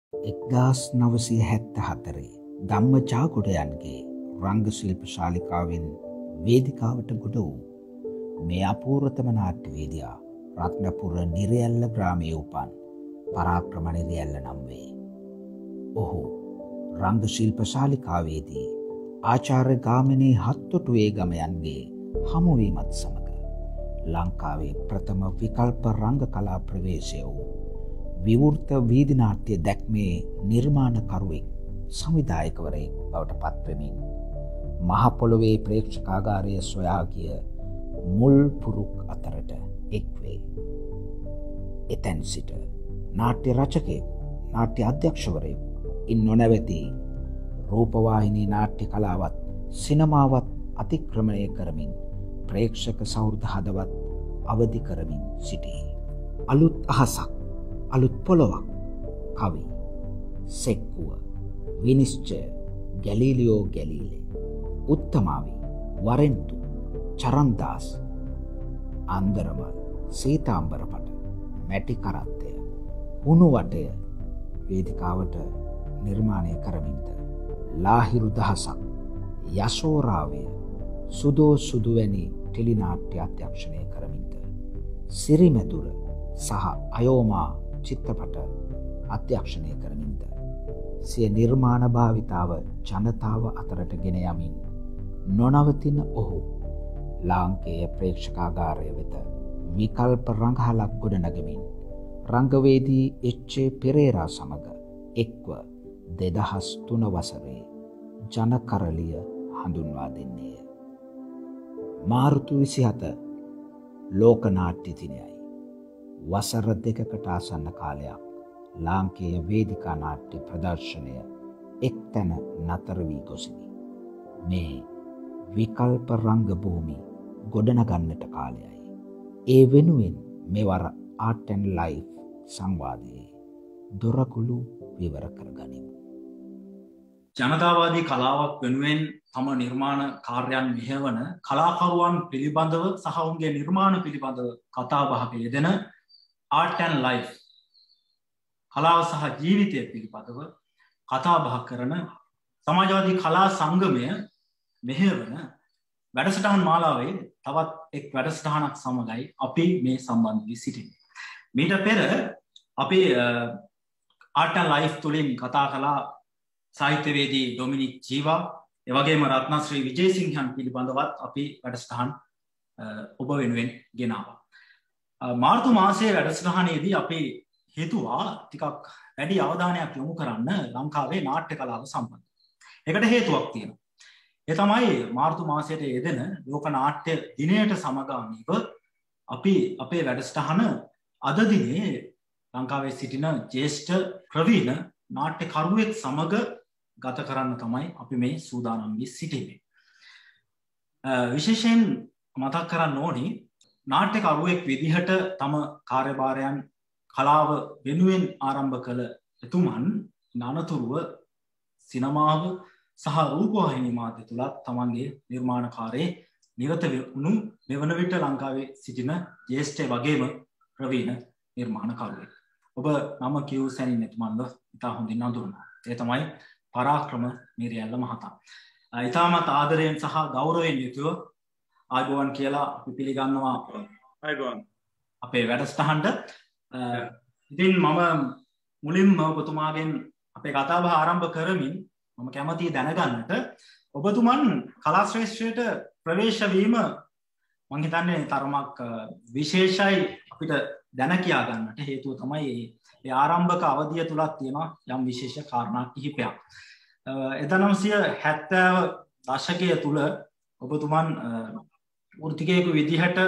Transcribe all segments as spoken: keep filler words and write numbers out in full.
එක්දාස් නවසිය හැත්ත හතරේ ධම්මජාගොඩයන්ගේ රංග ශිල්ප ශාලිකාවෙන් වේදිකාවට ගොඩ වූ මේ අපූර්වතම නාට්‍යවේදියා රත්නපුර නිරයල්ල ග්‍රාමයේ උපන් පරාක්‍රම නිරයල්ල නම් වේ. ඔහු රංග ශිල්ප ශාලිකාවේදී ආචාර්ය ගාමිණී හත්තොටුවේ ගමයන්ගේ හමුවීමත් සමග ලංකාවේ ප්‍රථම විකල්ප රංග කලා ප්‍රවේශය වූ විවෘත වීදි නාට්‍ය දැක්මේ නිර්මාණකරුවෙක් සංවිධායකවරයෙක් බවට පත්වෙමින් මහ පොළොවේ ප්‍රේක්ෂකාගාරය සොයා ගිය මුල් පුරුක් අතරට එක්වේ. එතැන් සිට නාට්‍ය රචකයෙක්, නාට්‍ය අධ්‍යක්ෂවරයෙක් ඉන් නොනැවති රූපවාහිනී නාට්‍ය කලාවත් සිනමාවත් අතික්‍රමණය කරමින් ප්‍රේක්ෂක සෞර්ධ හදවත් අවදි කරමින් සිටී. අලුත් අහසක්, අලුත් පොළොවක්, කවි, සෙක්කුව, විනිශ්චය, ගැලීලියෝ ගැලීලේ, උත්තමාවි, වරෙන්තු, චරන්දාස්, අන්දරමල්, සීතාම්බරපට, මැටි කරත්තය, හුණුවටය වේදිකාවට නිර්මාණය කරමින්ද ලාහිරු දහසක්, යශෝරාවය, සුදෝ සුදුවැනි ටෙලිනාට්‍ය අධ්‍යක්ෂණය කරමින්ද සිරිමැදුර සහ අයෝමා චිත්තපට අධ්‍යක්ෂණය කරමින්ද සිය නිර්මාණ භාවිතාව ජනතාව අතරට ගෙන යමින් නොනවතින ඔහු ලාංකේය ප්‍රේක්ෂකාගාරය වෙත විකල්ප රංගහලක් ගොඩනගමින් රංගවේදී එච්.ඒ. පෙරේරා සමග එක්ව දෙදහස් තුන වසරේ ජනකරලිය හඳුන්වා දෙන්නේය. මාර්තු විසිහත ලෝක නාට්‍ය දිනයයි. වසර දෙකකට ආසන්න කාලයක් ලාංකේය වේදිකා නාට්‍ය ප්‍රදර්ශනය එක්තැන නතර වී ගොසිනි. මේ විකල්ප රංග භූමි ගොඩනගන්නට කාලයයි. ඒ වෙනුවෙන් මෙවර ආර්ට් ඇන්ඩ් ලයිෆ් සංවාදයේ දොරකුළු විවර කරගනිමු. ජනතාවාදී කලාවක් වෙනුවෙන් තම නිර්මාණ කාර්යයන් මෙහෙවන කලාකරුවන් පිළිබඳව සහ ඔවුන්ගේ නිර්මාණ පිළිබඳව කතා බහක යෙදෙන ආර්ට් ඇන්ඩ් ලයිෆ් කලාව සහ ජීවිතය පිළිබඳව කතා බහ කරන සමාජවාදී කලා සංගමය මෙහෙවන වැඩසටහන් මාලාවේ තවත් එක් වැඩසටහනක් සමගයි අපි මේ සම්බන්ධ වී සිටින්නේ. මීට පෙර අපි ආර්ට් ඇන්ඩ් ලයිෆ් තුලින් කතා කළා සාහිත්‍යවේදී ඩොමිනික් ජීවා, එවැගේම රත්නශ්‍රී විජේසිංහන් පිළිබඳවත් අපි වැඩසටහන් ඔබ වෙනුවෙන් ගෙනාවා. මාර්තු මාසයේ වැඩසටහනේදී අපි හිතුවා ටිකක් වැඩි අවධානයක් යොමු කරන්න ලංකාවේ නාට්‍ය කලාව සම්බන්ධව. ඒකට හේතුවක් තියෙනවා. ඒ තමයි මාර්තු මාසයට යෙදෙන ලෝක නාට්‍ය දිනයට සමගාමීව අපි අපේ වැඩසටහන අද දිනේ ලංකාවේ සිටින ජ්‍යෙෂ්ඨ ප්‍රවීණ නාට්‍ය කරුවෙක් සමග ගත කරන්න තමයි අපි මේ සූදානම් වී සිටින්නේ. විශේෂයෙන් මතක් කරන්න ඕනි නාට්‍ය කරුවෙක් විදිහට තම කාර්යභාරයන් කලාව වෙනුවෙන් ආරම්භ කළ එතුමන් අනතුරුව සිනමාව සහ රූපවාහිනී මාධ්‍ය තුලත් තමන්ගේ නිර්මාණකාරයේ නිරත වුණු මෙවන විට ලංකාවේ සිටින ජ්‍යෙෂ්ඨ වගේම ප්‍රවීණ නිර්මාණකරුවෙක්. ඔබ නම කියූ සැනින් එතුමන්ව ඉතා හොඳින් අඳුරනවා. ඒ තමයි පරාක්‍රම නිරයල්ල මහතා. ඉතාමත් ආදරයෙන් සහ ගෞරවයෙන් යුතුව ආයුබෝවන් කියලා අපි පිළිගන්නවා ආයුබෝවන් අපේ වැඩසටහනට. ඉතින් මම මුලින්ම ඔබතුමාගෙන් අපේ කතාබහ ආරම්භ කරමින් මම කැමතියි දැනගන්නට ඔබතුමන් කලා ශ්‍රේෂ්ඨයට ප්‍රවේශ වීම මම හිතන්නේ තරමක් විශේෂයි අපිට දැන කියා ගන්නට හේතුව තමයි ඒ ආරම්භක අවධිය තුලක් තියෙන යම් විශේෂ කාරණා කිහිපයක්. එදනම්සිය හැත්තෑව දශකය තුල ඔබතුමන් වෘත්තිකයෙකු විදිහට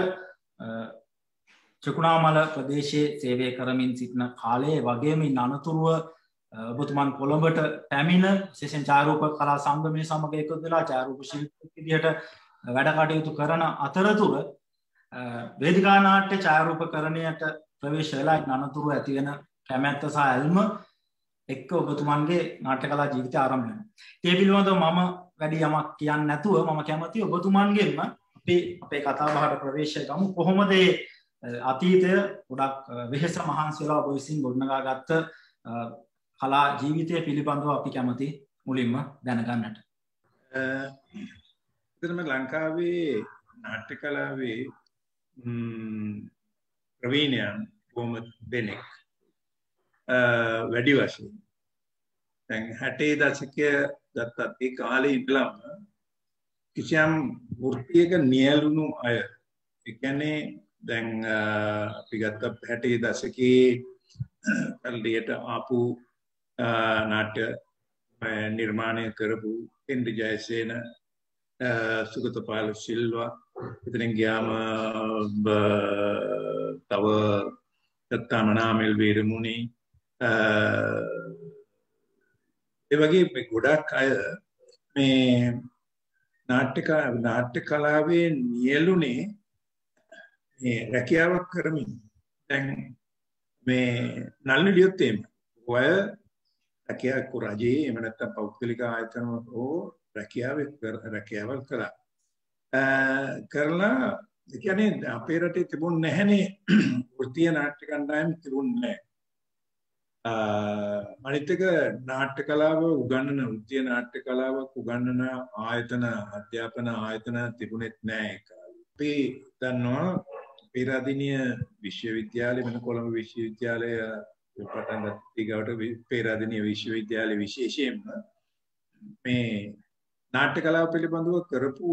චකුණාමල ප්‍රදේශයේ සේවය කරමින් සිටින කාලයේ වගේම ඉන් අනතුරුව ඔබතුමන් කොළඹට පැමිණ විශේෂයෙන් ඡායාරූප කලා සංගමයේ සමග එකතු වෙලා ඡායාරූප ශිල්පියෙක් විදිහට වැඩ කටයුතු කරන අතරතුර වේදිකා නාට්‍ය ඡායාරූපකරණයට ප්‍රවේශ වෙලා ඉන් අනතුරුව ඇති වෙන කැමැත්ත සහ ඇල්ම එක්ක ඔබතුමන්ගේ නාට්‍ය කලා ජීවිතය ආරම්භ වෙනවා. ඒ පිළිබඳව මම වැඩි යමක් කියන්නේ නැතුව මම කැමතියි ඔබතුමන්ගෙන්ම අපි අපේ කතා බහට ප්‍රවේශය ගමු. කොහොමද අතීතය ගොඩක් වෙහෙස මහන්සි වෙලා ඔබ විසින් ගොඩනගාගත්ත කලා ජීවිතය පිළිබඳව අපි කැමති මුලින්ම දැනගන්නට. එතනම ලංකාවේ නාට්‍ය කලාවේ ප්‍රවීණයන් බොහොම දෙනෙක් වැඩි වශයෙන් දැන් හැටේ දශකයේ දත්තත් ඒ කාලේ ඉඳලම කිසියම් වෘත්තියක නියැලුණු අය ඒ කියන්නේ දැන් අපි ගත්ත හැටේ දශකයේ කල්ලියට ආපු නාට්‍ය නිර්මාණය කරපු එන්ඩි ජයසේන සුගතපාල සිල්වා ඉතින් ගියාම තව දත්තාමනාමල් වීරමුණි ඒ වගේ ගොඩක් අය මේ නාට්‍ය නාට්‍ය කලාවේ නියැලුනේ මේ රැකියාවක් කරමින් දැන් මේ නල්නිලියොත් එම ඔය රැකියාවක් රජයේ එහෙම නැත්නම් පෞද්ගලික ආයතන වල රැකියාව රැකියාවල් කළා කරලා ඒ කියන්නේ අපේ රටේ තිබුණ නැහැනේ වෘත්තීය නාට්‍ය කණ්ඩායම් තිබුණේ නැහැ අනිත් එක නාට්‍ය කලාව උගන්වන වෘත්තීය නාට්‍ය කලාවක් උගන්වන ආයතන අධ්‍යාපන ආයතන තිබුණෙත් නැහැ ඒ කාලේ අපි දන්නවා පේරාදෙණිය විශ්වවිද්‍යාලය වෙන කොළඹ විශ්වවිද්‍යාලය පටන් ගත්ත ඊගවට පේරාදෙණිය විශ්වවිද්‍යාලය විශේෂයෙන්ම මේ නාට්‍ය කලාව පිළිබඳව කරපු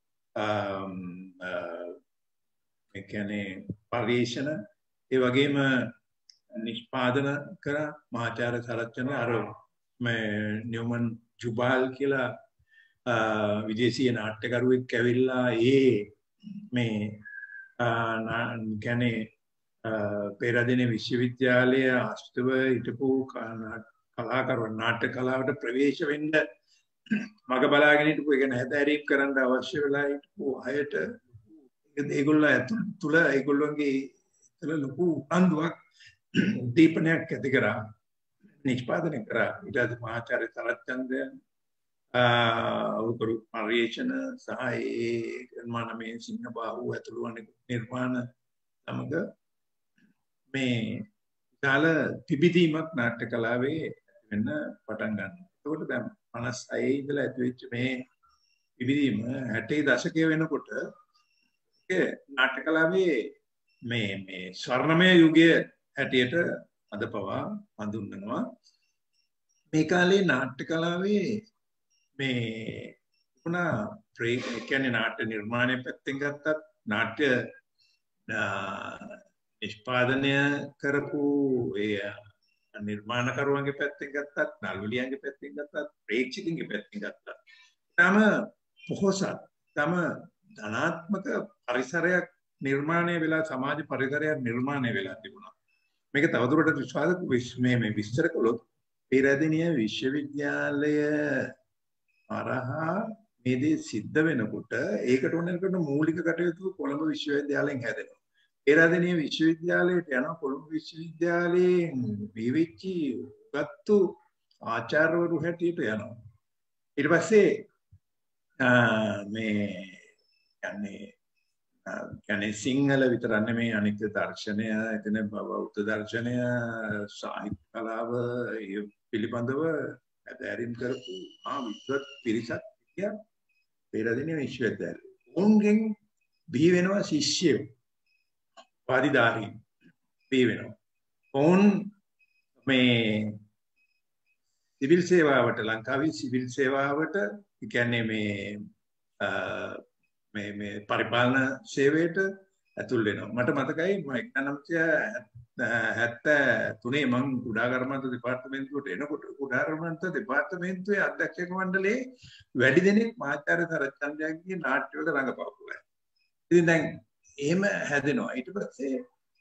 ඒ කියන්නේ පරිශන ඒ වගේම නිෂ්පාදන කර මහාචාර්ය සරච්චන්ද්‍ර අර මේ නියුමන් ජුබාල් කියලා විදේශීය නාට්‍යකරුවෙක් ඇවිල්ලා ඒ මේ කියන්නේ පේරාදෙණිය විශ්වවිද්‍යාලයේ ආශ්‍රිතව හිටපු කලාකරුවන් නාට්‍ය කලාවට ප්‍රවේශ වෙන්න මග බලාගෙන හිටපු එක නැහැදෑරීම් කරන්න අවශ්‍ය වෙලා හිටපු අයට ඒගොල්ලෝ තුල ඒගොල්ලෝගේ තුල ලොකු උනන්දුවක් දීපනයක් ඇති කරා නිෂ්පාදනය කරා ඊට පස්සේ මහාචාර්ය සරච්චන්ද්‍රයන් උතුරු පරිශන සහ ඒ නිර්මාණමය සිංහබාහුව ඇතුළු අනෙක් නිර්මාණ සමග මේ කාල තිබිදීමක් නාට්‍ය කලාවේ වෙන්න පටන් ගන්නවා. ඒකට දැන් පනස් හයේ ඉඳලා ඇති වෙච්ච මේ තිබිදීම හැටේ දශකයේ වෙනකොට ඒ නාට්‍ය කලාවේ මේ මේ ස්වර්ණමය යුගයේ හැටියට අද පවා හඳුන්වනවා. මේ කාලේ නාට්‍ය කලාවේ මේ පුනා ප්‍රේ කියන්නේ නාට්‍ය නිර්මාණය පැත්තෙන් ගත්තත් නාට්‍ය නිෂ්පාදනය කරපු ඒ නිර්මාණකරුවන්ගේ පැත්තෙන් ගත්තත් නළුලියන්ගේ පැත්තෙන් ගත්තත් ප්‍රේක්ෂකයන්ගේ පැත්තෙන් ගත්තත් තම පොහොසත් තම ධනාත්මක පරිසරයක් නිර්මාණය වෙලා සමාජ පරිසරයක් නිර්මාණය වෙලා තිබුණා. මේක තවදුරටත් විශ්වාස මේ මේ විස්තර කළොත් පේරාදෙණිය විශ්වවිද්‍යාලය අරහා මේ දේ සිද්ධ වෙනකොට ඒකට උනන කරන මූලික කටයුතු කොළඹ විශ්වවිද්‍යාලයෙන් හැදෙනවා. පේරාදෙණිය විශ්වවිද්‍යාලයට යන කොළඹ විශ්වවිද්‍යාලයෙන් විවිච්චි ගත්තු ආචාර්යවරු හැටියට යනවා. ඊට පස්සේ මේ කියන්නේ කියන්නේ සිංහල විතරක් නෙමෙයි අනිත් දර්ශනය, එතන බෞද්ධ දර්ශනය, සාහිත්‍ය කලාව පිළිබඳව ඇදහිම් කරපු ආ විද්වත් පිරිසක් කිය පේරාදෙණිය විශ්වවිද්‍යාලය. උන්ගෙන් බිහි වෙනවා ශිෂ්‍යයෝ. වාදිදාහි බිහි වෙනවා. උන් මේ සිවිල් සේවාවට ලංකාවේ සිවිල් සේවාවට කියන්නේ මේ මේ මේ පරිපාලන සේවයට ඇතුල් වෙනවා. මට මතකයි මම එක්තනම්සිය හැත්තෑ තුනේ මම කුඩා කර්මාන්ත දෙපාර්තමේන්තුවට එනකොට කුඩා කර්මාන්ත දෙපාර්තමේන්තුවේ අධ්‍යක්ෂක මණ්ඩලයේ වැඩි දෙනෙක් මහාචාර්ය සරච්චන්ද්‍රයන්ගේ නාට්‍යවල රඟපාපුවා. ඉතින් දැන් එහෙම හැදෙනවා. ඊට පස්සේ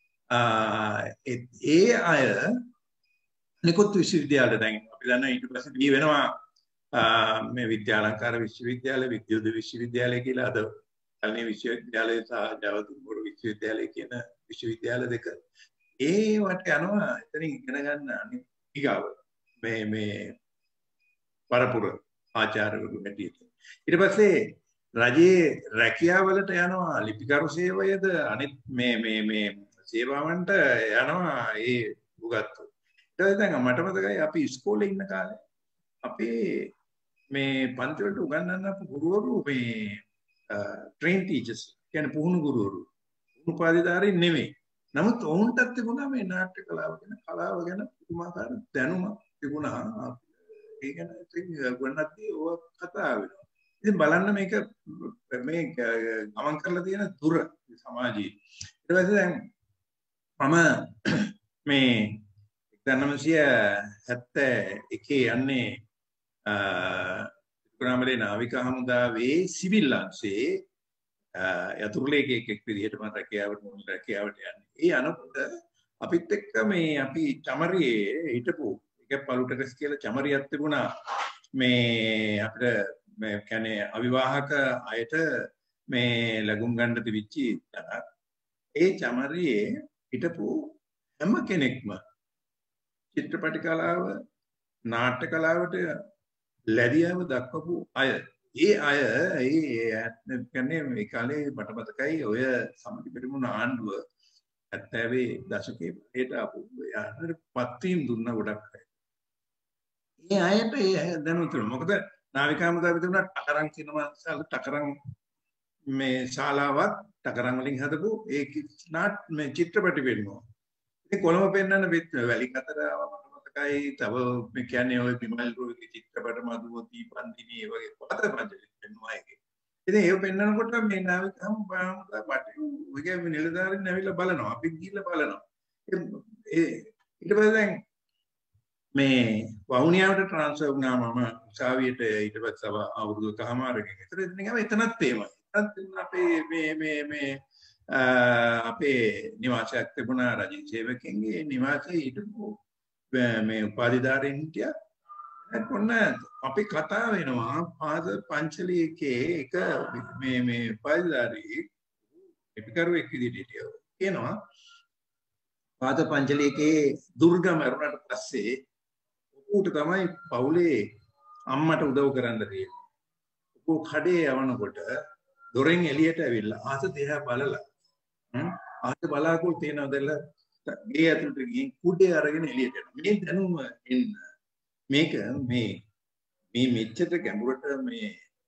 ඒ අය නිකුත් විශ්වවිද්‍යාලයට දැන් අපි දන්නවා ඊට පස්සේ දී වෙනවා මේ විද්‍යාලංකාර විශ්වවිද්‍යාලය, විද්‍යුත් විශ්වවිද්‍යාලය කියලා අද කල්නේ විශ්වවිද්‍යාලය සහ ජවතුම්ගොඩ විශ්වවිද්‍යාලය කියන විශ්වවිද්‍යාල දෙක. ඒ වට යනවා එතනින් ඉගෙන ගන්න අනිත් ඊගාව මේ මේ පරපුර ආචාර්යවරු හැටියට. ඊට පස්සේ රජයේ රැකියාවලට යනවා ලිපිකරු සේවයද අනිත් මේ මේ මේ සේවාවන්ට යනවා ඒ උගත්තු. ඊට දැන් මට මතකයි අපි ඉස්කෝලේ ඉන්න කාලේ අපේ මේ පන්ති වලට උගන්වන්න අපු ගුරුවරු මේ ට්‍රේන් ටීචර්ස් කියන්නේ පුහුණු ගුරුවරු උපාධිධාරීන් නෙමෙයි. නමුත් ඔවුන්ටත් තිබුණා මේ නාට්‍ය කලාව ගැන කලාව ගැන පුදුමාකාර දැනුමක් තිබුණා. ඒ ගැන ඉතින් ගොන්නත්දී ඔය කතා වෙනවා. ඉතින් බලන්න මේක මේ ගමන් කරලා තියෙන දුර සමාජයේ. ඊට පස්සේ දැන් මම මේ එක්දහස් නවසිය හැත්තෑ එකේ යන්නේ ත්‍රිකුණාමලේ නාවික හමුදාවේ සිවිල් අංශයේ යතුරුලේකෙක් විදිහට මම රැකියාවට මුල් රැකියාවට යන්නේ. ඒ අනකොට අපිත් එක්ක මේ අපි චමරියේ හිටපු එක පළුටකස් කියලා චමරියක් තිබුණා. මේ අපිට මේ කියන්නේ අවිවාහක අයට මේ ලැබුම් ගන්න තිබිච්ච තැනක්. ඒ චමරියේ හිටපු හැම කෙනෙක්ම චිත්‍රපට කලාව නාට්‍ය කලාවට ලැබියව දක්වපු අය. ඒ අය ඒ කියන්නේ මේ කාලේ මට මතකයි ඔය සමගි පෙරමුණ ආණ්ඩුව හැත්තෑවේ දශකයේ හෙට ආපු යානට පත්වීම් දුන්න ගොඩක් අය. ඒ අයට ඒ දැනුම් තිබුණා. මොකද නාවික හමුදාවේ තිබුණා ටකරන් සිනමා ටකරන් මේ ශාලාවක් ටකරන් වලින් හදපු ඒ නාට්‍ය මේ චිත්‍රපට වෙන්නවා. ඉතින් කොළඹ පෙන්නන්න වැලි කතර මතකයි තව මේ කියන්නේ ඔය බිමල් රෝගේ චිත්‍රපට මధుවති පන්දිනී ඒ වගේ පත පන්ජලි පෙන්වනවා ඒකේ. ඉතින් ඒක පෙන්නනකොට මේ නාවික හමුදා බටු ඔයගේ නිලධාරීන් ඇවිල්ලා බලනවා. අපි ගිහිල්ලා බලනවා. ඒ ඊට පස්සේ දැන් මේ වවුනියාවට ට්‍රාන්ස්ෆර් වුණා මම උසාවියට ඊට පස්සේ අවුරුදු කමාරකින්. ඒතර ඉතින් ගම එතනත් එහෙමයි. එතනත් අපේ මේ මේ මේ අපේ නිවාසයක් තිබුණා රජයේ සේවකයන්ගේ නිවාසයේ හිටපු මේ උපාධිධාරීන් හිටියා. කොන්න අපි කතා වෙනවා පාද පංචලියකේ එක මේ මේ උපාධිධාරී එපිකරුවෙක් විදිහට හිටියා. කියනවා පාද පංචලියකේ දුර්ගම මරුණාට පස්සේ ඌට තමයි පවුලේ අම්මට උදව් කරන්න තියෙන්නේ. ඌ කඩේ යවනකොට දොරෙන් එළියට ඇවිල්ලා ආස දෙහා බලලා ආස බලාකුල් තියනවා දැල්ලා ගේ ඇතුළට ගිහින් කුඩේ අරගෙන එළියට එනවා. මේ දැනුම එන්න මේක මේ මේ මෙච්චර ගැඹුරට මේ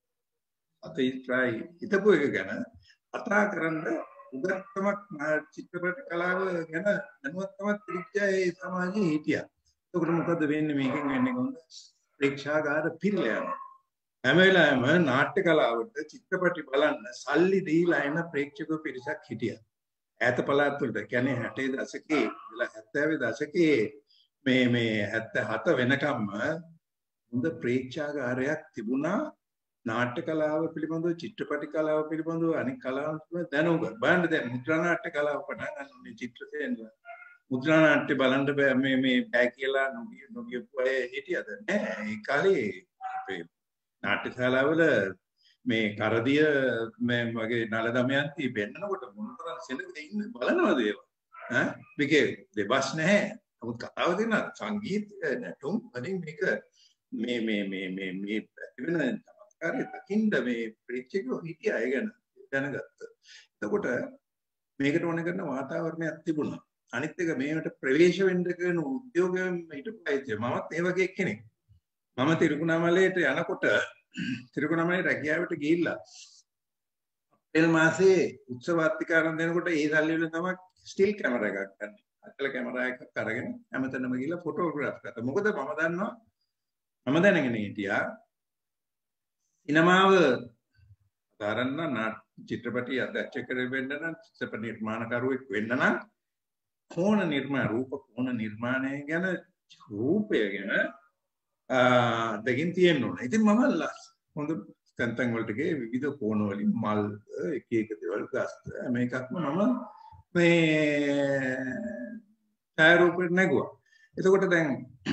අතීතයි හිතපු එක ගැන කතා කරන්න උගත්කමක් චිත්‍රපට කලාව ගැන දැනුවත්කමක් තිබිච්ච ඒ සමාජයේ හිටියා. එතකොට මොකද වෙන්නේ මේකෙන් වෙන්නේ කොහොමද? ප්‍රේක්ෂාගාර පිරලා යනවා. හැම වෙලාවෙම නාට්‍ය කලාවට චිත්‍රපටි බලන්න සල්ලි දීලා එන ප්‍රේක්ෂක පිරිසක් හිටියා. ඈත පළාත් වලට කියන්නේ හැටේ දශකයේ ඉඳලා හැත්තෑවේ දශකයේ මේ මේ හැත්තෑ හත වෙනකම්ම හොඳ ප්‍රේක්ෂාගාරයක් තිබුණා. නාට්‍ය කලාව පිළිබඳව චිත්‍රපටි කලාව පිළිබඳව අනෙක් කලාවන් පිළිබඳව දැනුම බලන්න දැන් මුද්‍රා නාට්‍ය කලාව පටන් ගන්න මේ චිත්‍රයෙන් මුද්‍රා නාට්‍ය බලන්න බෑ මේ මේ බෑ කියලා නොගිය නොගියපු අය හිටියද නෑ. ඒ කාලේ අපේ නාට්‍ය ශාලාවල මේ කරදිය මේ වගේ නල දමයන්ති බෙන්නකොට මොනතරම් සෙනග ඉන්න බලනවද ඒවා ඈ මේකේ දෙබස් නැහැ. නමුත් කතාව දෙන සංගීත නැටුම් වලින් මේක මේ මේ මේ මේ මේ වෙන චමත්කාරය දකින්න මේ ප්‍රේක්ෂකයෝ හිටියා ඒ ගැන දැනගත්තා. එතකොට මේකට ඕන කරන වාතාවරණයක් තිබුණා. අනිත් එක මේකට ප්‍රවේශ වෙන්න කරන උද්‍යෝගයෙන් හිටපයිද මමත් ඒ වගේ කෙනෙක්. මම තිරුකුණාමලයට යනකොට තිරුකුණාමලේ රැකියාවට ගිහිල්ලා අප්‍රේල් මාසේ උත්සවාත්තිකාරම් දෙනකොට ඒ සල්ලි වලින් තමයි ස්ටිල් කැමරා එකක් ගන්න. අතල කැමරා එකක් අරගෙන හැමතැනම ගිහිල්ලා ෆොටෝග්‍රාෆ් කරා. මොකද මම දන්නවා මම දැනගෙන හිටියා සිනමාව දාරන්න නාට්‍ය චිත්‍රපටි අධ්‍යක්ෂකයෙක් වෙන්න නම් චිත්‍රපට නිර්මාණකරුවෙක් වෙන්න නම් කෝණ නිර්මාණ රූප කෝණ නිර්මාණය ගැන රූපය ගැන දෙකින් තියෙන්න ඕන. ඉතින් මම හොඳ තැන් වලට ගියේ විවිධ කෝණ වලින් මල් එක එක දේවල් ගස් මේකක්ම මම මේ ඡායාරූපෙට නැගුවා. එතකොට දැන්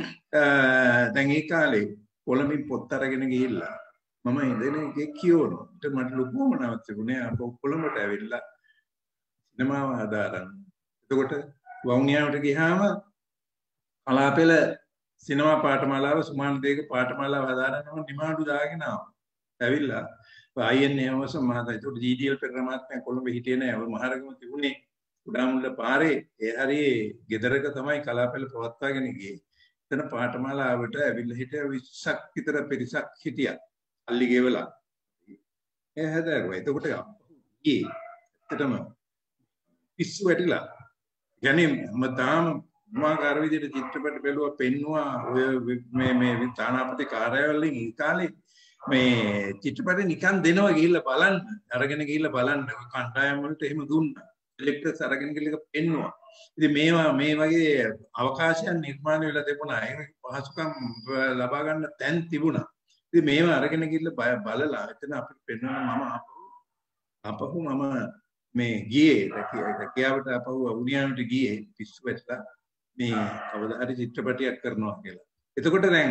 දැන් ඒ කාලේ කොළඹින් පොත් අරගෙන ගිහිල්ලා මම ඉඳගෙන එකේ කියවනවා. ඊට මට ලොකුම නවත් තිබුණේ අපෝ කොළඹට ඇවිල්ලා සිනමාව හදාරන්න. එතකොට වවුනියාවට ගියාම කලාපෙළ සිනමා පාඨමාලාව සුමාන දෙක පාඨමාලාව හදාරනවා නිමාඩු දාගෙන ආවා. ඇවිල්ලා අයිඑන් එවස මහතා. ඒකට ජී ඩී එල් පෙරමාත්මයා කොළඹ හිටියේ නෑ. ඔය මහරගම තිබුණේ උඩාමුල්ල පාරේ ඒ හරියේ ගෙදරක තමයි කලාපෙළ පවත්වාගෙන ගියේ. එතන පාඨමාලාවට ඇවිල්ලා හිටිය විස්සක් විතර පිරිසක් හිටියා. අල්ලි ගෙවලා. ඒ හැදෑරුවා. එතකොට ගියේ ඇත්තටම පිස්සු වැටිලා. يعني මතාම මාකාර විදිහට චිත්‍රපට බැලුවා පෙන්නුවා ඔය මේ මේ තානාපති කාර්යාලවලින් ඒ කාලේ මේ චිත්‍රපට නිකන් දෙනවා ගිහිල්ලා බලන්න අරගෙන ගිහිල්ලා බලන්න කණ්ඩායම් වලට එහෙම දුන්නා. ඉලෙක්ට්‍රස් අරගෙන ගිහිල්ලා පෙන්නුවා. ඉතින් මේවා මේ වගේ අවකාශයන් නිර්මාණය වෙලා තිබුණා. ඒක පහසුකම් ලබා ගන්න තැන් තිබුණා. ඉතින් මේවා අරගෙන ගිහිල්ලා බලලා එතන අපිට පෙන්වනවා මම අපහු අපහු මම මේ ගියේ රැකියාවට අපහු වුණියාවට ගියේ පිස්සු වැටලා මේ කවදා හරි චිත්‍රපටයක් කරනවා කියලා. එතකොට දැන්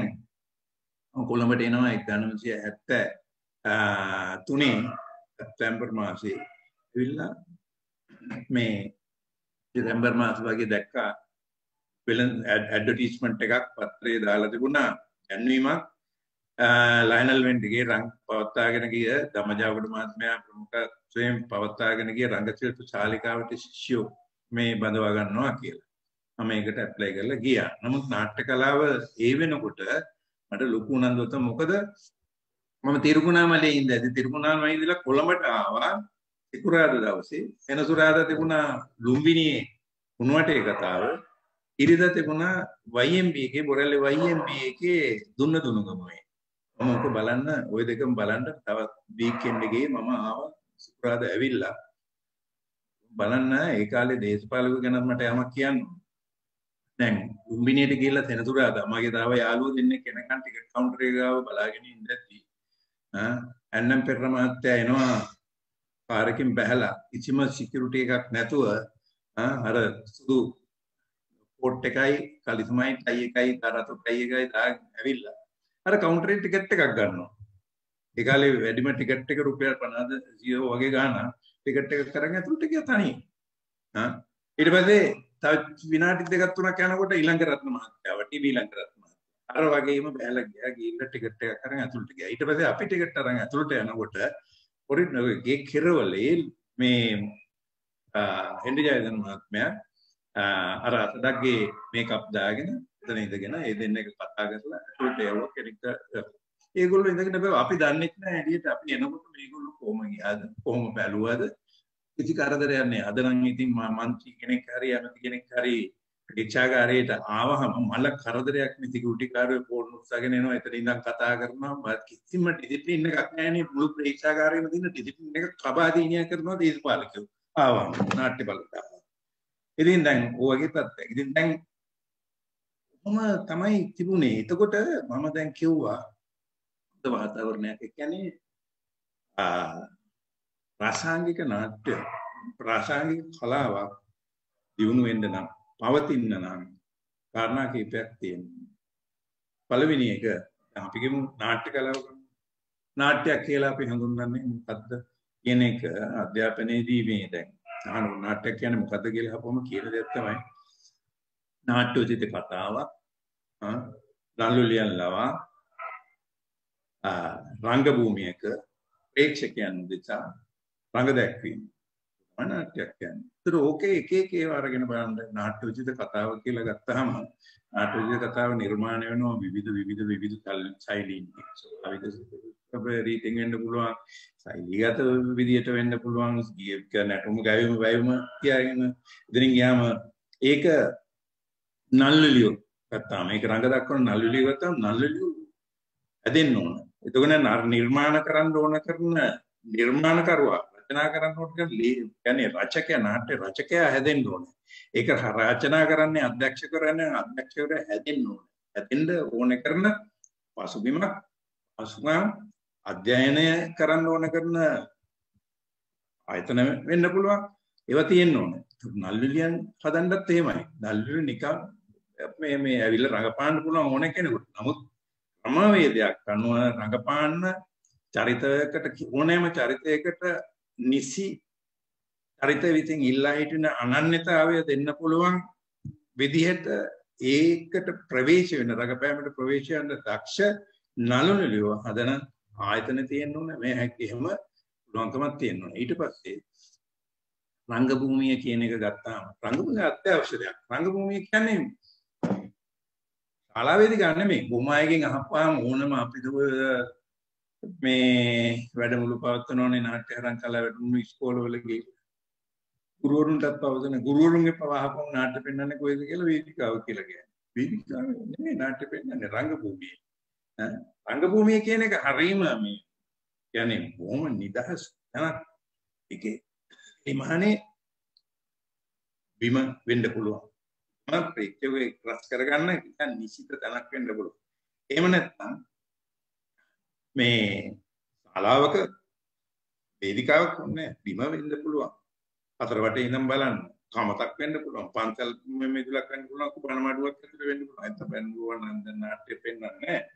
කොළඹට එනවා එක්දාස් නවසිය හැත්තෑ තුනේ සැප්තැම්බර් මාසයේ ඉවිල්ලා මේ දෙසැම්බර් මාස වගේ දැක්කා වෙලන් ඇඩ්වර්ටයිස්මන්ට් එකක් පත්‍රයේ දාලා තිබුණා දැන්වීමක් ලයනල් වෙන්ඩිගේ රංග පවත්වාගෙන ගිය ධම්මජාවකඩ මහත්මයා ප්‍රමුඛත්වයෙන් පවත්වාගෙන ගිය රංග ශිල්ප ශාලිකාවට ශිෂ්‍යෝ මේ බඳවා ගන්නවා කියලා. මම ඒකට ඇප්ලයි කරලා ගියා. නමුත් නාට්‍ය කලාව ඒ වෙනකොට මට ලොකු උනන්දුවක් තමයි. මොකද මම තිරුකුණාමලේ ඉඳලා තිරුකුණාමලේ ඉඳලා කොළඹට ආවා සිකුරාදා දවසේ. සෙනසුරාදා තිබුණා ලුම්බිනියේ උණුවටේ කතාව. ඉරිදා තිබුණා වයි එම් බී එකේ බොරැල්ලේ වයි එම් බී එකේ දුන්න දුනුගමේ. මම ඔක බලන්න ওই දෙකම බලන්න තවත් වීකෙන්ඩ් එකේ මම ආවා සිකුරාදා ඇවිල්ලා බලන්න. ඒ කාලේ දේශපාලක ගැන මට යමක් කියන්න. දැන් ලුම්බිනියට ගිහිල්ලා සෙනසුරාදා මගේ තාම යාළුවෝ දෙන්නෙක් එනකන් ටිකට් කවුන්ටර් එක ගාව බලාගෙන ඉඳද්දි ආ ඇන්නම් පෙරර මහත්තයා එනවා පාරකින් බැහැලා කිසිම සිකියුරිටි එකක් නැතුව ආ අර සුදු පොට් එකයි කලිසමයි ටයි එකයි තරතු ටයි එකයි දාගෙන ඇවිල්ලා අර කවුන්ටරේ ටිකට් එකක් ගන්නවා. ඒ කාලේ වැඩිම ටිකට් එක රුපියල් පනහද සියය වගේ ගාණක් ටිකට් එකක් කරගෙන ඇතුළට ගියා තනියෙන්. ආ ඊට පස්සේ තව විනාඩි දෙකක් තුනක් යනකොට ඊළඟ රත්න මහත්තයා වටි ඊළඟ රත්න මහත්තයා අර වගේම බැලලා ගියා ගිහින් ටිකට් එකක් අරන් ඇතුළට ගියා. ඊට පස්සේ අපි ටිකට් අරන් ඇතුළට යනකොට පොරි ගේ කෙරවලේ මේ හෙන්රි ජයදන් මහත්මයා අර අතඩක්ගේ මේකප් දාගෙන එතන ඉඳගෙන ඒ දෙන්න එක කතා කරලා ඇතුළට යවුවා කෙනෙක්. ඒගොල්ලෝ ඉඳගෙන බෑ අපි දන්නේ නැහැ එළියට අපි එනකොට මේගොල්ලෝ කොහොම ගියාද කොහොම බැලුවාද කිසි කරදරයක් නැහැ. අද නම් ඉතින් මන්ත්‍රී කෙනෙක් හරි ඇමති කෙනෙක් හරි ප්‍රේක්ෂාගාරයට ආවහම මල කරදරයක් නැති කුටිකාරයෝ ෆෝන් උස්සගෙන එනවා එතන ඉඳන් කතා කරනවා කිසිම ඩිසිප්ලින් එකක් නැහැනේ. මුළු ප්‍රේක්ෂාගාරයේම තියෙන ඩිසිප්ලින් එක කබාදීනියා කරනවා දේශපාලකයෝ ආවම නාට්‍ය බලන්න. ඉතින් දැන් ඔයගේ තත්ත්වය. ඉතින් දැන් කොහොම තමයි තිබුණේ. එතකොට මම දැන් කිව්වා වාතාවරණයක් කියන්නේ ආ රාසාංගික නාට්‍ය රාසාංගික කලාවක් දියුණු වෙන්න නම් පවතින්න නම් කාරණා කීපයක් තියෙනවා. පළවෙනි එක අපි කියමු නාට්‍ය කලාව. නාට්‍යයක් කියලා අපි හඳුන්වන්නේ මොකද්ද කියන එක අධ්‍යාපනයේදී මේ දැන් අහන නාට්‍යයක් කියන්නේ මොකද්ද කියලා අපොම කියන දේ තමයි නාට්‍යෝචිත කතාවක් රළු ලියනවා රංග භූමියක ප්‍රේක්ෂකයන් දෙසා රංග දැක්වීම නාට්‍යයක් කියන්නේ. ඒතර ඕකේ එක එක ඒවා අරගෙන බලන්න නාට්‍යෝචිත කතාව කියලා ගත්තාම නාට්‍යෝචිත කතාව නිර්මාණය වෙනවා විවිධ විවිධ විවිධ ශෛලීන්. ස්වභාවික රීතියෙන් වෙන්න පුළුවන්, ශෛලීගත විදියට වෙන්න පුළුවන්, ගීත නැටුම ගායම වයම කියගෙන ඉතින් ගියාම ඒක නල්ලිලියෝ ගත්තාම ඒක රංග දක්වන නල්ලිලියෝ ගත්තාම නල්ලිලියෝ ඇදෙන්න ඕන. එතකොට නිර්මාණ කරන්න ඕන කරන නිර්මාණකරුවා රචනා කරන්න ඕන කියන්නේ රචකයා නාට්‍ය රචකයා හැදෙන්න ඕන. ඒක රචනා කරන්නේ අධ්‍යක්ෂ කරන්නේ අධ්‍යක්ෂකවරයා හැදෙන්න ඕන. හැදෙන්න ඕන කරන පසුබිමක් පසුබිම අධ්‍යයනය කරන්න ඕන කරන ආයතන වෙන්න පුළුවන්. ඒවා තියෙන්න ඕන. නල්ලිලියන් හදන්නත් එහෙමයි. නල්ලිලිය නිකන් මේ මේ ඇවිල්ලා රඟපාන්න පුළුවන් ඕන කෙනෙකුට. නමුත් ක්‍රමවේදයක් අනුව රඟපාන්න චරිතයකට ඕනෑම චරිතයකට නිසි චරිත විසින් ඉල්ලා හිටින අනන්‍යතාවය දෙන්න පුළුවන් විදිහට ඒකට ප්‍රවේශ වෙන රඟපෑමට ප්‍රවේශ වෙන දක්ෂ නළුනිලියෝ හදන ආයතන තියෙන්න ඕනේ. මේ හැකි එහෙම පුළුවන්කමක් තියෙන්න ඕනේ. ඊට පස්සේ රංගභූමිය කියන එක ගත්තාම රංගභූමිය අත්‍යවශ්‍ය දෙයක්. රංගභූමිය කියන්නේ ශාලාවේදී ගන්න නෙමෙයි. බොමායගෙන් අහපුවාම ඕනම අපිට මේ වැඩමුළු පවත්වනෝනේ නාට්‍ය හරන් කලා වැඩමුළු ඉස්කෝලවල ගිහින් ගුරුවරුන්ටත් පවසන ගුරුවරුන්ගේ පවහපන් නාට්‍ය පෙන්වන්නේ කොහෙද කියලා වේදිකාව කියලා කියන්නේ. වේදිකාව නෙමෙයි නාට්‍ය පෙන්වන්නේ රංගභූමිය. ඈ රංගභූමිය කියන එක හරීම මේ කියන්නේ බොහොම නිදහස් තැනක්. ඒකේ මේ මහනේ බිම වෙන්න පුළුවන්. මම ප්‍රේක්ෂකව රස කරගන්න නිකන් නිශ්චිත තැනක් වෙන්න පුළුවන්. එහෙම නැත්නම් මේ ශාලාවක වේදිකාවක් ඕනේ බිම වෙන්න පුළුවන්. අතර වටේ ඉඳන් බලන්න කමතක් වෙන්න පුළුවන්. පන්සල් මෙදුලක් වෙන්න පුළුවන්. කුපණ මඩුවක් ඇතුලේ වෙන්න පුළුවන්. එතන බැලුවා නම් නාට්‍ය පෙන්වන්නේ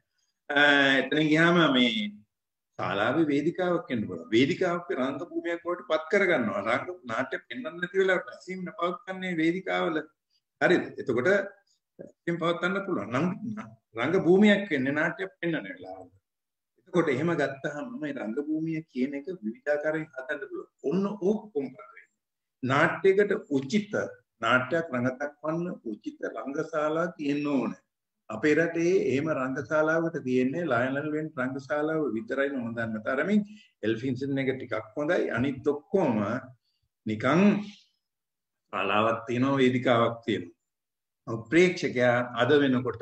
නැහැ. එතන ගියාම මේ ශාලාවේ වේදිකාවක් වෙන්න පුළුවන්. වේදිකාවක් රංගභූමියක් වලට පත් කරගන්නවා. රංග නාට්‍ය පෙන්වන්න නැති වෙලාවට ඇසීම් නපවත්න්නේ වේදිකාවල. හරිද? එතකොට ඇසීම් පවත්වන්න පුළුවන්. නම් රංගභූමියක් වෙන්නේ නාට්‍යයක් පෙන්වන වෙලාවට. එතකොට එහෙම ගත්තාම මේ රංගභූමිය කියන එක විවිධාකාරයෙන් හදන්න පුළුවන්. ඔන්න ඕක කොම්පැක්ට් වෙන්නේ. නාට්‍යයකට උචිත නාට්‍යයක් රංගදක්වන්න උචිත රංගශාලා තියෙන්න ඕනේ. අපේ රටේ එහෙම රංගශාලාවකට තියෙන්නේ ලයනල් වෙන් රංගශාලාව විතරයි මම දන්න තරමින්. එල්ෆින්සන් එක ටිකක් හොඳයි. අනිත් ඔක්කොම නිකන් ශාලාවක් තියෙනවා වේදිකාවක් තියෙනවා. ප්‍රේක්ෂකයා අද වෙනකොට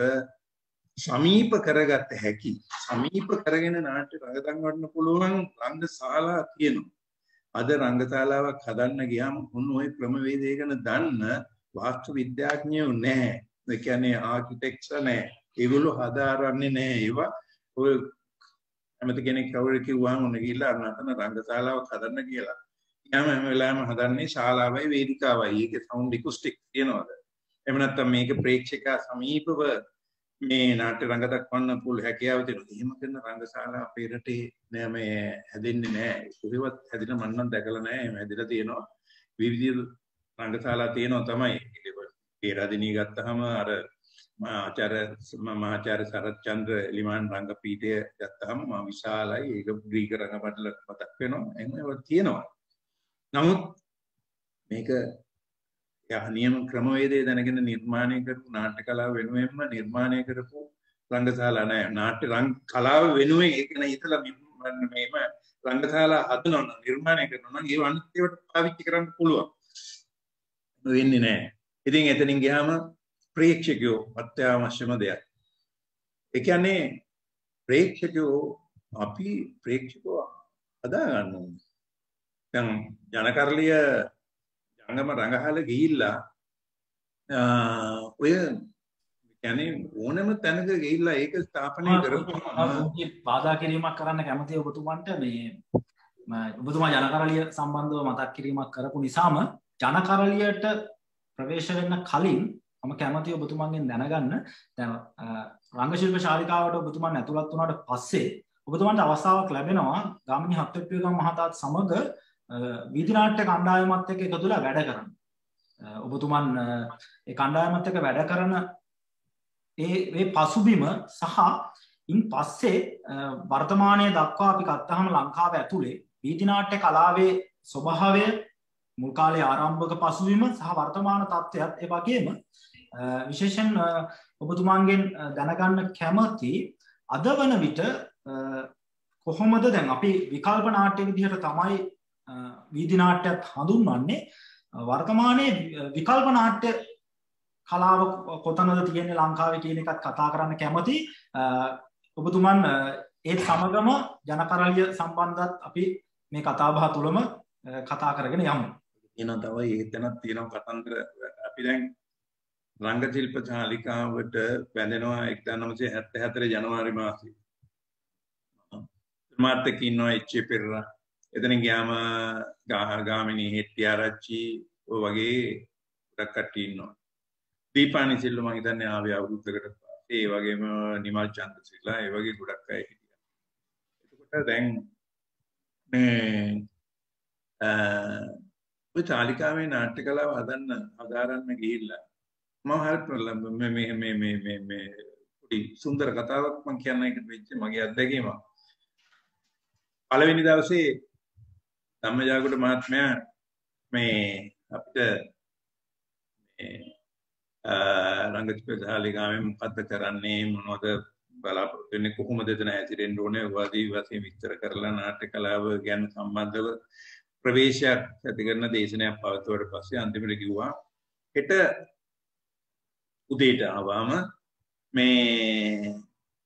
සමීප කරගත්ත හැකි සමීප කරගෙන නාට්‍ය රංගදක්වන්න පුළුවන් රංගශාලා තියෙනවා. අද රංගශාලාවක් හදන්න ගියාම මොන ওই ක්‍රමවේදය ගැන දන්න වාස්තු විද්‍යාඥයෝ නැහැ. ඒ කියන්නේ ආකිටෙක්චර් නැහැ. ඒගොල්ලෝ හදාරන්නේ නැහැ. ඒවා ඔය හැමති කෙනෙක් කවුරු කිව්වම ඔන්න ගිහිල්ලා නතන රංගශාලාවක් හදන්න කියලා. යාම හැම වෙලාවෙම හදන්නේ ශාලාවයි වේදිකාවයි. ඒකේ සවුන්ඩ් ඉකුස්ටික් තියනවාද? එහෙම නැත්නම් මේක ප්‍රේක්ෂකයා සමීපව මේ නාට්‍ය රංග දක්වන්න පුළුවන් හැකියාව තියෙනවා. එහෙම කරන රංගශාලා අපේ රටේ නෑ මේ හැදෙන්නේ නෑ. කොහෙවත් හැදෙන මන් නම් දැකලා නෑ. එහෙම හැදලා තියෙනවා. විවිධ රංගශාලා තියෙනවා තමයි. පේරාදෙණිය ගත්තාම අර ආචාර්ය මහාචාර්ය සරච්චන්ද්‍ර එලිමාන් රංගපීඨය ගත්තාම මා විශාලයි. ඒක ග්‍රීක රංගපටල මතක් වෙනවා. එහෙම ඒවා තියෙනවා. නමුත් මේක යා නියම ක්‍රමවේදය දැනගෙන නිර්මාණය කරපු නාට්‍ය කලාව වෙනුවෙන්ම නිර්මාණය කරපු රංගශාලා නෑ. නාට්‍ය රංග කලාව වෙනුවෙන් ඒක නේ හිතලා මේම රංගශාලා හදනවා නිර්මාණය කරනවා නම් ඒ අනිත්‍යවට පාවිච්චි කරන්න පුළුවන්. වෙන්නේ නෑ. ඉතින් එතනින් ගියාම ප්‍රේක්ෂකයෝ අත්‍යවශ්‍යම දෙයක්. ඒ කියන්නේ ප්‍රේක්ෂකයෝ අපි ප්‍රේක්ෂකෝ හදා ගන්න ඕනේ. දැන් ජනකරලිය ජංගම රංගහල ගිහිල්ලා ඔය කියන්නේ ඕනම තැනක ගිහිල්ලා ඒක ස්ථාපනය කරපුවා බාධා කිරීමක් කරන්න කැමතියි ඔබතුමන්ට මේ ඔබතුමා ජනකරලිය සම්බන්ධව මතක් කිරීමක් කරපු නිසාම ජනකරලියට ප්‍රවේශ වෙන්න කලින් මම කැමතියි ඔබතුමන්ගෙන් දැනගන්න දැන් රංග ශිල්ප ශාලිකාවට ඔබතුමන් ඇතුළත් වුණාට පස්සේ ඔබතුමන්ට අවස්ථාවක් ලැබෙනවා ගාමිණී හත්වැප්පියගම මහතාත් සමග වීදි නාට්‍ය කණ්ඩායමත් එක්ක එකතුලා වැඩ කරන්න. ඔබතුමන් ඒ කණ්ඩායමත් එක්ක වැඩ කරන ඒ මේ පසුබිම සහ ඉන් පස්සේ වර්තමානයේ දක්වා අපි ගත්තාම ලංකාව ඇතුලේ වීදි නාට්‍ය කලාවේ ස්වභාවය මුල් කාලේ ආරම්භක පසුබිම සහ වර්තමාන තත්ත්වයත් ඒ වගේම විශේෂයෙන් ඔබතුමන්ගෙන් දැනගන්න කැමති අද වන විට කොහොමද දැන් අපි විකල්ප නාට්‍ය විදිහට තමයි වීදි නාට්‍යත් හඳුන්වන්නේ වර්තමානයේ විකල්ප නාට්‍ය කලාව කොතනද තියෙන්නේ ලංකාවේ කියන එකත් කතා කරන්න කැමති. ඔබතුමන් ඒත් සමගම ජනකරලිය සම්බන්ධත් අපි මේ කතාබහ තුළම කතා කරගෙන යමු. එනවා තව ඒතනක් තියෙනවා කතන්දර. අපි දැන් රංග ශිල්ප ශාලිකාවට වැඳෙනවා එක්දාස් නවසිය හැත්තෑ හතර ජනවාරි මාසයේ. මාත් එක්ක ඉන්නවා එච්.ඒ. පෙරේරා. එතන ගියාම ගාමිණී හෙට්ටිආරච්චි ඔය වගේ ගොඩක් කට්ටිය ඉන්නවා. දීපානි සිල්ව මම හිතන්නේ ආවේ අවුරුද්දකට පස්සේ. ඒ වගේම නිමල් චන්ද්‍රසිල්ලා ඒ වගේ ගොඩක් අය හිටියා. එතකොට දැන් මේ ඔය චාලිකාවේ නාට්‍ය කලාව හදන්න හදාරන්න ගිහිල්ලා මම හරි මේ මේ මේ මේ මේ මේ පොඩි සුන්දර කතාවක් මම කියන්න එකට වෙච්ච මගේ අත්දැකීම. පළවෙනි දවසේ ධම්මජාගුඩ මහත්මයා මේ අපිට මේ රංගචිත්‍රශාලිකාවෙන් මොකද්ද කරන්නේ මොනවද බලාපොරොත්තු වෙන්නේ කොහොමද එතන ඇතිරෙන්න ඕනේ වාදී වශයෙන් විස්තර කරලා නාට්‍ය කලාව ගැන සම්බන්ධව ප්‍රවේශයක් ඇති කරන දේශනයක් පවත්වුවට පස්සේ අන්තිමට කිව්වා හෙට උදේට ආවම මේ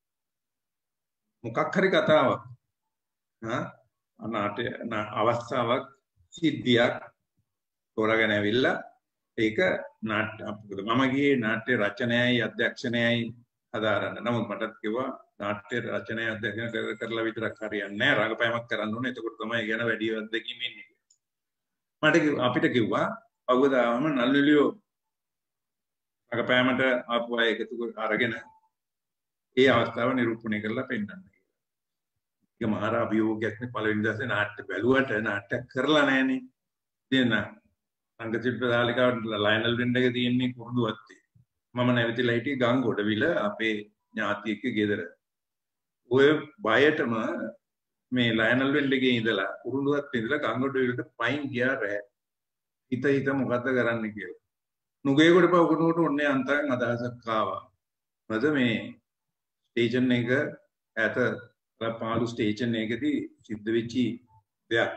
මොකක් හරි කතාවක් හා නාට්‍ය අවස්ථාවක් සිද්ධියක් තෝරාගෙන ඇවිල්ලා ඒක නාට්‍ය අපිට මම ගියේ නාට්‍ය රචනයයි අධ්‍යක්ෂණයයි හදාරන්න. නමුත් මටත් කිව්වා නාට්‍ය රචනය අධ්‍යක්ෂණය කරලා විතරක් හරියන්නේ නැහැ. රංගපෑමක් කරන්න ඕනේ. එතකොට තමයි ගැන වැඩි අත්දැකීම් එන්නේ. මට අපිට කිව්වා අවුවදාම නළුලියෝ රංගපෑමට ආපු අය එකතු අරගෙන ඒ අවස්ථාව නිරූපණය කරලා පෙන්නන්න කියලා. ඒක මහා අභියෝගයක් නේ පළවෙනි දවසේ නාට්‍ය බැලුවට නාට්‍ය කරලා නැහනේ. ඉතින් රංගචිත්‍රශාලිකාවට ලයනල් වෙන්න එක තියෙන්නේ කුරුඳුවත්තේ. මම නැවතිලා හිටියේ ගංගොඩවිල අපේ ඥාතියෙක් ගෙදර. ඔය බයටම මේ ලයනල් වෙන්න එකේ ඉඳලා කුරුඳුවත්තේ ඉඳලා ගංගොඩවිලට පයින් ගියා රෑ. හිත හිත මොකද්ද කරන්න කියලා. නුගේගොඩ පවුනට ඔන්නේ අන්තරන් අදහසක් ආවා. මොකද මේ ස්ටේෂන් එක ඇත පාලු ස්ටේෂන් එකදී සිද්ධ වෙච්චි දෙයක්.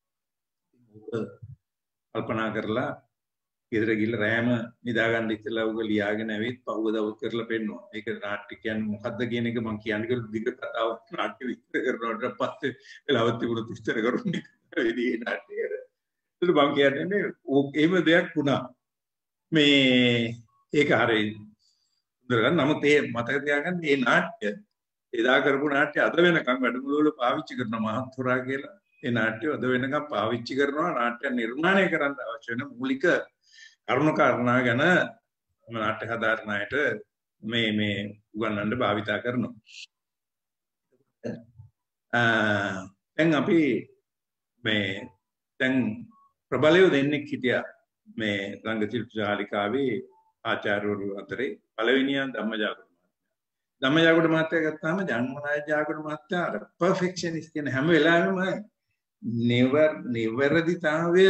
කල්පනා කරලා ගෙදර ගිහලා රෑම නිදා ගන්න ඉස්සෙල්ලා උග ලියාගෙන ඇවිත් පහුව දවස් කරලා පෙන්නවා. ඒක නාට්‍ය කියන්නේ මොකද්ද කියන එක මම කියන්නේ කියලා දිග කතාවක් නාට්‍ය විස්තර කරනකොට පස්සේ වෙලාවත් තිබුණු විස්තර කරුන්නේ. ඒ නාට්‍යය. ඒක මම කියන්නේ එහෙම දෙයක් වුණා. මේ ඒක හරියි. හොඳට නමුත් ඒ මතක තියාගන්න මේ නාට්‍ය එදා කරපු නාට්‍ය අද වෙනකන් වැඩමුළු වල පාවිච්චි කරන මහත්හොරා කියලා. ඒ නාට්‍ය අද වෙනකන් පාවිච්චි කරනවා නාට්‍ය නිර්මාණය කරන්න අවශ්‍ය වෙන මූලික කරුණු කාරණා ගැන නාට්‍ය හදාරන අයට මේ මේ උගන්වන්න භාවිතා කරනවා. දැන් අපි මේ දැන් ප්‍රබලයෝ දෙන්නෙක් හිටියා මේ රංගචිත්‍රශාලිකාවේ ආචාර්යවරු අතරේ පළවෙනියා ධම්මජාගුඩ මහත්තයා. ධම්මජාගුඩ මහත්තයා ගත්තාම ජන්මනාය ජාගුඩ මහත්තයා අර පර්ෆෙක්ෂනිස්ට් කියන හැම වෙලාවෙම never නිවැරදිතාවය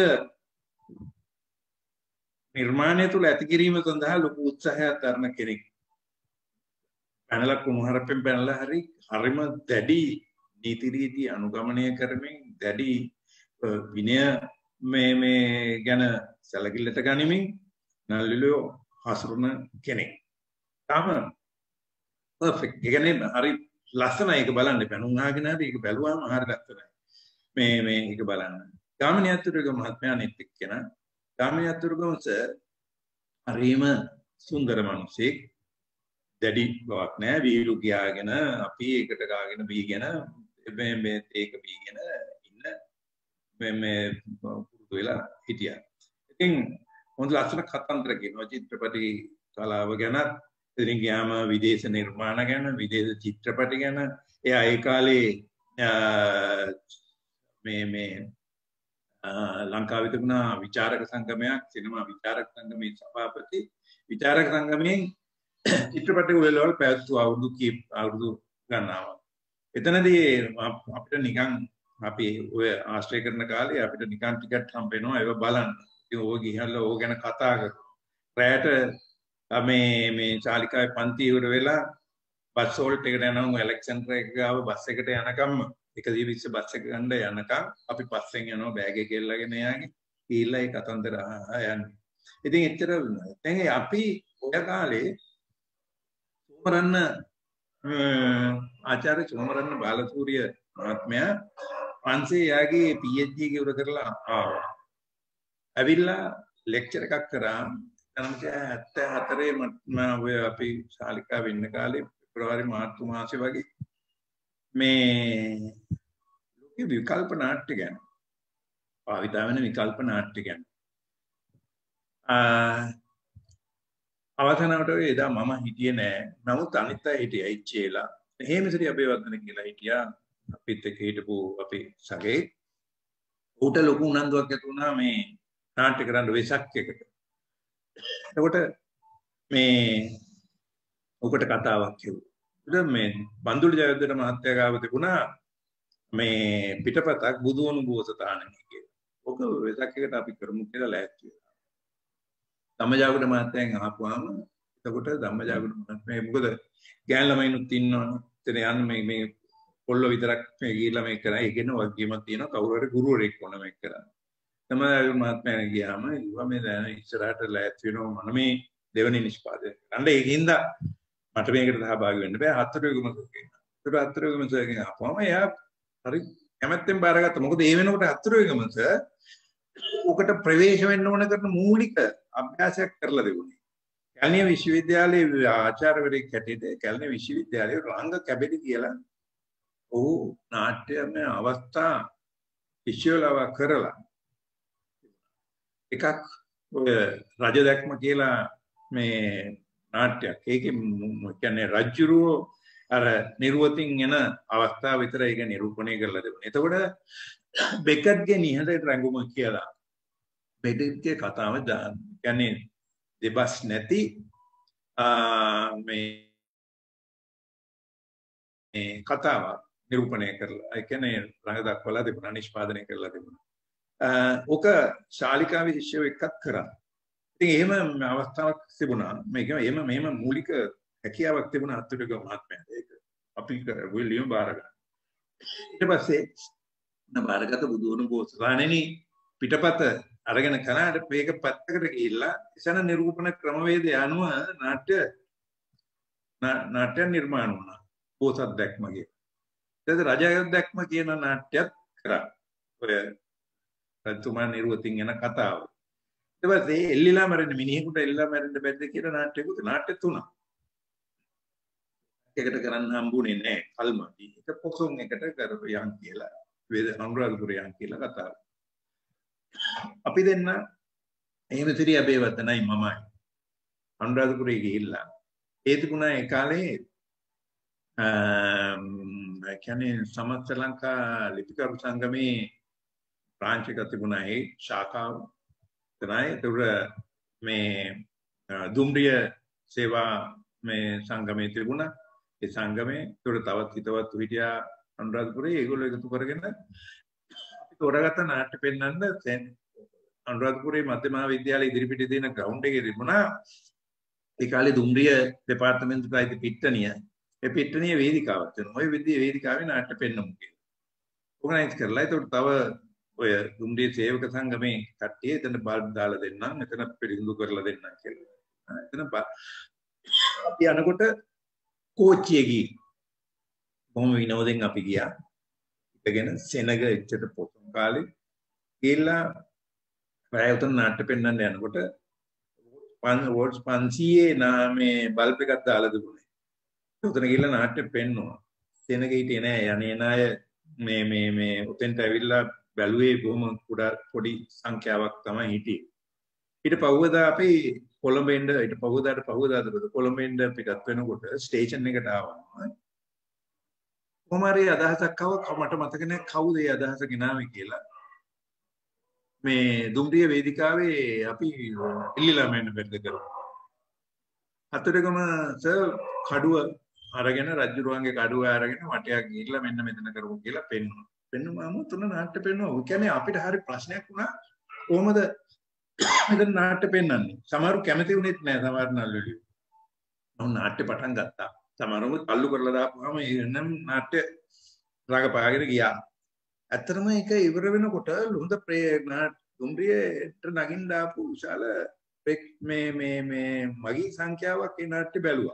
නිර්මාණය තුළ ඇති කිරීම සඳහා ලොකු උත්සාහයක් දරන කෙනෙක්. පැනලා කුණුහරුපෙන් පැනලා හරි හරිම දැඩි නීති රීති අනුගමනය කරමින් දැඩි විනය මේ මේ ගැන සැලකිල්ලට ගනිමින් නළුලියෝ හසුරුන කෙනෙක්. තාම පර්ෆෙක්ට්. ඒ කියන්නේ හරි ලස්සනයි ඒක බලන්න. පැනුම් ආගෙන හරි ඒක බැලුවාම හරි ලස්සනයි. මේ මේ ඒක බලන්න. ගාමිණී අතුරුගම මහත්මයා අනිත් එක්කෙනා. ගාමිණී අතුරුගම සර් හරිම සුන්දර මිනිසෙක්. දැඩි බවක් නැහැ. වීලු ගියාගෙන අපි ඒකට ගාගෙන බීගෙන මේ මේ ඒක බීගෙන ඉන්න මේ මේ පුරුදු වෙලා හිටියා. ඉතින් හොඳ ලස්සන කතන්දර කියනවා චිත්‍රපටි කලාව ගැන. ඉතින් ගියාම විදේශ නිර්මාණ ගැන, විදේශ චිත්‍රපටි ගැන. එයා ඒ කාලේ මේ මේ ලංකාවේ තිබුණා විචාරක සංගමයක්, සිනමා විචාරක සංගමේ සභාපති. විචාරක සංගමේ චිත්‍රපටි උළෙලවල් පැවැත්වුව අවුරුදු කීප අවුරුදු ගණනාවක්. එතනදී අපිට නිකන් අපි ඔය ආශ්‍රය කරන කාලේ අපිට නිකන් ටිකට් හම්බ වෙනවා ඒක බලන්න. ඉතින් ඕක ගිහලා ඕක ගැන කතා කරනවා. රැයට මේ මේ ශාලිකාවේ පන්ති ඉවර වෙලා බස් හෝල්ට් එකට යනවා ඇලෙක්සැන්ඩර් එක ගාව බස් එකට යනකම් එකසිය විස්ස බස් එක ගන්න යනකම් අපි පස්සෙන් යනවා බෑග් එක ගෙල්ලගෙන යන්නේ. ඊළඟ ඒ කතන්දර යන්නේ. ඉතින් එච්චර දැන් අපි ඔය කාලේ සෝමරන්න ආචාර්ය සෝමරන්න බාලසූරිය මහත්මයා පන්සේ යාගේ PhD එක ඉවර කරලා ආවා. ඇවිල්ලා ලෙක්චර් එකක් කරා. හැත්තෑ හතරේ මම ඔය අපි ශාලිකාව ඉන්න කාලේ පෙබරවාරි මාර්තු මාසේ වගේ මේ ලෝක විකල්ප නාට්‍ය ගැන භාවිතා වෙන විකල්ප නාට්‍ය ගැන අවසානවට එදා මම හිටියේ නෑ. නමුත් අනිත් අය හිටියා ඉච්චේලා. හේමසිරි අබේවර්ධන කියලා හිටියා. අපිත් එක්ක හිටපු අපේ සගේ. ඌට ලොකු උනන්දුවක් ඇති වුණා මේ නාට්‍ය කරන්න වෙසක් එකට. එතකොට මේ උකට කතාවක් කිව්වා. ඉතින් මේ බන්දුල ජයවර්ධන මහත්තයා ගාව තිබුණා මේ පිටපතක් බුදුවණු බෝසතාණන් කියලා. ඔක වෙසක් එකට අපි කරමු කියලා ලෑස්ති වෙනවා. ධම්මජාගුඩ මහත්තයන් අහපුවාම එතකොට ධම්මජාගුඩ මහත්මයා මොකද ගෑන් ළමයිනුත් ඉන්නවනේ. එතන යන්න මේ මේ පොල්ල විතරක් මේ ගිහිල්ලා මේක කරා. ඒකේන වගකීමක් තියෙනවා. කවුරු හරි ගුරුවරයෙක් වුණා මේක කරා. ධම්මජාගුඩ මහත්මයා ගියාම ඉුවා මේ දැන් ඉස්සරහට ලෑස්ති වෙනවා මම මේ දෙවෙනි නිෂ්පාදනය. අන්න ඒකින්ද මට මේකට සහභාගී වෙන්න බෑ. හතරවෙනි ගමසක් කියනවා. ඒක හතරවෙනි ගමසකින් ආපුවම එයා හරි කැමැත්තෙන් බාරගත්තා. මොකද ඒ වෙනකොට හතරවෙනි ගමස ඔකට ප්‍රවේශ වෙන්න ඕන කරන මූලික අභ්‍යාසයක් කරලා දෙන්නේ. කැලණිය විශ්වවිද්‍යාලයේ ආචාර්යවරයෙක් හැටියට කැලණිය විශ්වවිද්‍යාලයේ රංග කැබලි කියලා ඔහු නාට්‍යමය අවස්ථා ඉෂ්‍යලව කරලා එකක් ඔය රජ දැක්ම කියලා මේ නාට්‍යයක්. ඒකේ කියන්නේ රජුරෝ අර නිර්වතින් එන අවස්ථාව විතර ඒක නිරූපණය කරලා දෙනවා. එතකොට බෙකට්ගේ නිහඬ රැඟුම කියලා බෙකට්ගේ කතාව කියන්නේ දෙබස් නැති මේ මේ කතාව නිරූපණය කරලා ඒ කියන්නේ රඟ දක්වලා තිබුණා නිෂ්පාදනය කරලා තිබුණා. ඔක ශාලිකාවේ ශිෂ්‍යව එකක් කරා. ඉතින් එහෙම අවස්ථාවක් තිබුණා. මේක එහෙම මෙහෙම මූලික හැකියාවක් තිබුණා අත්විඳ මහත්මයාට. ඒක අපි විලියම් බාරගන්න. ඊට පස්සේ බාරගත බුදුවරුන් බෝසතාණෙනි පිටපත අරගෙන කනාට මේක පැත්තකට ගිහිල්ලා එසන නිරූපණ ක්‍රමවේදය අනුව නාට්‍ය නාට්‍ය නිර්මාණ වුණා. බෝසත් දැක්මගේ. ඊට රජ දැක්ම කියන නාට්‍යයක් කරා. ඔය රජතුමා නිර්වතින් යන කතාව. ඊට පස්සේ එල්ලිලා මැරෙන්න මිනිහෙකුට එල්ලිලා මැරෙන්න බැද්ද කියලා නාට්‍යකුත් නාට්‍ය තුනක්. එකට කරන්න හම්බුනේ නැහැ කල්මදී. ඒක පොසොන් එකට කරපු යන් කියලා වේද අනුරාධපුර යන් කියලා කතාව. අපි දෙන්න එහෙම සිරිය බේවතනයි මමයි. අනුරාධපුරේ ගිහිල්ලා ඒ තිබුණා ඒ කාලේ අ කියන්නේ සමස්ත ලංකා ලිපිකරු සංගමේ බ්‍රාන්ච් එක තිබුණා ඒ ශාඛාව. එතනයි ඒතර මේ දුම්රිය සේවා මේ සංගමේ තිබුණා. ඒ සංගමේ ඒතර තවත් හිතවත් හිටියා අනුරාධපුරේ. ඒගොල්ලෝ එකතු කරගෙන අපි තෝරාගත්ත නාට්‍ය පෙන්වන්න අනුරාධපුරේ මධ්‍ය මහා විද්‍යාලයේ ඉදිරිපිට තියෙන ග්‍රවුන්ඩ් එකේ තිබුණා. ඒ කාලේ දුම්රිය දෙපාර්තමේන්තුවට අයිති පිට්ටනිය. ඒ පිට්ටනිය වේදිකාවක් තියෙනවා. ওই විද්‍ය වේදිකාවේ නාට්‍ය පෙන්වමු කියලා. ඕගනයිස් කරලා ඒතකොට තව ඔය දුම්රිය සේවක සංගමේ කට්ටිය එතන බල්බ් දාලා දෙන්නම්. එතන පිළිඳු කරලා දෙන්නම් කියලා. එතන අපි අනකොට කෝච්චියේ ගිහින් බොහොම විනෝදෙන් අපි ගියා. ඉතගෙන සෙනග එච්චර පොතම් කාලේ ගිහිල්ලා රාය උතන නාට්‍ය පෙන්වන්න යනකොට වෝට්ස් පන්සීයේ නාමේ බල්බ් එකක් දාලා දුන්නේ. උතන ගිහිල්ලා නාට්‍ය පෙන්වනවා. සෙනග හිටියේ නෑ යන්නේ නාය මේ මේ මේ උතෙන්ට ඇවිල්ලා බැලුවේ බොහොම කුඩා පොඩි සංඛ්‍යාවක් තමයි හිටියේ. ඊට පහුවදා අපි කොළඹෙන්ද ඊට පහුවදාට පහුවදාද කොළඹෙන්ද පිටත් වෙනකොට ස්ටේෂන් එකට ආවා. කොමාරේ අදහසක් ආව මට මතක නැහැ කවුද ඒ අදහස ගෙනාවේ කියලා. මේ දුම්රිය වේදිකාවේ අපි ඉල්ලිලා මෙන්න බෙද කරා. හතරගම සර් කඩුව අරගෙන රජුරුවන්ගේ කඩුව අරගෙන වටයක් ගිහිල්ලා මෙන්න මෙතන කරමු කියලා පෙන්වනවා. පෙන්වුවාම තුන නාට්‍ය පෙන්වනවා. ඒ කියන්නේ අපිට හරි ප්‍රශ්නයක් වුණා. කොහොමද මෙතන නාට්‍ය පෙන්වන්නේ? සමහරු කැමති වුණෙත් නෑ සමහර නළුලියෝ. මම නාට්‍ය පටන් ගත්තා. සමහරව තල්ලු කරලා දාපුවාම එනම් නාට්‍ය රඟපාගෙන ගියා. ඇත්තටම ඒක ඉවර වෙනකොට ලොඳ දුම්රියට නගින්න දාපු විශාල මේ මේ මේ මගී සංඛ්‍යාවක් ඒ නාට්‍ය බැලුවා.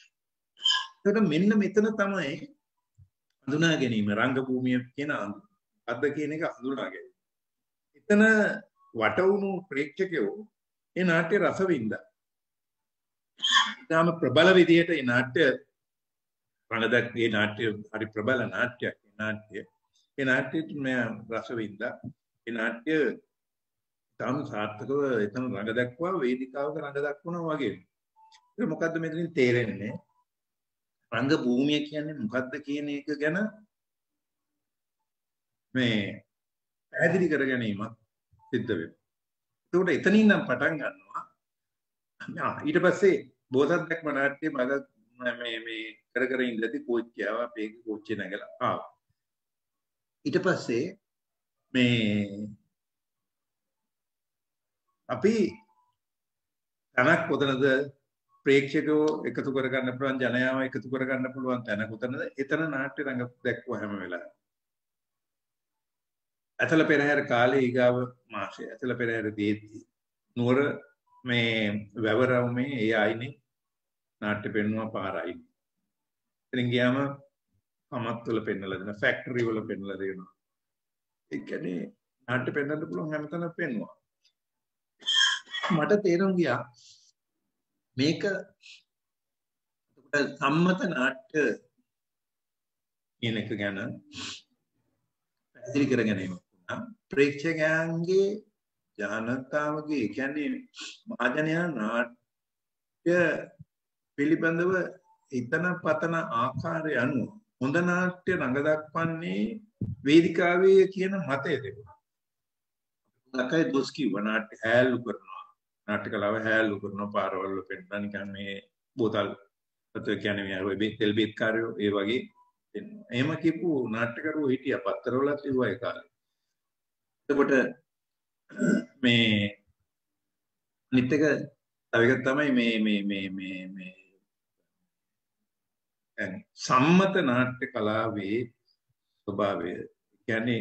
ඒකට මෙන්න මෙතන තමයි හඳුනා ගැනීම රංගභූමිය කියන අද කියන එක හඳුනා ගැනීම. එතන වටවුණු ප්‍රේක්ෂකයෝ ඒ නාට්‍ය රස වින්දා. ඊටම ප්‍රබල විදියට ඒ නාට්‍ය රංගදක් ඒ නාට්‍ය හරි ප්‍රබල නාට්‍යයක්. ඒ නාට්‍ය ඒ නාට්‍යෙත් මම රස වින්දා. ඒ නාට්‍ය තාම සාර්ථකව එතන රංග දක්වා වේදිකාවක රංග දක්වනවා වගේ. ඒක මොකද්ද මෙතනින් තේරෙන්නේ? රංග භූමිය කියන්නේ මොකද්ද කියන එක ගැන මේ පැහැදිලි කර ගැනීමක් සිද්ධ වෙනවා. ඒකට එතනින් නම් පටන් ගන්නවා. ඊට පස්සේ බෝසත් දැක්ම නාට්‍ය මග මේ මේ කර කර ඉඳලා කෝච්චියව අපේ කෝච්චිය නැගලා ආවා. ඊට පස්සේ මේ අපි තනක් කොතනද ප්‍රේක්ෂකයෝ එකතු කරගන්න පුළුවන් ජනයාව එකතු කරගන්න පුළුවන් තැන කොතනද එතන නාට්‍ය රංග දැක්වුවා හැම වෙලාවෙම. ඇතල පෙරහැර කාලේ ඊගාව මාසය ඇතල පෙරහැර දීදී නුවර මේ වැවරවුමේ ඒ ආයිනේ නාට්‍ය පෙන්වුවා පාරයි. ඉතින් ගියාම කමත් වල පෙන්නලා දෙන ෆැක්ටරි වල පෙන්නලා දෙනවා. ඒ කියන්නේ නාට්‍ය පෙන්වන්න පුළුවන් හැමතැනම පෙන්වුවා. මට තේරුම් ගියා මේක එතකොට සම්මත නාට්‍ය කියන එක ගැන පැහැදිලි කර ගැනීම වුණා. ප්‍රේක්ෂකයන්ගේ ජනතාවගේ කියන්නේ මහජනයා නාට්‍ය පිළිබඳව හිතන පතන ආකාරය අනුව හොඳ නාට්‍ය රඟ දක්වන්නේ වේදිකාවේ කියන මතය තිබුණා. ලකයි දොස් කිව්ව නාට්‍ය හැලු කරනවා. නාට්‍ය කලාව හැලු කරනවා පාරවල් වල පෙන්නන නිකන් මේ බෝතල් අත කියන්නේ මේ ඔය තෙල් බීත් කාර්යෝ ඒ වගේ එනවා. එහෙම කියපු නාට්‍යකරුවෝ හිටියා පත්තරවලත් ඉවුවා ඒ කාලේ. එතකොට මේ අනිත් එක තව එකක් තමයි මේ මේ මේ මේ මේ සම්මත නාට්‍ය කලාවේ ස්වභාවය. කියන්නේ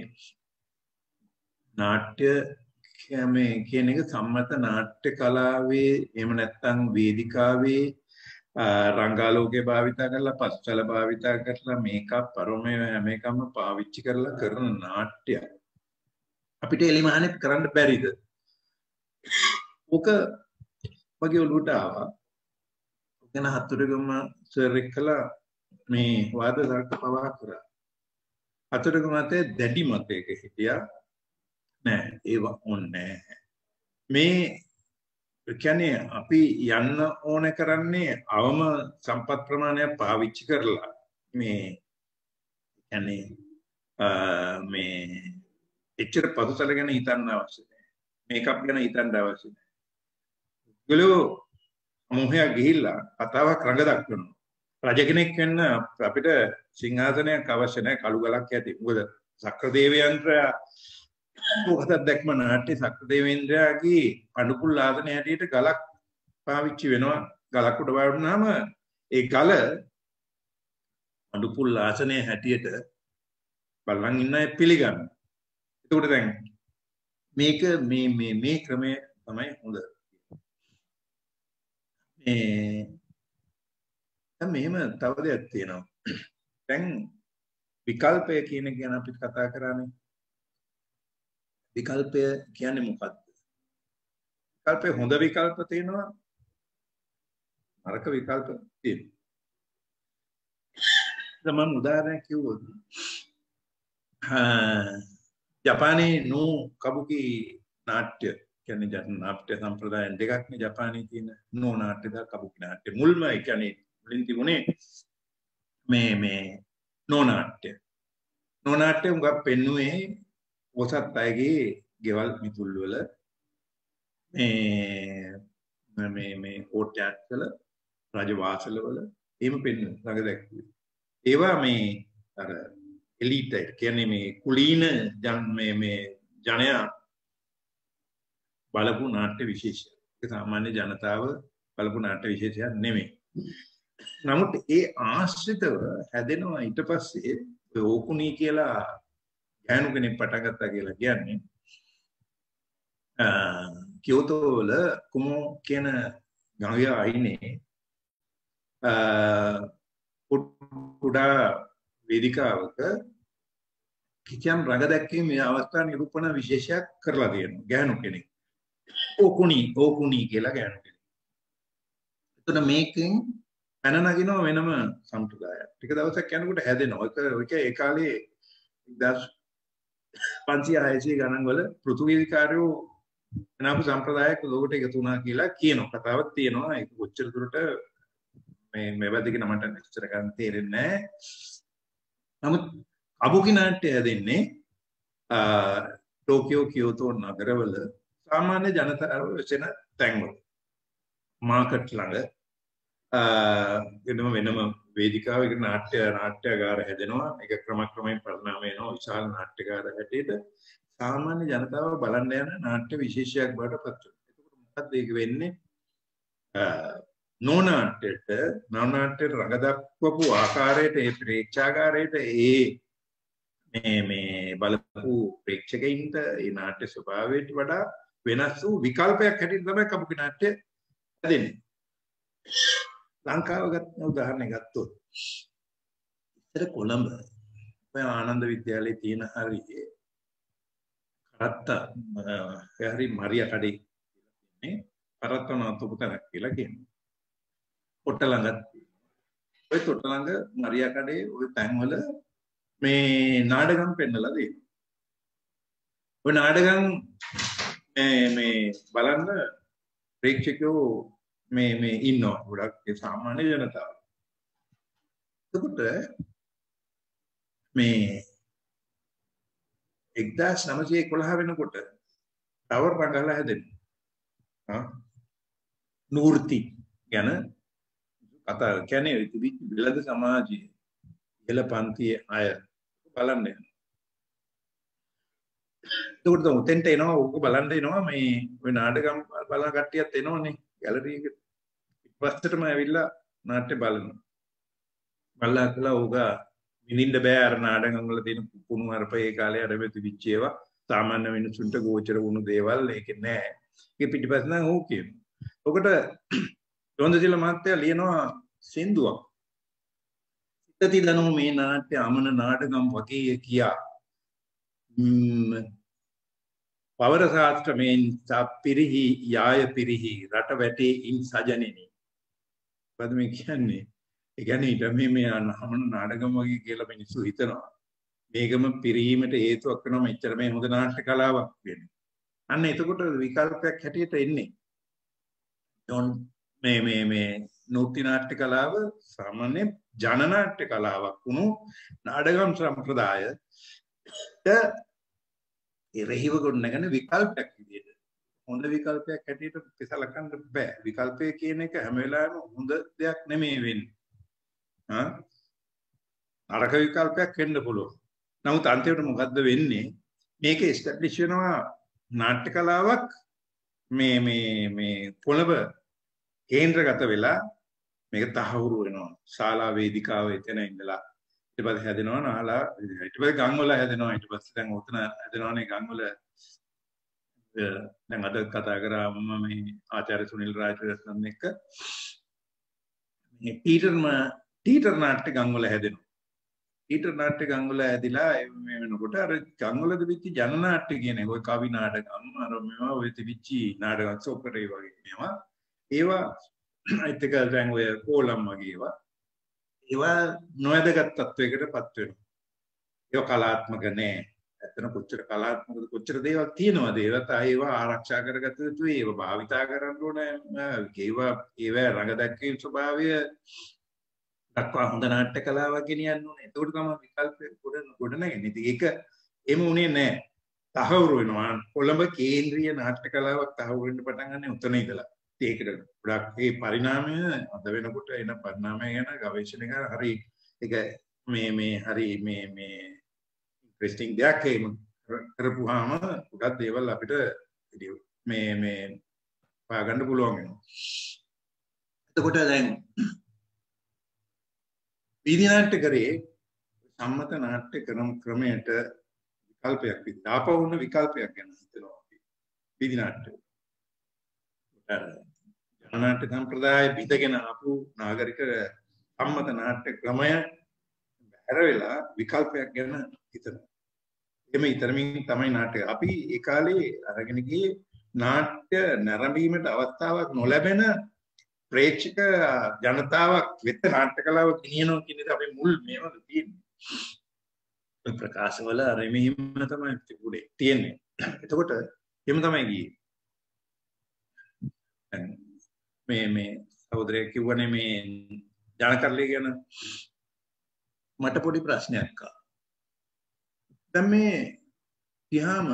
නාට්‍ය මේ කියන එක සම්මත නාට්‍ය කලාවේ එහෙම නැත්නම් වේදිකාවේ රංගාලෝකේ භාවිතා කරලා පස්චල භාවිතා කරලා මේකප් පරමේ හැම එකම පාවිච්චි කරලා කරන නාට්‍ය අපිට එලිමහනේ කරන්න බැරිද? ඔක වගේ ඔලුවට ආවා. ඔකන හතුරුගම සර් එක්කලා මේ වාද තර්ක පවා කරා. හතුරුගම මතේ දැඩි මතයක හිටියා. නෑ ඒව ඕනේ මේ කියන්නේ අපි යන්න ඕන කරන්නේ අවම සම්පත් ප්‍රමාණයක් පාවිච්චි කරලා මේ කියන්නේ මේ එච්චර පසුතල ගැන හිතන්න අවශ්‍ය නැහැ. මේකප් ගැන හිතන්න අවශ්‍ය නැහැ. ඒගොල්ලෝ මොහොය ගිහිල්ලා කතාවක් රඟ දක්වනවා. රජ කෙනෙක් වෙන්න අපිට සිංහාසනයක් අවශ්‍ය නැහැ කළු ගලක් ඇති. මොකද සක්‍රදේවයන්ත්‍රා මොකද දැක්ම නාට්‍ය සක්‍රදේවේන්ද්‍රයාගේ අනුකුල් ආසනය හැටියට ගලක් පාවිච්චි වෙනවා. ගලක් උඩ වඩුනහම ඒ ගල අනුකුල් ආසනය හැටියට බලන් ඉන්න අය පිළිගන්න. ඒකට දැන් මේක මේ මේ මේ ක්‍රමය තමයි හොඳ. මේ දැන් මෙහෙම තව දෙයක් තියෙනවා. දැන් විකල්පය කියන එක ගැන අපි කතා කරානේ. විකල්පය කියන්නේ මොකක්ද? විකල්පේ හොඳ විකල්ප තියෙනවා නරක විකල්ප තියෙනවා. මම උදාහරණයක් කිව්වොත් ජපානයේ නෝ කබුකි නාට්‍ය කියන්නේ ජන නාට්‍ය සම්ප්‍රදායන් දෙකක් නේ ජපානයේ තියෙන නෝ නාට්‍ය දා කබුකි නාට්‍ය. මුල්ම ඒ කියන්නේ මුලින් තිබුණේ මේ මේ නෝ නාට්‍ය. නෝ නාට්‍ය උඟක් පෙන්නුවේ ඔසත් අයගේ ගෙවල් මිතුල් වල මේ මේ මේ කෝට්ටයක් වල රජවාසල වල එහෙම පෙන්වන ළඟ දැක්කුවේ. ඒවා මේ අර එලීට් අය කියන්නේ මේ කුලීන ජන මේ මේ ජනයා බලපු නාට්‍ය විශේෂය. ඒක සාමාන්‍ය ජනතාව බලපු නාට්‍ය විශේෂයක් නෙමෙයි. නමුත් ඒ ආශ්‍රිතව හැදෙනවා ඊට පස්සේ ඕකුණී කියලා ගෑනු කෙනෙක් පටන් ගත්තා කියලා කියන්නේ කියෝතෝ වල කුමෝ කියන ගංගා අයිනේ කුඩා වේදිකාවක කිචම් රඟ දැක්වීමේ අවස්ථා නිරූපණ විශේෂයක් කරලා තියෙනවා ගෑනු කෙනෙක්. ඕකුණී ඕකුණී කියලා ගෑනු කෙනෙක්. එතන මේකෙන් පැන නගිනවා වෙනම සම්ප්‍රදායක්. ටික දවසක් යනකොට හැදෙනවා. ඒක ඒක ඒ කාලේ පන්සිය හයසිය ගණන් වල පෘථුවීකාරයෝ එනපු සම්ප්‍රදායක් ලෝකෙට එකතු වුණා කියලා කියන කතාවක් තියෙනවා. ඒක කොච්චර දුරට මේ මේවැදගෙන මට එච්චර ගන්න තේරෙන්නේ නැහැ. නමුත් කබුකි නාට්‍ය හැදෙන්නේ ටෝකියෝ කියෝතෝ නගරවල සාමාන්‍ය ජනතාව වෙන තැන්වල. මාකට් ළඟ වෙනම වෙනම වේදිකාවක නාට්‍ය නාට්‍යගාර හැදෙනවා. ඒක ක්‍රමක්‍රමයෙන් පරිණාමය වෙනවා විශාල නාට්‍යගාර හැටියට සාමාන්‍ය ජනතාව බලන්න යන නාට්‍ය විශේෂයක් බවට පත් වෙනවා. මොකක්ද ඒක වෙන්නේ නෝනාට්‍යයට නෝනාට්‍යයට රඟ දක්වපු ආකාරයට ඒ ප්‍රේක්ෂාකාරයට ඒ මේ මේ බලපු ප්‍රේක්ෂකයින්ට ඒ නාට්‍ය ස්වභාවයට වඩා වෙනස් වූ විකල්පයක් හැටියට තමයි කපුගේ නාට්‍ය හැදෙන්නේ. ලංකාව ගත්ත උදාහරණයක් ගත්තොත් ඉතින් කොළඹ ඔය ආනන්ද විද්‍යාලයේ තියෙන හරිය කරත්ත හරි මරියා කඩේ කියන්නේ කරත්තන අතුපතක් කියලා කියන්නේ. පොට්ට ළඟත් ඔය තොට ළඟ මරියා කඩේ ඔය තැන්වල මේ නාටකම් පෙන්නලා දෙනවා. ඔය නාටකම් මේ මේ බලන්න ප්‍රේක්ෂකයෝ මේ මේ ඉන්නවා ගොඩක් ඒ සාමාන්‍ය ජනතාව. එතකොට මේ එක්දාස් නවසිය එකොළහ වෙනකොට තව රඟහලා හැදෙනවා. හා නූර්ති ගැන කතා කියන්නේ ඉතිවිච්ච බෙලද සමාජයේ ඉහළ පන්තියේ අය බලන්න යනවා. එතකොට උතෙන්ට එනවා ඕක බලන්න එනවා මේ ඔය නාටකම් බලන කට්ටියත් එනවනේ ගැලරි එකට. ඉස්සරටම ඇවිල්ලා නාට්‍ය බලනවා. බලලා කළා ඕක විඳින්න බෑ අර නාටකම් වල තියෙන කුණු හරප ඒ කාලේ අර වෙතිවිච්ච ඒවා සාමාන්‍ය මිනිසුන්ට ගෝචර වුණු දේවල් ඒක නෑ. ඒක පිටිපස්ස නම් ඕක කියනවා. ඔකට රොන්දසිල්ල මහත්තයා ලියනවා සින්දුවක්. සිතතිලනෝ මේ නාට්‍ය අමන නාටකම් වගේ කියා. පවර ශාස්ත්‍රමෙන් පිරිහි යාය පිරිහි රට වැටේ ඉන් සජනෙනි. මොකද මේ කියන්නේ? ඒ කියන්නේ ඊට මේ මේ අමන නාටකම් වගේ කියලා මිනිස්සු හිතනවා. මේකම පිරීමට හේතුවක් වෙනවා මෙච්චර මේ හොඳ නාට්‍ය කලාවක් වෙන්නේ. අන්න එතකොට විකල්පයක් හැටියට එන්නේ. මේ මේ මේ නෘත්‍ය නාට්‍ය කලාව සාමාන්‍ය ජනනාට්‍ය කලාවක් වුණු නාටකම් සම්ප්‍රදායට එරෙහිව ගොඩනගන විකල්පයක් විදියට හොඳ විකල්පයක් හැටියට පිසලකන්න බෑ. විකල්පය කියන එක හැම වෙලාවෙම හොඳ දෙයක් නෙමෙයි වෙන්නේ. හා නරක විකල්පයක් වෙන්න පුළුවන්. නමුත් අන්තිමට මොකද්ද වෙන්නේ? මේක එස්ටැබ්ලිෂ් වෙනවා නාට්‍ය කලාවක් මේ මේ මේ පොළඹ කේන්ද්‍රගත වෙලා මේක තහවුරු වෙනවා. ශාලා වේදිකාව එතන ඉඳලා ඊට පස්සේ හැදෙනවා නාලා ඊට පස්සේ ගම් වල හැදෙනවා. ඊට පස්සේ දැන් උතන හැදෙනවානේ ගම් වල දැන් අද කතා කරාම මේ ආචාර්ය සුනිල් රාජරත්නන් එක්ක මේ ටීටර්ම ටීටර් නාට්‍ය ගම් වල හැදෙනවා. ටීටර් නාට්‍ය ගම් වල හැදිලා මේ වෙනකොට අර ගම් වල තිබිච්ච ජන නාට්‍ය කියන්නේ ඔය කවි නාටකම් අර මේවා ඔය තිබිච්ච නාටකම් සොපරේ වගේ මේවා ඒවා අයිතික දැන් ඔය කෝලම් වගේ ඒවා ඒවා නොයදගත් තත්වයකටපත් වෙනවා. ඒවා කලාත්මක නෑ. ඇත්තන කොච්චර කලාත්මකද කොච්චර දේවල් තියෙනවද ඒවත් ඒවා ආරක්ෂා කරගත යුතුයි. ඒවා භාවිතා කරන්න ඕනේ. ඒවා ඒවා රඟ දැක්වීම ස්වභාවය දක්වා හොඳ නාට්‍ය කලාවක් ගෙනියන්න ඕනේ. ඒකට තමයි විකල්ප ගොඩ ගොඩනගන්නේ. ඉතින් ඒක එමු උනේ නෑ. තහවුරු වෙනවා. කොළඹ කේන්ද්‍රීය නාට්‍ය කලාවක් තහවුරු වෙන්න පටන් ගන්න උතන ඉඳලා. ඒකට ගොඩක් මේ පරිණාමය අද වෙනකොට එන පරිණාමය ගැන ගවේෂණය කරලා හරි ඒක මේ මේ හරි මේ මේ ඉන්ටරෙස්ටිං දෙයක් එහෙම කරපුවාම ගොඩක් දේවල් අපිට මේ මේ පාගන්න පුළුවන් වෙනවා. එතකොට දැන් වීදි නාට්‍ය කරේ සම්මත නාට්‍ය ක්‍රම ක්‍රමයට විකල්පයක් විදිහට ආපවුන විකල්පයක් ගැන හිතනවා අපි. වීදි නාට්‍ය ජනනාට්‍ය සම්ප්‍රදාය බිඳගෙන ආපු නාගරික සම්මත නාට්‍ය ක්‍රමය බැහැර වෙලා විකල්පයක් ගැන හිතනවා. එමෙ ඊතරමින් තමයි නාට්‍ය. අපි ඒ කාලේ අරගෙන ගියේ නාට්‍ය නැරඹීමට අවස්ථාවක් නොලැබෙන ප්‍රේක්ෂක ජනතාවක් වෙත නාට්‍ය කලාව ගෙනියනවා කියන එක අපේ මුල් මේවල තියෙන්නේ. ඒ ප්‍රකාශවල අර මෙහිම තමයි තිබුණේ තියෙන්නේ. එතකොට එහෙම තමයි ගියේ. මේ මේ සහෝදරයෙක් කිව්වනේ මේ ජනකර්ලී ගැන මට පොඩි ප්‍රශ්නයක් ආවා. දැන් මේ ගියාම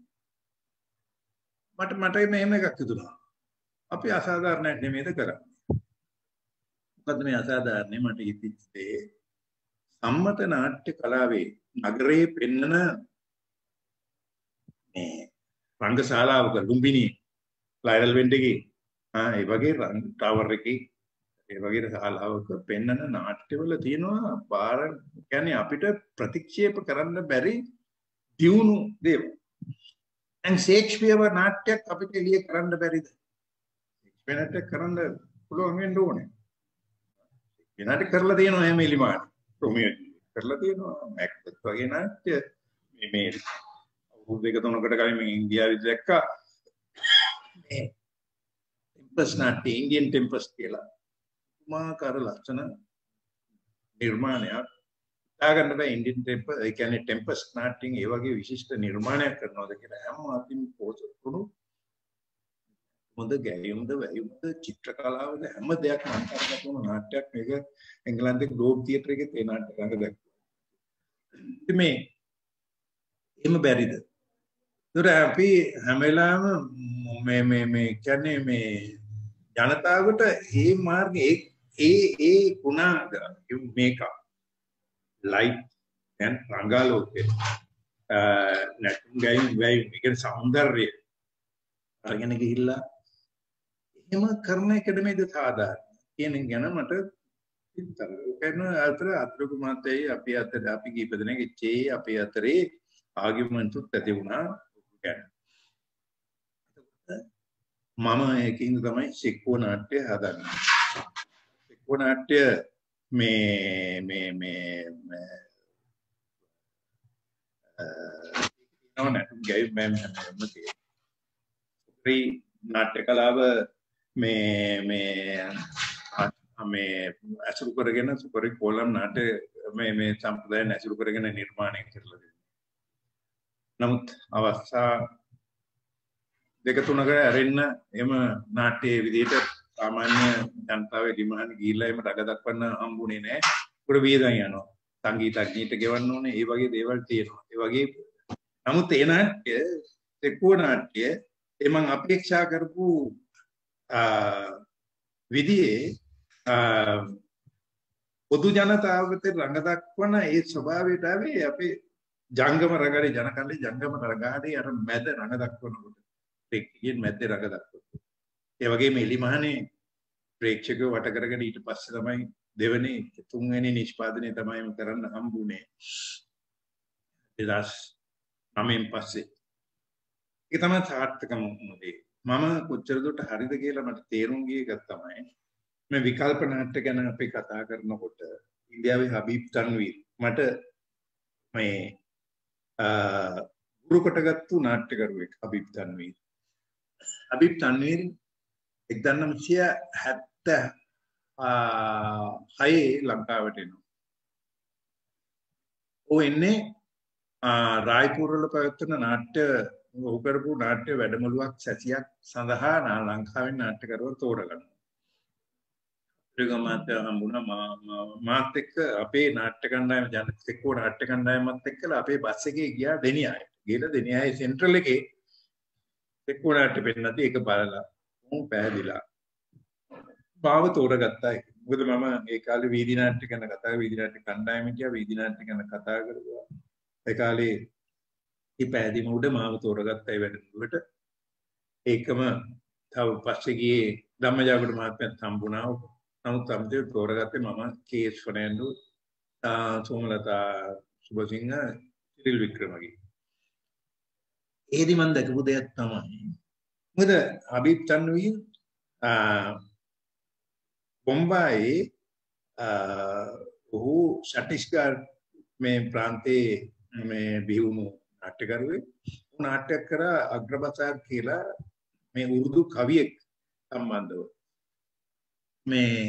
මට මට මෙහෙම එකක් හිතුණා. අපි අසාධාරණයක් නෙමෙයිද කරන්නේ. මොකද්ද මේ අසාධාරණේ මට හිතෙච්ච දේ සම්මත නාට්‍ය කලාවේ නගරයේ පෙන්නන මේ රංගශාලාවක ලුම්බිනි ලයිරල් වෙන්න එකේ ආ ඒ වගේ ටවර් එකේ ඒ වගේ ශාලාවක පෙන්නන නාට්‍යවල තියෙනවා බාර කියන්නේ අපිට ප්‍රතික්ෂේප කරන්න බැරි දියුණු දේවල්. දැන් ෂේක්ස්පියර් නාට්‍යයක් අපිට එළිය කරන්න බැරිද? ෂේක්ස්පියර් නාට්‍යයක් කරන්න පුළුවන් වෙන්න ඕනේ. ඒ නාට්‍ය කරලා තියෙනවා එහෙම එලිමාන. රොමියෝ කරලා තියෙනවා. මැක්බෙත් වගේ නාට්‍ය මේ මේ අවුරුදු දෙක තුනකට කලින් මම ඉන්දියාවේ දැක්කා. මේ ටෙම්පස් නාට්‍ය ඉන්දියන් ටෙම්පස් කියලා. මාකාර ලක්ෂණ නිර්මාණයක් දාගන්න බෑ ඉන්දියන් ටෙම්පස් ඒ කියන්නේ ටෙම්පස් නාට්‍යයෙන් ඒ වගේ විශිෂ්ට නිර්මාණයක් කරනවාද කියලා හැම අතින් පොතොතුණු මොඳ ගැයුම්ද වැයුම්ද චිත්‍ර කලාවද හැම දෙයක්ම අන්තර්ගත වුණු නාට්‍යයක් මේක එංගලන්තේ ග්ලෝබ් තියටර් එකේ තේ නාට්‍ය රංග දැක්වුවා. ඉතින් මේ එහෙම බැරිද? ඒතර අපි හැම වෙලාවෙම මේ මේ මේ කියන්නේ මේ ජනතාවට මේ මාර්ගයේ ඒ ඒ ගුණාංග මේක ලයිට් දැන් රංගාලෝකේ නැටුම් ගයින් වෙයි මේක සෞන්දර්යය අරගෙන ගිහිල්ලා එහෙම කරන එකද මේද සාධාරණ කියන ගැන මට හිතන්න. කරන අතර අතුරුක මාතේ අපි අතර අපි කීප දෙනෙක් ඉච්චේ අපි අතරේ ආගියුමන්ට්ස් ඇති වුණා ගැන. මම ඒකින් තමයි සික්කෝ නාට්‍ය හදන්නේ. සික්කෝ නාට්‍ය මේ මේ මේ අ නෝන ගයි මම මම ප්‍රී නාට්‍ය කලාව මේ මේ මේ අසුරු කරගෙන සුපරි කොලම් නාට්‍ය මේ මේ සම්ප්‍රදායන අසුරු කරගෙන නිර්මාණය කරලා දෙනවා. නමුත් අවස්ථා දෙක තුනක ඇරෙන්න එහෙම නාට්‍යයේ විදිහට සාමාන්‍ය ජනතාවේ ඩිමාන්ඩ් ගිහිල්ලා එහෙම රග දක්වන්න හම්බුනේ නැහැ. උඩ වියදම් යනවා. සංගීතඥයින්ට ගෙවන්න ඕනේ. ඒ වගේ දේවල් තියෙනවා. ඒ වගේ නමුත් ඒ නාට්‍ය සික්කෝ නාට්‍ය ඒ මම අපේක්ෂා කරපු විදිහේ පොදු ජනතාවට රඟ දක්වන ඒ ස්වභාවයට ආවේ අපේ ජංගම රගාරේ ජනකණ්ඩේ ජංගම රගාරේ අර මැද රඟ දක්වනකොට ප්‍රේක්ෂකයන් මැද්දේ රඟ දක්වනවා. ඒ වගේම එලිමහනේ ප්‍රේක්ෂකයෝ වට කරගෙන ඊට පස්සේ තමයි දෙවෙනි තුන්වෙනි නිෂ්පාදනය තමයි කරන්න හම්බුනේ. දෙදාස් නවයෙන් පස්සේ. ඒක තමයි සාර්ථකම වුණේ. මම කොච්චර දුරට හරිද කියලා මට තේරුම් ගිය එක තමයි මේ විකල්ප නාට්‍ය ගැන අපි කතා කරනකොට ඉන්දියාවේ හබීබ් තන්වීර් මට මේ ගුරු කොටගත්තු නාට්‍යකරුවෙක් හබීබ් තන්වීර්. හබීබ් තන්වීර් එක්දාස් නවසිය හැත්තෑ හයේ ලංකාවට එනවා. ਉਹ එන්නේ රායපුර වල පැවැත්වෙන නාට්‍ය ඔහු කරපු නාට්‍ය වැඩමුළුවක් සැසියක් සඳහා ලංකාවෙන් නාට්‍යකරුවෝ තෝරගන්නවා. ත්‍රිගමාත්‍ය හම්බුණා මාත් එක්ක අපේ නාට්‍ය කණ්ඩායම ජනසික්කෝ නාට්‍ය කණ්ඩායමත් එක්කලා අපේ බස් එකේ ගියා දෙනියාය. ගිහලා දෙනියායේ සෙන්ට්‍රල් එකේ සික්කෝ නාට්‍ය පෙන්නද්දි ඒක බලලා මම පැහැදිලා භාව තෝරගත්තා. මොකද මම ඒ කාලේ වීදි නාට්‍ය ගැන කතා වීදි නාට්‍ය කණ්ඩායම කියා වීදි නාට්‍ය ගැන කතා කරුවා. ඒ කාලේ මේ පැහැදිම උඩ මාව තෝරගත්තා ඒ වැඩමුළුවට. ඒකම තව පස්සේ ගියේ ධම්මජාගුඩ මහත්මයාත් හම්බුණා. නමුත් අම්දේ තෝරගත්තේ මම කේස් ෆර්නෑන්ඩෝ සෝමලතා සුබසිංහ සිරිල් වික්‍රමගේ. ඒදි මම දැකපු දෙයක් තමයි මොකද හබීබ් තන්වීර් බොම්බායේ ඔහු ඡත්තීස්ගඩ් මේ ප්‍රාන්තයේ මේ බිහුණු නාට්‍යකරුවෙක්. උන් නාට්‍ය කරා අග්‍රබසාර් කියලා මේ උර්දු කවියෙක් සම්බන්ධව මේ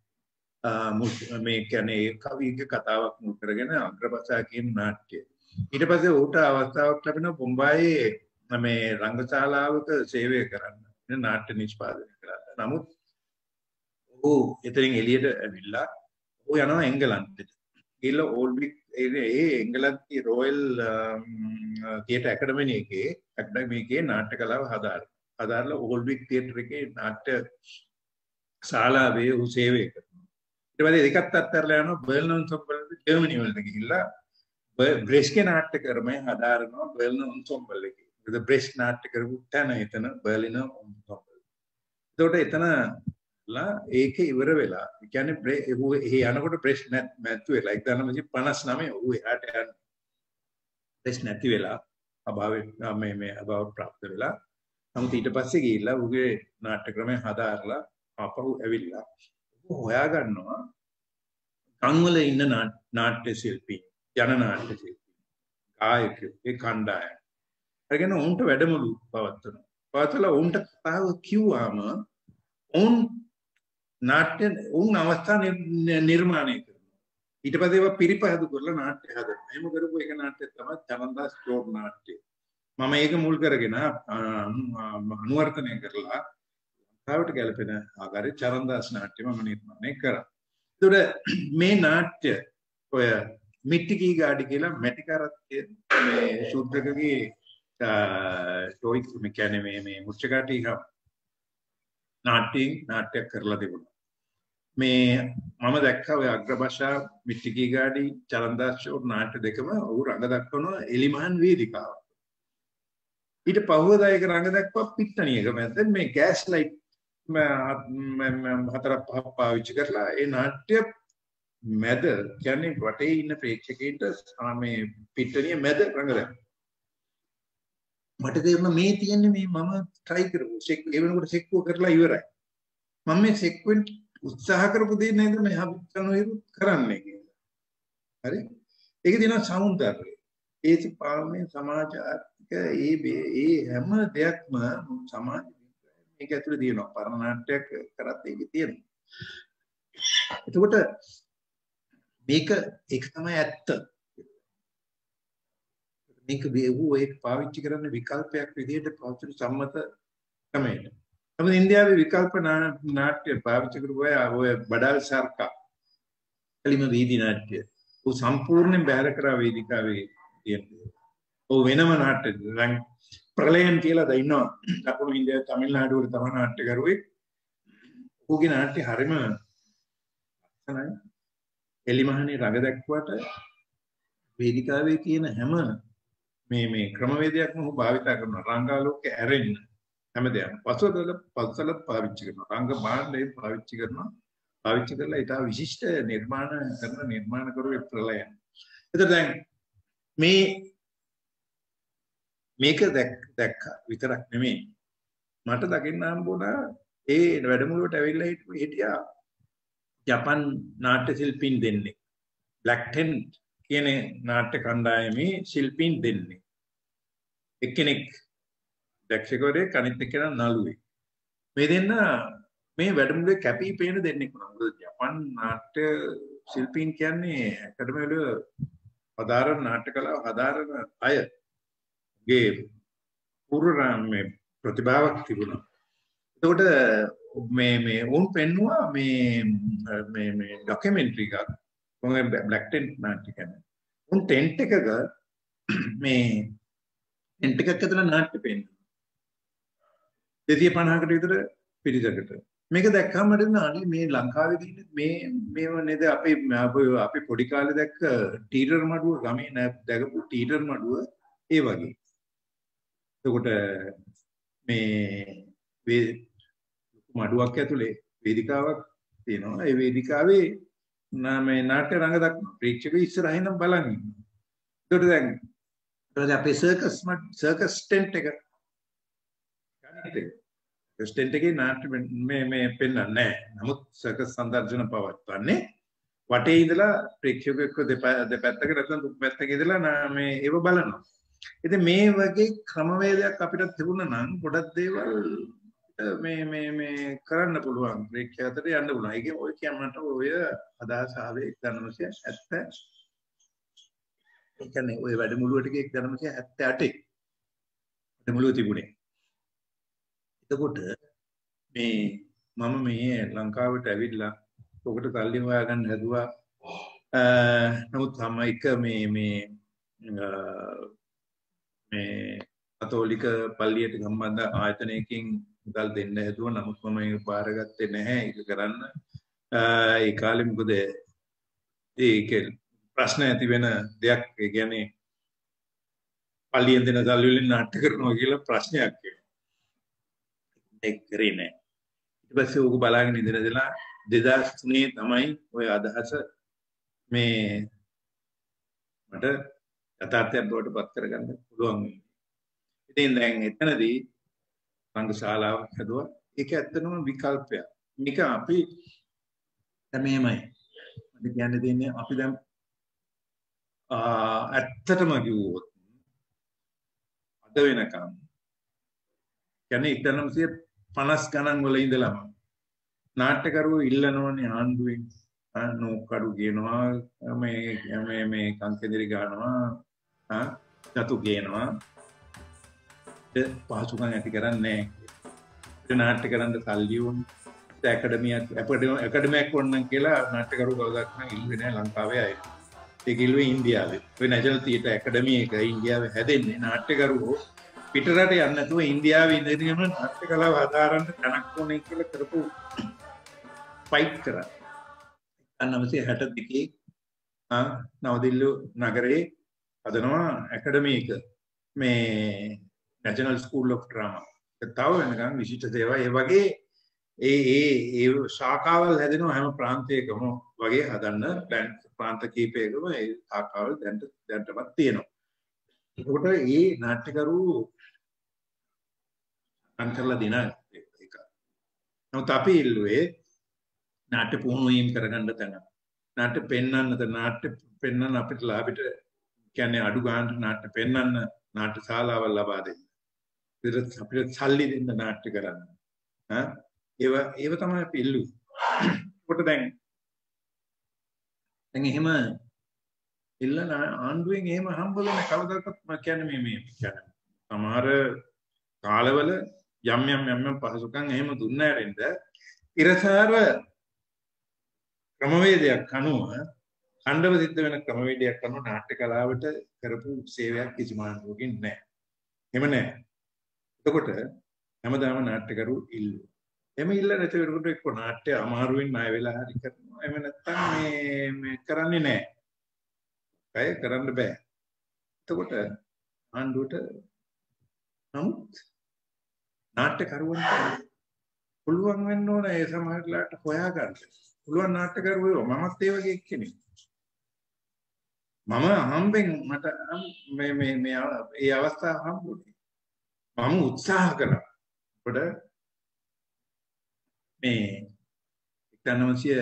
මේ කියන්නේ කවියක කතාවක් මුල් කරගෙන අග්‍රබසාර් කියන නාට්‍ය. ඊට පස්සේ ඌට අවස්ථාවක් ලැබෙනවා බොම්බායේ මේ රංගශාලාවක සේවය කරන්න. නාට්‍ය නිෂ්පාදනය කරන්න. නමුත් ඔහු එතනින් එළියට ඇවිල්ලා ඔහු යනවා එංගලන්තෙට. ගිහලා ඕල්වික් ඒ එංගලන්තයේ රොයල් තියටර් ඇකඩමි එකේ ඇකඩමි එකේ නාට්‍ය කලාව හදාරන. හදාරලා ඕල්වික් තියටර් එකේ නාට්‍ය ශාලාවේ ඔහු සේවය කරනවා. ඊට පස්සේ ඒකත් අත්හැරලා යනවා බර්ලින් එන්සම්බල් ජර්මනි වලට ගිහිල්ලා බ්‍රෙස්කේ නාට්‍ය ක්‍රමය හදාරනවා බර්ලින් එන්සම්බල් එකේ. ද බ්‍රෙස්ට් නාට්‍ය කරපු තැන එතන බර්ලින එතකොට එතනලා ඒකේ ඉවර වෙලා ඒ කියන්නේ ඌ එහි යනකොට බ්‍රෙස්ට් නැතු වෙලා එක්දාස් නවසිය පනස් නවය ඌ එහාට යන බ්‍රෙස්ට් නැති වෙලා අභාවයේ මේ මේ අභාව ප්‍රාප්ත වෙලා නමුත් ඊට පස්සේ ගිහිල්ලා ඌගේ නාට්‍ය ක්‍රමය හදාarලා ආපහු ඇවිල්ලා ඌ හොයා ගන්නවා ගම්වල ඉන්න නාට්‍ය ශිල්පී ජන නාට්‍ය ශිල්පී ගායකයෝ ඒ කණ්ඩායම අරගෙන උන්ට වැඩමුළු පවත්වනවා පවත්වලා උන්ට කතාව කිව්වාම උන් නාට්‍ය උන් අවස්ථා නිර්මාණය කරනවා ඊට පස්සේ ඒවා පිරිපහදු කරලා නාට්‍ය හදනවා එහෙම කරපු එක නාට්‍ය තමයි චරන්දාස් චෝර් නාට්‍ය මම ඒක මුල් කරගෙන අනුවර්තනය කරලා ලංකාවට ගැලපෙන ආකාරයේ චරන්දාස් නාට්‍ය මම නිර්මාණය කරා ඒතකොට මේ නාට්‍ය ඔය මිට්ටිකී ගාඩි කියලා මැටිකාරත්ගේ මේ ශුද්ධකගේ ටොයික් මේ කියන්නේ මේ මේ මුච්චකාටි නාට්‍ය නාට්‍ය කරලා තිබුණා මේ මම දැක්කා ඔය අග්‍රභාෂා මිට්ටිකී ගාඩි චරන්දාස් චෝර් නාට්‍ය දෙකම ඌ රඟ දක්වන එලිමහන් වේදිකාව ඊට පහුවදා ඒක රඟ දක්වා පිට්ටනියක මැද මේ ගෑස් ලයිට් හතරක් පහක් පාවිච්චි කරලා ඒ නාට්‍ය මැද කියන්නේ වටේ ඉන්න ප්‍රේක්ෂකයින්ට මේ පිට්ටනිය මැද රඟ දැක්වුවා මට තේරුණා මේ තියෙන්නේ මේ මම try කරපු සෙක් ඒ වෙනකොට සෙක්කුව කරලා ඉවරයි මම මේ සෙක්වෙන්ට් උත්සාහ කරපු දේ නේද මේ හබිකනෝ කරන්නේ කියලා හරි ඒක දිනවා సౌందර්යය ඒති පාලනය සමාජ ආර්ථික ඒ ඒ හැම දෙයක්ම සමාජ මේක ඇතුලේ තියෙනවා පරණ නාට්‍යයක් කරත් ඒකේ තියෙනවා එතකොට මේක ඒක තමයි ඇත්ත මේක වේවෝ ඒක පාවිච්චි කරන්න විකල්පයක් විදිහට පාවිච්චි සම්මත ක්‍රමයකට. නමුත් ඉන්දියාවේ විකල්ප නාට්‍ය පාවිච්චි කරපු අය ඔය බඩල් සර්කා කලිම වීදි නාට්‍ය. ਉਹ සම්පූර්ණයෙන් බැහැර කරා වේදිකාවේ තියෙන්නේ. ਉਹ වෙනම නාට්‍ය දැන් ප්‍රලයන් කියලා ද ඉන්නවා. දකුණු ඉන්දියාවේ තමිල්නාඩුවේ තමයි නාට්‍ය කරුවේ. ඌගේ නාට්‍ය හරිම ලස්සනයි. එලිමහනේ රඟ දැක්ුවට වේදිකාවේ තියෙන හැම මේ මේ ක්‍රමවේදයක්ම ඔහු භාවිත කරනවා රංගාලෝකේ ඇරෙන්න හැමදේම පසුතල පසුතල පාවිච්චි කරනවා රංග භාණ්ඩේ පාවිච්චි කරනවා පාවිච්චි කරලා ඊට විශිෂ්ට නිර්මාණ කරන නිර්මාණ කරුවේ ප්‍රලයන්. එතකොට දැන් මේ මේක දැක් දැක්ක විතරක් නෙමෙයි මට දකින්න හම්බුණා ඒ වැඩමුළුවට ඇවිල්ලා හිටියා ජපන් නාට්‍ය ශිල්පීන් දෙන්නේ බ්ලැක් ටෙන්ට් කියන නාට්‍ය කණ්ඩායමේ ශිල්පීන් දෙන්නේ එක්කෙනෙක් දක්ෂකවරයෙක් අනිත් එක්කෙනා නළුවෙක් මේ දෙන්න මේ වැඩමුළුවේ කැපී පේන දෙන්නෙක් වුණා මොකද ජපන් නාට්‍ය ශිල්පීන් කියන්නේ ඇකඩමි වල හදාරන නාට්‍ය කලාව හදාරන අය ගේ පූර්ණ මේ ප්‍රතිභාවක් තිබුණා එතකොට මේ මේ උන් පෙන්නුවා මේ මේ මේ ડોකියුමෙන්ටරි එකක් මොකද බ්ලැක් ටෙන්ට් නාට්‍ය කියන්නේ උන් ටෙන්ට් එකක මේ ටෙන්ට් එකක ඇතුළේ නාට්‍ය පෙන්වනවා දෙසිය පනහකට විතර පිරිසකට මේක දැක්කම මට නාඩි මේ ලංකාවේදී මේ මේව නේද අපේ අපි පොඩි කාලේ දැක්ක ටීටර් මඩුව ගමේ දැකපු ටීටර් මඩුව ඒ වගේ එතකොට මේ මඩුවක් ඇතුලේ වේදිකාවක් තියෙනවා ඒ වේදිකාවේ මේ නාට්‍ය රංග දක්වන ප්‍රේක්ෂකයෝ ඉස්සරහින් බලන් ඉන්නවා. ඒකට දැන් ඊට අපේ සර්කස් සර්කස් ටෙන්ට් එක ගන්නට ටෙන්ට් එකේ නාට්‍ය මේ මේ පෙන්නන්නේ නැහැ. නමුත් සර්කස් සංදර්ශන පවත්වන්නේ වටේ ඉඳලා ප්‍රේක්ෂකයෝ එක්ක දෙපැත්තක නැත්නම් තුන් පැත්තක ඉඳලා මේ ඒව බලනවා. ඉතින් මේ වගේ ක්‍රමවේදයක් අපිට තිබුණා නම් ගොඩක් දේවල් මේ මේ මේ කරන්න පුළුවන් ප්‍රේක්ෂකයට යන්න පුළුවන්. ඒකේ ඔය කියන්නට ඔය අදහස ආවේ එක්දාස් නවසිය හැත්තෑ ඒ කියන්නේ ඔය වැඩමුළුවට ගිය එක්දාස් නවසිය හැත්තෑ අටේ වැඩමුළුව තිබුණේ. එතකොට මේ මම මේ ලංකාවට ඇවිල්ලා ඔකට සල්ලි හොයාගන්න හැදුවා. නමුත් තම එක මේ මේ මේ කතෝලික පල්ලියට සම්බන්ධ ආයතනයකින් මුදල් දෙන්න හැදුවා. නමුත් මම ඒක බාරගත්තේ නැහැ ඒක කරන්න. ඒ කාලේ මොකද ඒක ප්‍රශ්න ඇති වෙන දෙයක්. ඒ කියන්නේ පල්ලියෙන් දෙන සල්ලි වලින් නාට්‍ය කරනවා කියලා ප්‍රශ්නයක් එනවා. ඒක කරේ නැහැ. ඊට පස්සේ ඕක බලාගෙන ඉඳලා දෙදාස් තුනේ තමයි ওই අදහස මේ මට යථාර්ථයක් බවට පත් කරගන්න පුළුවන් වෙන්නේ. ඉතින් දැන් එතනදී රංගශාලාවක් හදුවා. ඒක ඇත්තටම විකල්පයක්. මේක අපි දැන් මෙහෙමයි. මට කියන්න දෙන්නේ අපි දැන් ඇත්තටම කිව්වොත් අද වෙනකම් කියන්නේ එක්දහස් පනස් ගණන් වල ඉඳලම නාට්‍යකරුවෝ ඉල්ලනෝනේ ආණ්ඩුවෙන් නෝකඩු කියනවා මේ මේ මේ කංකෙදිරි ගන්නවා ආ චතු කියනවා ඒ පහසුකම් ඇති කරන්නේ නැහැ නාට්‍ය කරන්න සල්ලි වුණ ඇකඩමියක් ඇකඩමියක් වුණනම් කියලා නාට්‍යකරුවෝ කවදාවත් ඉල්ලුවේ නැහැ ලංකාවේ අය ඒක ඉල්ලුවේ ඉන්දියාවේ ඔය නැෂනල් තියටර් ඇකඩමි එක ඉන්දියාවේ හැදෙන්නේ නාට්‍යකරුවෝ පිටරට යන්නේ නැතුව ඉන්දියාවේ ඉඳගෙන නාට්‍ය කලාව හදාරන්න තැනක් ඕනේ කියලා කරපු ෆයිට් කරා. එක්දහස් හැට දෙකේ ආ නවදිල්ල නගරේ හදනවා ඇකඩමි එක මේ නැෂනල් ස්කූල් ඔෆ් ඩ්‍රාමා. ඒක තව වෙනකන් විශිෂ්ට දේවා ඒ වගේ ඒ ඒ ඒ ශාඛාවල් හැදෙනවා හැම ප්‍රාන්තයකම වගේ හදන්න ප්‍රාන්ත කීපයකම ඒ ශාඛාවල් දැන් දැන්ටමත් තියෙනවා. ඒකට මේ නාට්‍යකරු අන්තරලා දින එක. නමුත් අපි ඉල්ලුවේ නාට්‍ය පුහුණුවීම් කරගන්න තැන. නාට්‍ය පෙන්වන්න තැන නාට්‍ය පෙන්වන්න අපිට ලාභිට කියන්නේ අඩු ගන්නට නාට්‍ය පෙන්වන්න නාට්‍ය ශාලාවල් ලබා දෙන්න. ඊට අපිට සල්ලි දෙන්න නාට්‍ය කරන්න. හා ඒව ඒව තමයි අපි ඉල්ලුවේ. කොට දැන් දැන් එහෙම ඉල්ලන ආණ්ඩුවෙන් එහෙම හම්බුනේ කවදාකවත් මම කියන්නේ මේ මේ කියන්නේ සමහර කාලවල යම් යම් යම් යම් පහසුකම් එහෙම දුන්න ඇරෙන්න ඉරසාර ක්‍රමවේදයක් අනුව ඛණ්ඩව සිද්ධ වෙන ක්‍රමවේදයක් අනුව නාට්‍ය කලාවට කරපු සේවයක් කිසිම ආණ්ඩුවකින් නැහැ. එහෙම නැහැ. එතකොට හැමදාම නාට්‍යකරු ඉල්ලුවා. එහෙම ඉල්ල නැතිවෙකට එක්ක නාට්‍ය අමාරුවෙන් ණය වෙලා හරි කරනවා. එහෙම නැත්නම් මේ මේ කරන්නේ නැහැ. අය කරන්න බෑ. එතකොට ආණ්ඩුවට නමුත් නාට්‍යකරුවන්ට පුළුවන් වෙන්න ඕන ඒ සමහරట్లాට හොයාගන්න. පුළුවන් නාට්‍යකරුවෝ මමත් ඒ වගේ කෙනෙක්. මම හම්බෙන් මට මේ මේ මේ ඒ අවස්ථාව හම්බුනේ. මම උත්සාහ කළා. අපිට මේ එක්දහස්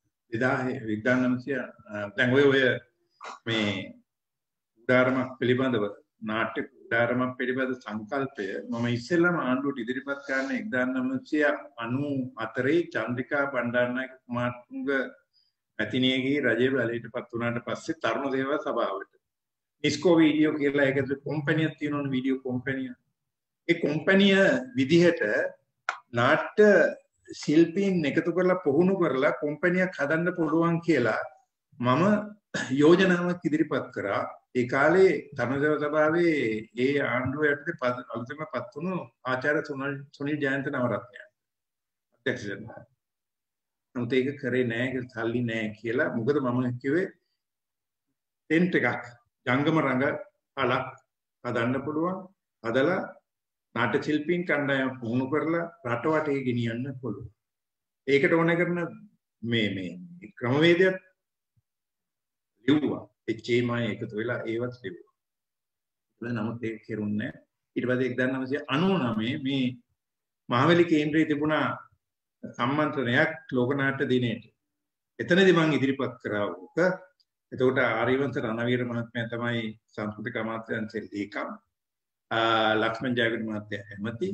දැන් ඔය ඔය මේ උදාරමක් පිළිබඳව නාට්‍ය උදාරමක් පිළිබඳ සංකල්පය මම ඉස්සෙල්ලාම ආණ්ඩුවට ඉදිරිපත් කරන එක්දහස් අනූ හතරේ චන්ද්‍රිකා බණ්ඩාරනායක කුමාරතුංග මැතිණියගේ රජයේ බලයට පත් වුණාට පස්සේ තරුණ සේවා සභාවට නිස්කෝ වීඩියෝ කියලා ඒකද කොම්පැනියක් තියෙනවනේ වීඩියෝ කොම්පැනිය. ඒ කොම්පැනිය විදිහට නාට්‍ය ශිල්පීන් එකතු කරලා පුහුණු කරලා කොම්පැනියක් හදන්න පුළුවන් කියලා මම යෝජනාවක් ඉදිරිපත් කරා. ඒ කාලේ තරුණ සේවා සභාවේ ඒ ආණ්ඩුව යටතේ අලුතෙන්ම පත් වුණු ආචාර්ය සුනිල් ජයන්ත නවරත්නය අධ්‍යක්ෂකවරයා. නමුත් ඒක කරේ නෑ ඒක සල්ලි නෑ කියලා. මොකද මම කිව්වේ ටෙන්ට් එකක් ජංගම රංග පළක් හදන්න පුළුවන්. හදලා නාට්‍ය ශිල්පීන් කණ්ඩායම පුහුණු කරලා රට වටේ ගෙනියන්න පුළුවන්. ඒකට ඕන කරන මේ මේ ක්‍රමවේදයක් ලිව්වා. එච්චේමයි එකතු වෙලා ඒවත් ලිව්වා. ඒක නමුත් ඒක කෙරුන්නේ නැහැ. ඊට පස්සේ එක්දහස් අනූ නවයේ මේ මහවැලි කේන්ද්‍රයේ තිබුණා සම්මන්ත්‍රණයක් ලෝක නාට්‍ය දිනේට. එතනදී මම ඉදිරිපත් කරා උක. එතකොට ආරියවංශ රණවීර මහත්මයා තමයි සංස්කෘතික අමාත්‍යාංශයේ ලේකම්. ලක්ෂ්මන් ජයවර්ධන මහත්තයා ඇමති.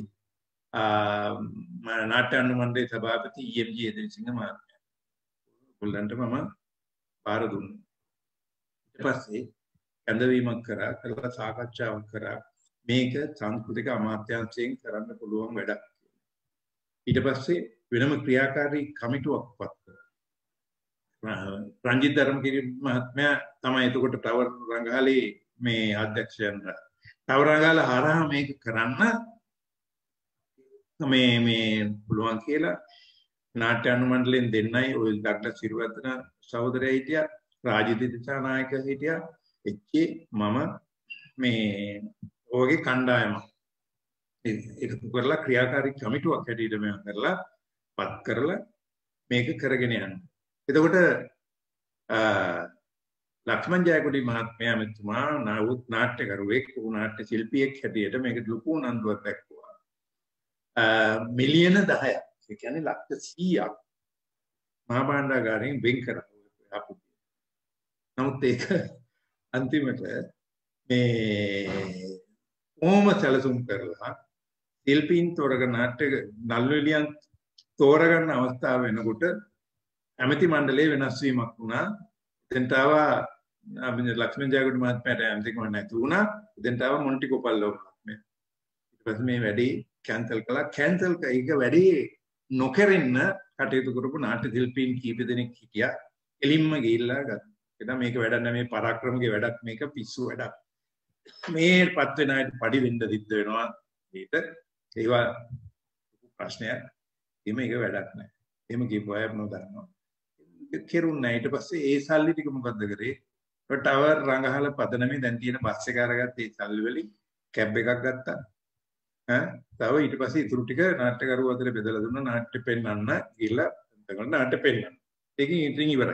නාට්‍ය අනුමණ්ඩලයේ සභාපති ඊ එම් ජී එදිරිසිංහ මහත්මයා. ඔයගොල්ලන්ට මම පාර දුන්නා. ඊට පස්සේ කැඳවීමක් කරා කළා සාකච්ඡාවක් කරා මේක සංස්කෘතික අමාත්‍යාංශයෙන් කරන්න පුළුවන් වැඩක්. ඊට පස්සේ වෙනම ක්‍රියාකාරී කමිටුවක් පත් කරා. රංජිත් ධර්මකිරි මහත්මයා තමයි එතකොට ටවර් රංගාලේ මේ අධ්‍යක්ෂයන්ලා. ටවර් රංගාල හරහා මේක කරන්න මේ මේ පුළුවන් කියලා නාට්‍ය අනුමණ්ඩලයෙන් දෙන්නයි ඔය ඩොක්ටර් සිරිවර්ධන සහෝදරයා හිටියා. රාජිත දිසානායක හිටියා. එච්චේ මම මේ ඔයගේ කණ්ඩායම එකතු කරලා ක්‍රියාකාරී කමිටුවක් හැටියට මේව කරලා පත් කරලා මේක කරගෙන යනවා. එතකොට ලක්ෂ්මන් ජයකොඩි මහත්මයා මෙතුමා නාවුත් නාට්‍යකරුවෙක් වූ නාට්‍ය ශිල්පියෙක් හැටියට මේක ලොකු උනන්දුවක් දක්වුවා. මිලියන දහයක් ඒ කියන්නේ ලක්ෂ සීයක් මහා භාණ්ඩාගාරයෙන් වෙන් කරා. නමුත් ඒක අන්තිමට මේ ඕම සැලසුම් කරලා ශිල්පීන් තෝරගෙන නාට්‍ය නළුනිලියන් තෝරගන්න අවස්ථාව වෙනකොට ඇමති මණ්ඩලයේ වෙනස් වීමක් වුණා. එතෙන්ට ආවා අපේ ලක්ෂ්මන් ජයකොඩි මහත්මයාට ඇමති කම නැති වුණා. එතෙන්ට ආවා මොන්ටි කොපල්ලෝ මහත්මයා. ඊට පස්සේ මේ වැඩි කැන්සල් කළා. කැන්සල් ඒක වැඩි නොකරෙන්න කටයුතු කරපු නාට්‍ය ශිල්පීන් කීප දෙනෙක් හිටියා. එලින්ම ගිහිල්ලා ගත්තා. එතන මේක වැඩක් නෙමෙයි පරාක්‍රමගේ වැඩක් මේක පිස්සු වැඩක්. මේ පත් වෙන අයට පඩි වෙන්න සිද්ධ වෙනවා. ඊට ඒවා ප්‍රශ්නයක්. එහෙම ඒක වැඩක් නෑ. එහෙම කියපු අය නොදන්නවා. කෙරුන්නේ නැහැ. ඊට පස්සේ ඒ සල්ලි ටික මොකද්ද කරේ? ටවර් රංගහල පදනමේ දැන් තියෙන බස් එක අරගත්ත ඒ සල්ලි වලින් කැබ් එකක් ගත්තා. ඈ තව ඊට පස්සේ ඉතුරු ටික නාට්‍යකරුවෝ අතර බෙදලා දුන්නා නාට්‍ය පෙන්වන්න ගිහලා එතකොට නාට්‍ය පෙන්වන්න. ඒකෙන් ඉතින් ඉවරයි.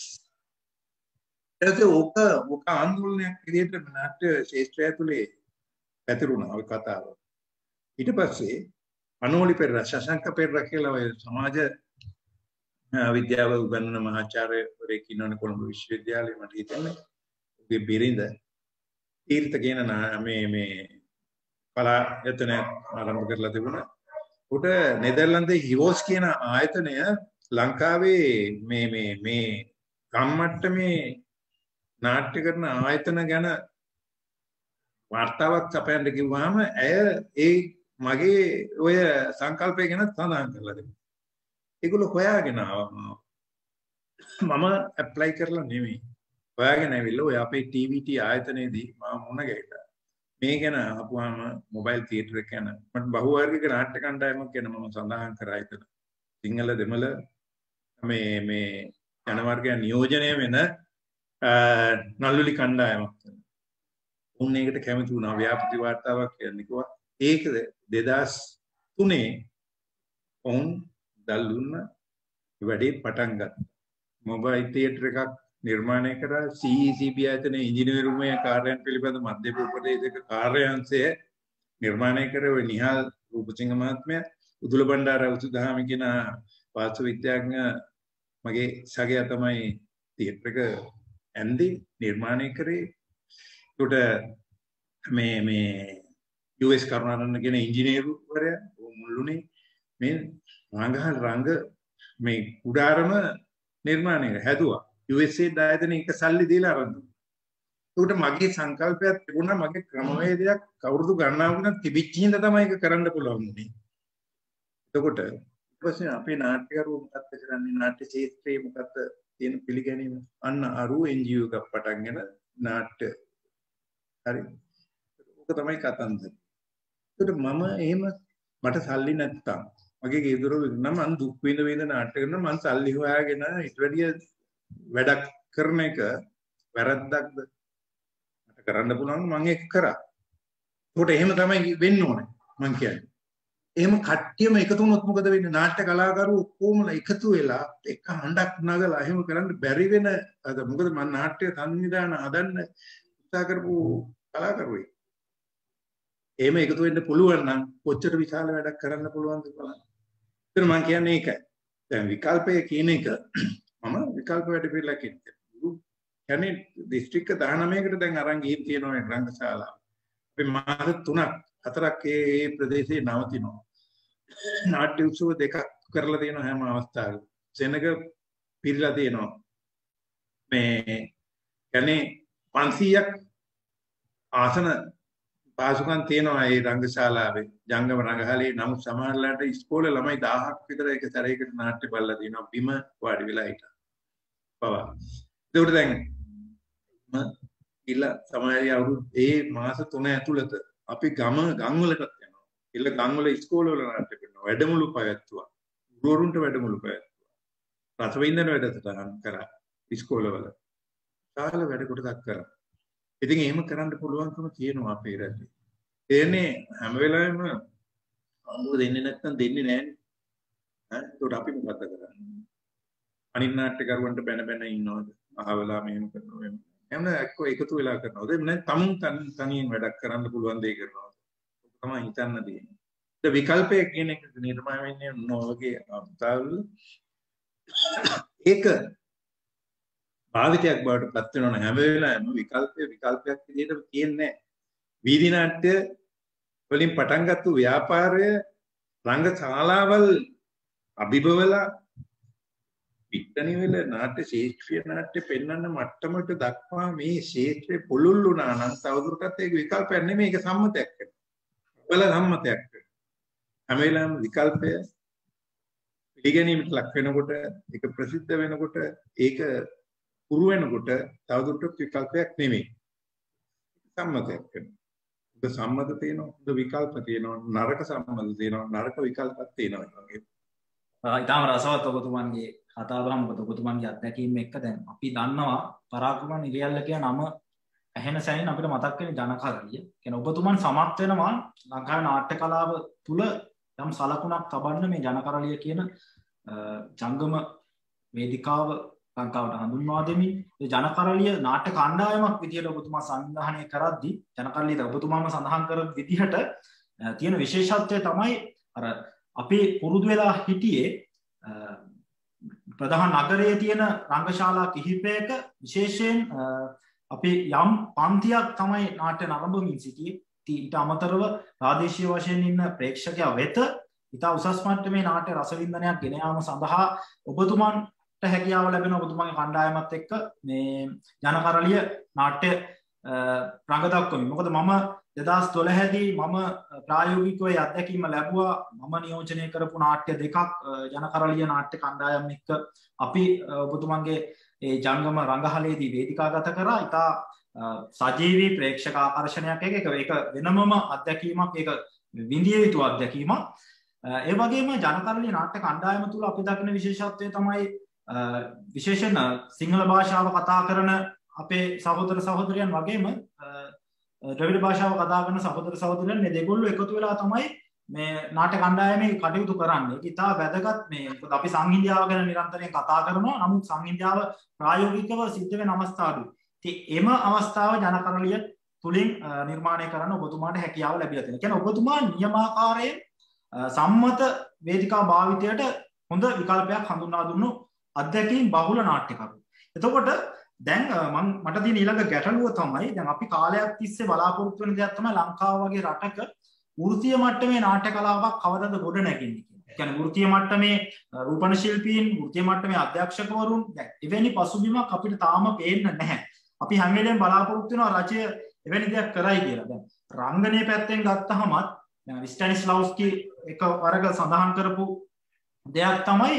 ඊට ඕක ඕක ආందోලනයක් විදිහට නාට්‍ය ශාස්ත්‍රය තුලේ පැතිරුණා ඔය කතාව. ඊට පස්සේ අනෝලි පෙරේරා ශශාංක පෙරේරා කියලා ඔය සමාජ විද්‍යාව උගන්වන මහාචාර්යවරයෙක් ඉන්නවනේ කොළඹ විශ්වවිද්‍යාලයේ මට හිතෙන්නේ. උගේ බිරිඳ තීර්ථ කියන මේ මේ කලායතනය ආරම්භ කරලා තිබුණා. උට නෙදර්ලන්තේ හිවෝස් කියන ආයතනය ලංකාවේ මේ මේ මේ ගම්මට්ටමේ නාට්‍ය කරන ආයතන ගැන වාර්තාවක් සපයන්න කිව්වහම ඇය ඒ මගේ ඔය සංකල්පය ගැන සඳහන් කරලා තිබුණා. ඒගොල්ලෝ හොයාගෙන ආවා. මම ඇප්ලයි කරලා නෙමෙයි. හොයාගෙන ඇවිල්ලා ඔය අපේ ටීවීටී ආයතනයේදී මම මුණ ගැහිලා. මේ ගැන අපුවාම මොබයිල් තියටර් එක ගැන මට බහුවර්ගික නාට්‍ය කණ්ඩායමක් ගැන මම සඳහන් කරා ඉතල. සිංහල දෙමළ මේ මේ ජන වර්ගයන් නියෝජනය වෙන නළුලි කණ්ඩායමක්. උන් ඒකට කැමති වුණා ව්‍යාපෘති වාර්තාවක් කියන්නේ කිව්වා. ඒක දෙදාස් තුනේ උන් දල්ුන්න වැඩේ පටන් ගත්තා. මොබයිල් තියටර් එකක් නිර්මාණය කරා සී ඊ සී බී ආයතනයේ ඉංජිනේරුමය කාර්යයන් පිළිබඳ මධ්‍ය උපදේශක කාර්යාංශය නිර්මාණය කරේ ඔය නිහාල් රූපසිංහ මහත්මයා උදුල බණ්ඩාර උසුදහම කියන වාස්තු විද්‍යාඥ මගේ සගයා තමයි තියටර් එක ඇන්දි නිර්මාණය කරේ. ඒකට මේ මේ යූ එස් කරුණාරත්න කියන ඉංජිනේරුවරයා මුල්ුනේ මේ රංගහල් රංග මේ කුඩාරම නිර්මාණය හැදුවා. යූ එස් ඒ ආයතන එක සල්ලි දීලා අරන් දුන්නා. ඒකට මගේ සංකල්පයක් තිබුණා මගේ ක්‍රමවේදයක් කවුරුදු ගන්නවා වුණා තිබිච්ච හින්දා තමයි ඒක කරන්න පුළුවන් උනේ. එතකොට ඊපස්සේ අපේ නාට්‍යකරුවෝ මොකක්ද කරන්නේ නාට්‍ය ක්ෂේත්‍රයේ මොකක්ද තියෙන පිළිගැනීම අන්න අරු එන් ජී ඕ එකක් පටන්ගෙන නාට්‍ය හරි. ඒක තමයි කතන්දර. ඒකට මම එහෙම මට සල්ලි නැත්තම් මගේ ගේ දොර නම් මං දුක් විඳ විඳ නාට්‍ය කරන මං සල්ලි හොයාගෙන ඊට වැඩිය වැඩක් කරන එක වැරද්දක්ද මට කරන්න පුළුවන් මං ඒක කරා. ඒකට එහෙම තමයි වෙන්න ඕනේ මං කියන්නේ. එහෙම කට්ටියම එකතු වුණොත් මොකද වෙන්නේ? නාට්‍ය කලාකරුවෝ කොහොමද එකතු වෙලා එක හඬක් නගලා එහෙම කරන්න බැරි වෙන අද මොකද මං නාට්‍ය සංවිධාන හදන්න උත්සාහ කරපු කලාකරුවෙක්. එහෙම එකතු වෙන්න පුළුවන් නම් කොච්චර විශාල වැඩක් කරන්න පුළුවන්ද බලන්න. ඒත් මම කියන්නේ ඒකයි. දැන් විකල්පය කියන එක මම විකල්ප වැඩ පිළිලා කියන්නේ. කියන්නේ දිස්ත්‍රික්ක දහනවයකට දැන් අරන් ගිහින් තියෙනවා මේ රංගශාලාව. අපි මාස තුනක් හතරක් ඒ ප්‍රදේශයේ නවතිනවා. නාට්‍ය උත්සව දෙකක් කරලා තියෙනවා හැම අවස්ථාවකම. සෙනග පිරලා තියෙනවා. මේ කියන්නේ පන්සීයක් ආසන පාසුකම් තියෙනවා ඒ රංගශාලාවේ ජංගම රංගහලේ. නමුත් සමහරලාට ඉස්කෝලේ ළමයි දහයක් විතර එක සැරයකට නාට්‍ය බලලා තියෙනවා බිම වාඩි වෙලා හිටා. පවා. ඒකට දැන් මම ඉල්ල සමහරයි අවුරුදු ඒ මාස තුන ඇතුළත අපි ගම ගම් වලටත් යනවා. ඉල්ල ගම් වල ඉස්කෝලේ වල නාට්‍ය කරනවා. වැඩමුළු පැවැත්තුවා. ගුරුවරුන්ට වැඩමුළු පැවැත්තුවා. රසවින්දන වැඩසටහන් කරා ඉස්කෝලේ වල. සාල වැඩ කොටසක් කරා. ඉතින් එහෙම කරන්න පුළුවන්කම තියෙනවා අපේ රටේ. එන්නේ හැම වෙලාවෙම අමුව දෙන්නේ නැත්නම් දෙන්නේ නැහැනේ. ඈ ඒකට අපි මොකද කරන්නේ? අනිත් නාට්‍යකරුවන්ට බැන බැන ඉන්නවද? අහවලා මෙහෙම කරනවා එහෙම. එහෙම එක්ක එකතු වෙලා කරනවද? එහෙම නැත්නම් තමුන් තනියෙන් වැඩක් කරන්න පුළුවන් දේ කරනවද? ඒක තමයි හිතන්න දෙන්නේ. ඒ විකල්පය කියන එක නිර්මාණය වෙන්නේ නොවගේ අවස්ථාවල ඒක භාවිතයක් බවට පත් වෙනවා හැම වෙලාවෙම විකල්පය විකල්පයක් විදිහට තියෙන්නේ වීදි නාට්‍ය වලින් පටන් ගත්ත ව්‍යාපාරය රංග ශාලාවල් අභිබවලා පිටණි වල නාට්‍ය ශාස්ත්‍රීය නාට්‍ය පෙන්වන්න මට්ටමට දක්වා මේ ශාස්ත්‍රය පුළුල් වුණා නම් තවදුරටත් ඒක විකල්පයක් නෙමෙයි ඒක සම්මතයක් වෙනවා. බල සම්මතයක් වෙනවා. හැම වෙලාවෙම විකල්පය පිළිගැනීමට ලක් වෙනකොට ඒක ප්‍රසිද්ධ වෙනකොට ඒක පුරු වෙනකොට තවදුරටත් විකල්පයක් නෙමෙයි. සම්මතයක් වෙනවා. හොඳ සම්මත තියෙනවා, හොඳ විකල්ප තියෙනවා, නරක සම්මත තියෙනවා, නරක විකල්පත් තියෙනවා වගේ. ඉතාම රසවත් ඔබතුමන්ගේ කතා බහ මොකද ඔබතුමන්ගේ අත්දැකීම් එක්ක දැන් අපි දන්නවා පරාක්‍රමන් ඉරියල්ල කියන නම ඇහෙන සැනින් අපිට මතක් වෙන ජනකරලිය. කියන්නේ ඔබතුමන් සමත් වෙනවා ලංකාවේ නාට්‍ය කලාව තුල යම් සලකුණක් තබන්න මේ ජනකරලිය කියන ජංගම වේදිකාව ලංකාවට හඳුන්වා දෙමින් ඒ ජනකරලිය නාට්‍ය කණ්ඩායමක් විදියට ඔබතුමා සංවිධානය කරද්දී ජනකරලියට ඔබතුමාම සඳහන් කර විදිහට තියෙන විශේෂත්වය තමයි අර අපි පුරුදු වෙලා හිටියේ ප්‍රධාන නගරයේ තියෙන රංගශාලා කිහිපයක විශේෂයෙන් අපි යම් පන්තියක් තමයි නාට්‍ය නරඹමින් සිටියේ. ඊට අමතරව ප්‍රාදේශීය වශයෙන් ඉන්න ප්‍රේක්ෂකයා වෙත ඉතා උසස් මට්ටමේ නාට්‍ය රසවින්දනයක් ගෙන යාම සඳහා ඔබතුමන්ට හැකියාව ලැබෙන ඔබතුමාගේ කණ්ඩායමත් එක්ක මේ ජනකරලිය නාට්‍ය රංග දක්වමින්. මොකද මම දෙදහස් දොළහ දී මම ප්‍රායෝගිකව අත්දැකීම ලැබුවා. මම නියෝජනය කරපු නාට්‍ය දෙකක් ජනකරලිය නාට්‍ය කණ්ඩායම් එක්ක අපි ඔබතුමන්ගේ ඒ ජංගම රංගහලේදී වේදිකාගත කරා. ඉතා සජීවී ප්‍රේක්ෂක ආකර්ෂණයක් එක ඒක වෙනමම අත්දැකීමක්. ඒක විඳිය යුතු අත්දැකීමක්. ඒ වගේම ජනකරලිය නාට්‍ය කණ්ඩායම තුල අපි දකින විශේෂත්වය තමයි විශේෂයෙන් සිංහල භාෂාව කතා කරන අපේ සහෝදර සහෝදරයන් වගේම ද්‍රවිඩ භාෂාව කතා කරන සහෝදර සහෝදරයන් මේ දෙගොල්ලෝ එකතු වෙලා තමයි මේ නාට්‍ය කණ්ඩායමේ කටයුතු කරන්නේ. ඒක ඉතා වැදගත්. මේ මොකද අපි සංහිඳියාව ගැන නිරන්තරයෙන් කතා කරනවා. නමුත් සංහිඳියාව ප්‍රායෝගිකව සිද්ධ වෙන අවස්ථාවලු. ඉතින් එම අවස්ථාව ජනකරලිය තුලින් නිර්මාණය කරන්න ඔබතුමාට හැකියාව ලැබිලා තියෙනවා. කියන්නේ ඔබතුමා නියමාකාරයෙන් සම්මත වේදිකා භාවිතයට හොඳ විකල්පයක් හඳුන්වා දුන්නු අධ්‍යක්ීම් බහුල නාට්‍යකරු. එතකොට දැන් මම මට තියෙන ඊළඟ ගැටලුව තමයි දැන් අපි කාලයක් තිස්සේ බලාපොරොත්තු වෙන දෙයක් තමයි ලංකාව වගේ රටක වෘත්තීය මට්ටමේ නාට්‍ය කලාවක් කවදාද ගොඩ නැගෙන්නේ කියන්නේ. ඒ කියන්නේ වෘත්තීය මට්ටමේ රූපණ ශිල්පීන්, වෘත්තීය මට්ටමේ අධ්‍යක්ෂකවරුන් දැන් එවැනි පසුබිමක් අපිට තාම පේන්නේ නැහැ. අපි හැම වෙලේම බලාපොරොත්තු වෙනවා රජය එවැනි දෙයක් කරයි කියලා. දැන් රංගනයේ පැත්තෙන් ගත්තහමත් දැන් ස්ටැනිස්ලාව්ස්කි එක වරක සඳහන් කරපු දෙයක් තමයි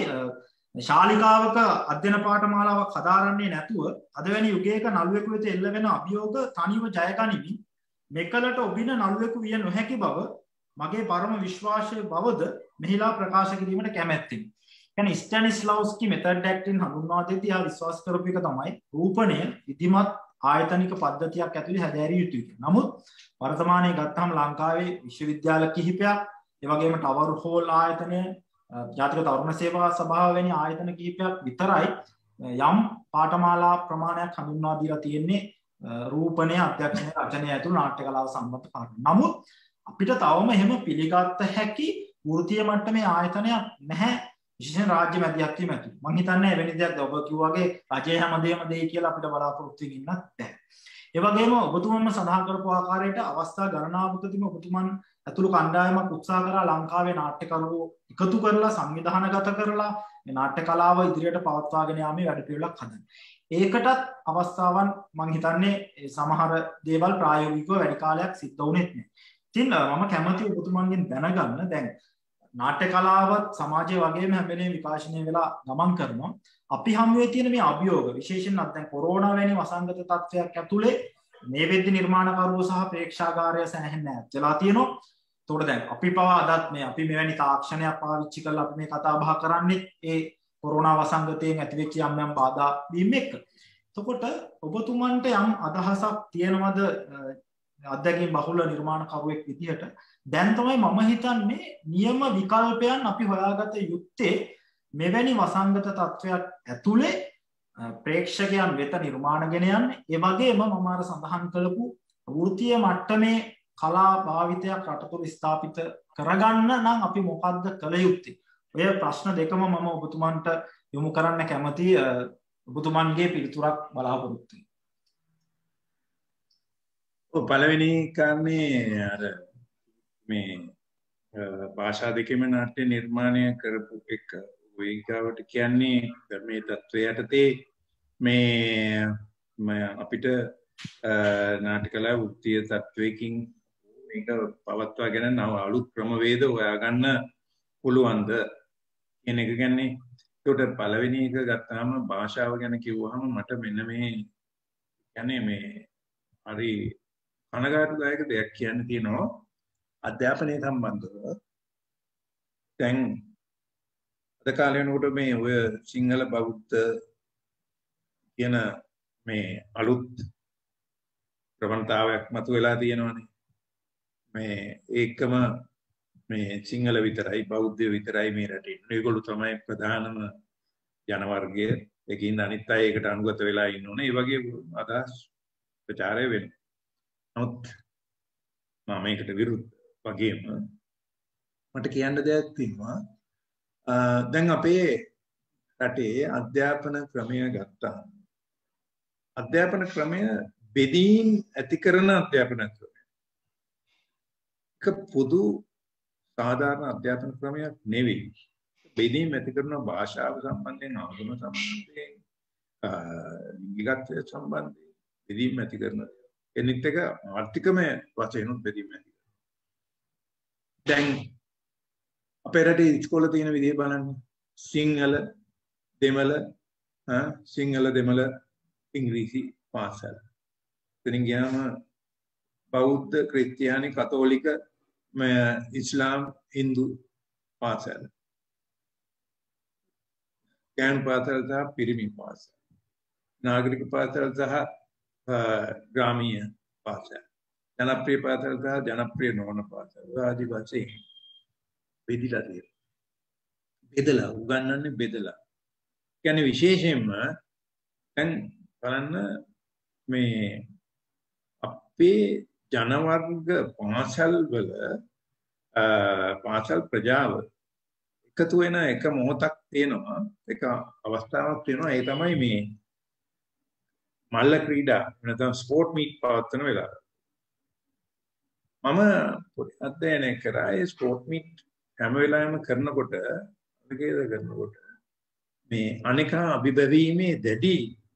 ශාලිකාවක අධ්‍යයන පාඨමාලාවක් හදාරන්නේ නැතුව අද වැනි යුගයක නළුවෙකු වෙත එල්ල වෙන අභියෝග තනිව ජය ගනිමින් මෙකලට ඔබින නළුවෙකු විය නොහැකි බව මගේ පරම විශ්වාසය බවද මෙහිලා ප්‍රකාශ කිරීමට කැමැත්තෙමි. කියන්නේ ස්ටැනිස්ලාව්ස්කි මෙතඩ් ඇක්ටින් හඳුන්වා දෙද්දී ආ විශ්වාස කරපු එක තමයි රූපණය විධිමත් ආයතනික පද්ධතියක් ඇතුළේ හැදෑරිය යුතුයි. නමුත් වර්තමානයේ ගත්තාම ලංකාවේ විශ්වවිද්‍යාල කිහිපයක්, ඒ වගේම ටවර් හෝල් ආයතනය, ජාතික තරුණ සේවා සභාව වැනි ආයතන කිහිපයක් විතරයි යම් පාඨමාලා ප්‍රමාණයක් හඳුන්වා දීලා තියෙන්නේ රූපණය, අධ්‍යක්ෂණය, රචනය ඇතුළු නාට්‍ය කලාව සම්බන්ධ කාරණා. නමුත් අපිට තවම එහෙම පිළිගත්ත හැකි වෘත්තීය මට්ටමේ ආයතනයක් නැහැ. විශේෂයෙන් රාජ්‍ය මැදිහත්වීම ඇතුළු. මම හිතන්නේ එවැනි දෙයක් ඔබ කිව්වා වගේ රජය හැමදේම දෙයි කියලා අපිට බලාපොරොත්තු වෙන්නත් බැහැ. ඒ වගේම ඔබතුමන්ම සඳහන් කරපු ආකාරයට අවස්ථා ගණනාවකදීම ඔබතුමන් ඇතුළු කණ්ඩායමක් උත්සාහ කරා ලංකාවේ නාට්‍යකරුවෝ එකතු කරලා සංවිධානගත කරලා මේ නාට්‍ය කලාව ඉදිරියට පවත්වාගෙන යාමේ වැඩපිළිවෙලක් හදන්න. ඒකටත් අවස්ථාවන් මම හිතන්නේ සමහර දේවල් ප්‍රායෝගිකව වැඩි කාලයක් සිද්ධ වුණෙත් නෑ. ඉතින් මම කැමතියි ඔබතුමන්ගෙන් දැනගන්න දැන් නාට්‍ය කලාවත් සමාජය වගේම හැම වෙලේම විකාශනය වෙලා ගමන් කරනවා. අපි හමුවේ තියෙන මේ අභියෝග විශේෂයෙන් දැන් කොරෝනා වැනි වසංගත තත්ත්වයක් ඇතුලේ මේ වෙද්දි නිර්මාණකරුවෝ සහ ප්‍රේක්ෂාගාරය සෑහෙන්න ඈත් වෙලා තියෙනවා. ඒතකොට දැන් අපි පවා අදත් මේ අපි මෙවැනි තාක්ෂණයක් පාවිච්චි කරලා අපි මේ කතා බහ කරන්නේ ඒ කොරෝනා වසංගතයෙන් ඇතිවෙච්ච යම් යම් බාධා වීම එක්ක. එතකොට ඔබතුමන්ට යම් අදහසක් තියෙනවද අධ්‍යක්ෂින් බහුල නිර්මාණකරුවෙක් විදිහට දැන් තමයි මම හිතන්නේ නියම විකල්පයන් අපි හොයාගත යුත්තේ මෙවැනි වසංගත තත්වයක් ඇතුලේ ප්‍රේක්ෂකයන් වෙත නිර්මාණ ගෙන යන්නේ. ඒ වගේම මම අර සඳහන් කළපු වෘත්තීය මට්ටමේ කලා භාවිතයක් රටතුල ස්ථාපිත කරගන්න නම් අපි මොකද්ද කළ යුත්තේ? ඔය ප්‍රශ්න දෙකම මම ඔබතුමන්ට යොමු කරන්න කැමතියි. ඔබතුමන්ගේ පිළිතුරක් බලාපොරොත්තු වෙමි. ඔව් පළවෙනි කාරණේ අර මේ භාෂා දෙකේම නාට්‍ය නිර්මාණය කරපු එක වේගාවට කියන්නේ මේ තත්ත්වයට යටතේ මේ අපිට නාට්‍ය කලා වෘත්තීය තත්වයකින් මේක පවත්වාගෙන නව අලුත් ක්‍රමවේද හොයාගන්න පුළුවන්ද කියන එක කියන්නේ. ඒකට පළවෙනි එක ගත්තාම භාෂාව ගැන කිව්වහම මට මෙන්න මේ කියන්නේ මේ හරි කනගාටුදායක දෙයක් කියන්න තියෙනවා අධ්‍යාපනය සම්බන්ධව. දැන් අද කාලේ වෙනකොට මේ ඔය සිංහල බෞද්ධ කියන මේ අලුත් ප්‍රවණතාවයක් මතුවලා තියෙනවානේ. මේ ඒකම මේ සිංහල විතරයි බෞද්ධ විතරයි මේ රටේ. ඒගොල්ලෝ තමයි ප්‍රධානම ජන වර්ගය. ඒකින් අනිත් අය ඒකට අනුගත වෙලා ඉන්න ඕනේ. ඒ වගේ අදහස් ප්‍රචාරය වෙනවා. නමුත් මම මේකට විරුද්ධ වගේම මට කියන්න දෙයක් තියෙනවා. දැන් අපේ රටේ අධ්‍යාපන ක්‍රමය ගත්තා. අධ්‍යාපන ක්‍රමය බෙදීම් ඇති කරන අධ්‍යාපන ක්‍රමය. ඒක පොදු සාධාරණ අධ්‍යාපන ක්‍රමයක් නෙවෙයි. බෙදීම් ඇති කරන භාෂාව සම්බන්ධයෙන් ආගම සම්බන්ධයෙන් ලිංගිකත්වය සම්බන්ධයෙන් බෙදීම් ඇති කරන එනිත් එක ආර්ථිකමය වශයෙන් උත් බෙදීම් ඇති කරනවා. දැන් අපේ රටේ ඉස්කෝල තියෙන විදිහ බලන්න. සිංහල දෙමළ සිංහල දෙමළ ඉංග්‍රීසි පාසල්. එතනින් ගියාම බෞද්ධ ක්‍රිස්තියානි කතෝලික ඉස්ලාම් හින්දු පාසල්. ගෑනු පාසල් සහ පිරිමි පාසල්. නාගරික පාසල් සහ ග්‍රාමීය පාසල්. ජනප්‍රිය පාසල් සහ ජනප්‍රිය නොවන පාසල්. ආදි වශයෙන් බෙදලා තියෙනවා. බෙදලා උගන්වන්නේ බෙදලා. කියන්නේ විශේෂයෙන්ම දැන් බලන්න මේ අපේ ජනවර්ග පාසල් වල පාසල් ප්‍රජාව එකතු වෙන එක මොහොතක් තියෙනවා. එක අවස්ථාවක් තියෙනවා. ඒ තමයි මේ මල්ල ක්‍රීඩා නැත්නම් ස්පෝර්ට් මීට් පවත්වන වෙලාව. මම පොඩි අධ්‍යයනය කරා ඒ ස්පෝර්ට් මීට් හැම වෙලාවෙම කරනකොට අනිකේද කරනකොට මේ අනිකා අභිබවීමේ දැඩි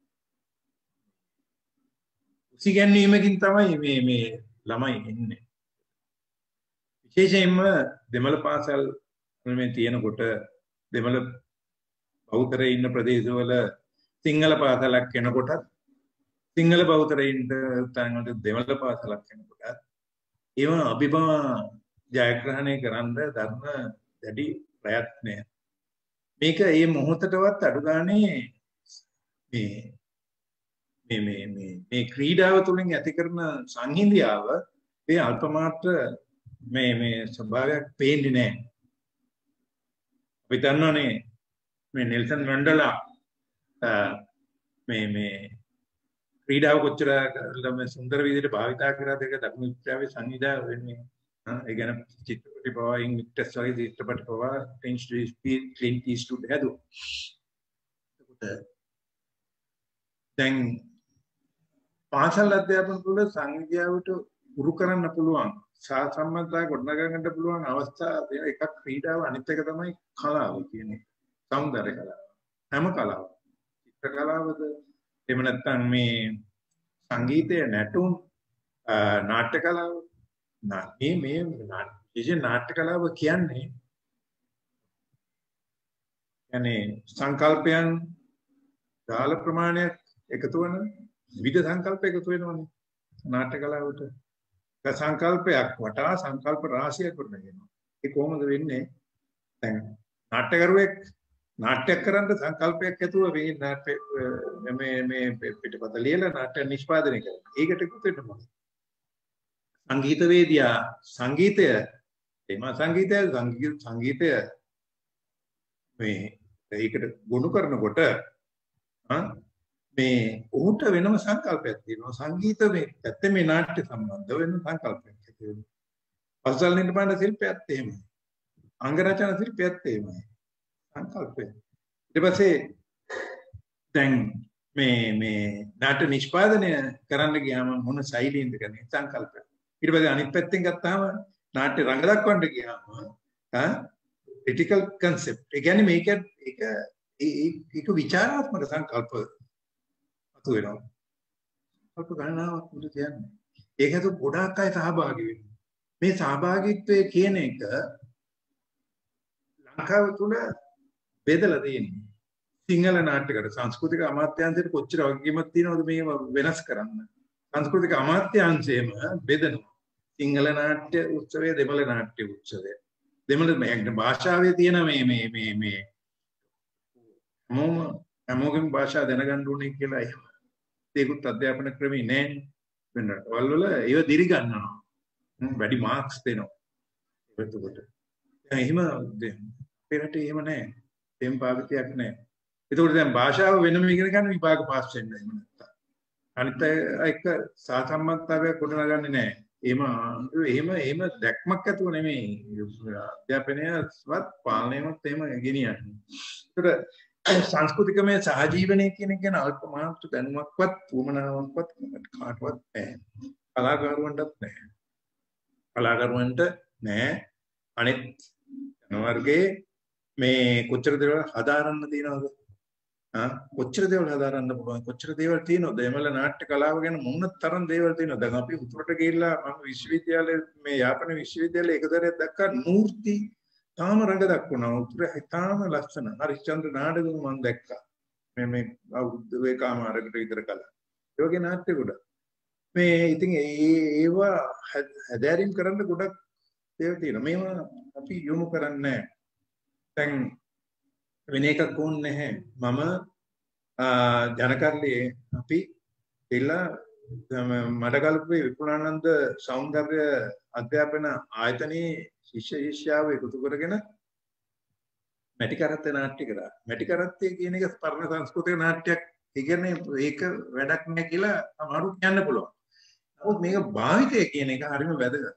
උසිගැන්වීමකින් තමයි මේ මේ ළමයි ඉන්නේ. විශේෂයෙන්ම දෙමළ පාසල් මේ තියෙනකොට දෙමළ බෞද්ධරේ ඉන්න ප්‍රදේශවල සිංහල පාසලක් වෙනකොට සිංහල බෞද්ධරින්ට තනකට දෙමළ පාසලක් වෙනකොට ඒව අභිබව ජයග්‍රහණය කරන්න ධර්ම දැඩි ප්‍රයත්නය. මේක මේ මොහොතටවත් අඩු ගානේ මේ මේ මේ මේ මේ ක්‍රීඩාව තුළින් ඇති කරන සංහිඳියාව මේ අල්පමාත්‍ර මේ මේ ස්වභාවයක් පේන්නේ නැහැ. අපි දන්නවනේ මේ නෙල්සන් මැන්ඩෙලා මේ මේ ක්‍රීඩාව කොච්චර සුන්දර විදිහට භාවිතා කරාද ඒක දකුණු ආසියාවේ සංවිධානය වෙන්නේ. ඒ ගැන චිත්‍රපටි පවා ඉන්වික්ටස් වගේ චිත්‍රපටි පවා ක්ලින්ට් ඊස්ට්වුඩ් හැදුවා. දැන් පාසල් අධ්‍යාපන තුළ සංවිධානයට උරු කරන්න පුළුවන් සාසම්මතය ගොඩනගා ගන්න පුළුවන් අවස්ථා දෙන එකක් ක්‍රීඩාව. අනිත් එක තමයි කලාව කියන්නේ. සෞන්දර්ය කලාව. හැම කලාව. චිත්‍ර කලාවද එහෙම නැත්නම් මේ සංගීතය නැටුම් නාට්‍ය කලාව මේ මේ විශේෂ නාට්‍ය කලාව කියන්නේ يعني සංකල්පයන් කාල ප්‍රමාණයක් එකතු වෙන විවිධ සංකල්ප එකතු වෙනවනේ නාට්‍ය කලාවට. ඒ සංකල්පයක් වටා සංකල්ප රාශියක් ගොඩනගෙනවා. ඒ කොහොමද වෙන්නේ? දැන් නාට්‍යකරුවෙක් නාට්‍යයක් කරන්න සංකල්පයක් ඇතුව මේ නාට්‍ය මේ මේ පිටපත ලියලා නාට්‍ය නිෂ්පාදනය කරනවා. ඒකට ඉක්ුත් වෙන්න ඕනේ. සංගීතවේදියා සංගීතය එම සංගීතය සංගීතය මේ ඒකට ගොනු කරනකොට මේ ඔහුට වෙනම සංකල්පයක් තියෙනවා. සංගීත මේ පැත්තේ මේ නාට්‍ය සම්බන්ධ වෙන සංකල්පයක් තියෙනවා. පසල් නිර්මාණ ශිල්පයත් එහෙමයි. අංග රචන ශිල්පයත් එහෙමයි. සංකල්පය. ඊට පස්සේ දැන් මේ මේ නාට්‍ය නිෂ්පාදනය කරන්න ගියාම මොන ශෛලියෙන්ද කරන්නේ සංකල්පය. ඊට පස්සේ අනිත් පැත්තෙන් ගත්තාම නාට්‍ය රංග දක්වන්න ගියාම ආ ක්‍රිටිකල් කන්සෙප්ට්. ඒ කියන්නේ මේක ඒක ඒක විචාරාත්මක සංකල්ප අතු වෙනවා. අල්ප ගණනාවක් උඩ කියන්නේ. ඒකද ගොඩාක් අය සහභාගී වෙනවා. මේ සහභාගීත්වය කියන එක ලංකාව තුල බෙදලා තියෙනවා. සිංහල නාට්‍යකට සංස්කෘතික අමාත්‍යාංශයට කොච්චර වගකීමක් තියෙනවද මේව වෙනස් කරන්න. සංස්කෘතික අමාත්‍යාංශයම බෙදනවා. සිංහල නාට්‍ය උත්සවය, දෙමළ නාට්‍ය උත්සවය. දෙමළ මේ භාෂාවේ තියෙන මේ මේ මේ මේ මොම හැමෝගෙම භාෂාව දැනගන්න ඕනේ කියලා එහෙම. ඒකුත් අධ්‍යාපන ක්‍රමේ නැහැ. වෙන රටවල් වල ඒව දිරි ගන්නවා. වැඩි මාක්ස් දෙනවා. එතකොට දැන් එහෙම අපේ රටේ එහෙම නැහැ. තෙම් පාවිච්චියක් නැහැ. ඒතකොට දැන් භාෂාව වෙනම ඉගෙන ගන්න විභාග පාස් වෙන්න එහෙම නැත්තම්. අනිත් එක සාසම්මතතාවයක් ගොඩනගන්නේ නැහැ. එහෙම එහෙම එහෙම දැක්මක් ඇතුව නෙමෙයි අධ්‍යාපනයවත් පාලනයවත් එහෙම ගෙනියන්නේ. ඒතකොට සංස්කෘතිකමය සහජීවනය කියන එක ගැන අල්ප මාත්‍ර දැනුමක්වත් පුමනාවක්වත් කාටවත් නැහැ. කලාකරුවන්ටත් නැහැ. කලාකරුවන්ට නැහැ. අනිත් වර්ගයේ මේ කොච්චර දේවල් හදාරන්න තියෙනවද? ආ කොච්චර දේවල් හදාරන්න පුළුවන්? කොච්චර දේවල් තියෙනවද? එමළ නාට්‍ය කලාව ගැන මොන තරම් දේවල් තියෙනවද? දැන් අපි උතුරට ගිහිල්ලා මම විශ්වවිද්‍යාලයේ මේ යාපන විශ්වවිද්‍යාලයේ එකතරයක් දැක්කා මූර්ති තාම රඟ දක්වනවා. උතුර තාම ලස්සන. හරිචන්ද්‍ර නාටකම මම දැක්කා. මේ මේ අවුරුදු එකමාරකට විතර කලින්. ඒ වගේ නාට්‍ය ගොඩක්. මේ ඉතින් ඒවා හැදෑරීම් කරන්න ගොඩක් දේවල් තියෙනවා. මේවා අපි යොමු කරන්නේ නැහැ. දැන් වෙන එකක් ඕනේ නැහැ. මම ජනකර්ලියේ අපි ඉල්ලා මඩකල්පේ විපුලානන්ද සෞන්දර්ය අධ්‍යාපන ආයතනයේ ශිෂ්‍ය ශිෂ්‍යාව එකතු කරගෙන මැටි කරත්තේ නාට්‍ය කරා. මැටි කරත්තේ කියන එක පරණ සංස්කෘතික නාට්‍යයක්. ඒ කියන්නේ ඒක වැඩක් නෑ කියලා අමාරු කියන්න පුළුවන්. නමුත් මේක භාවිතය කියන එක හරිම වැදගත්.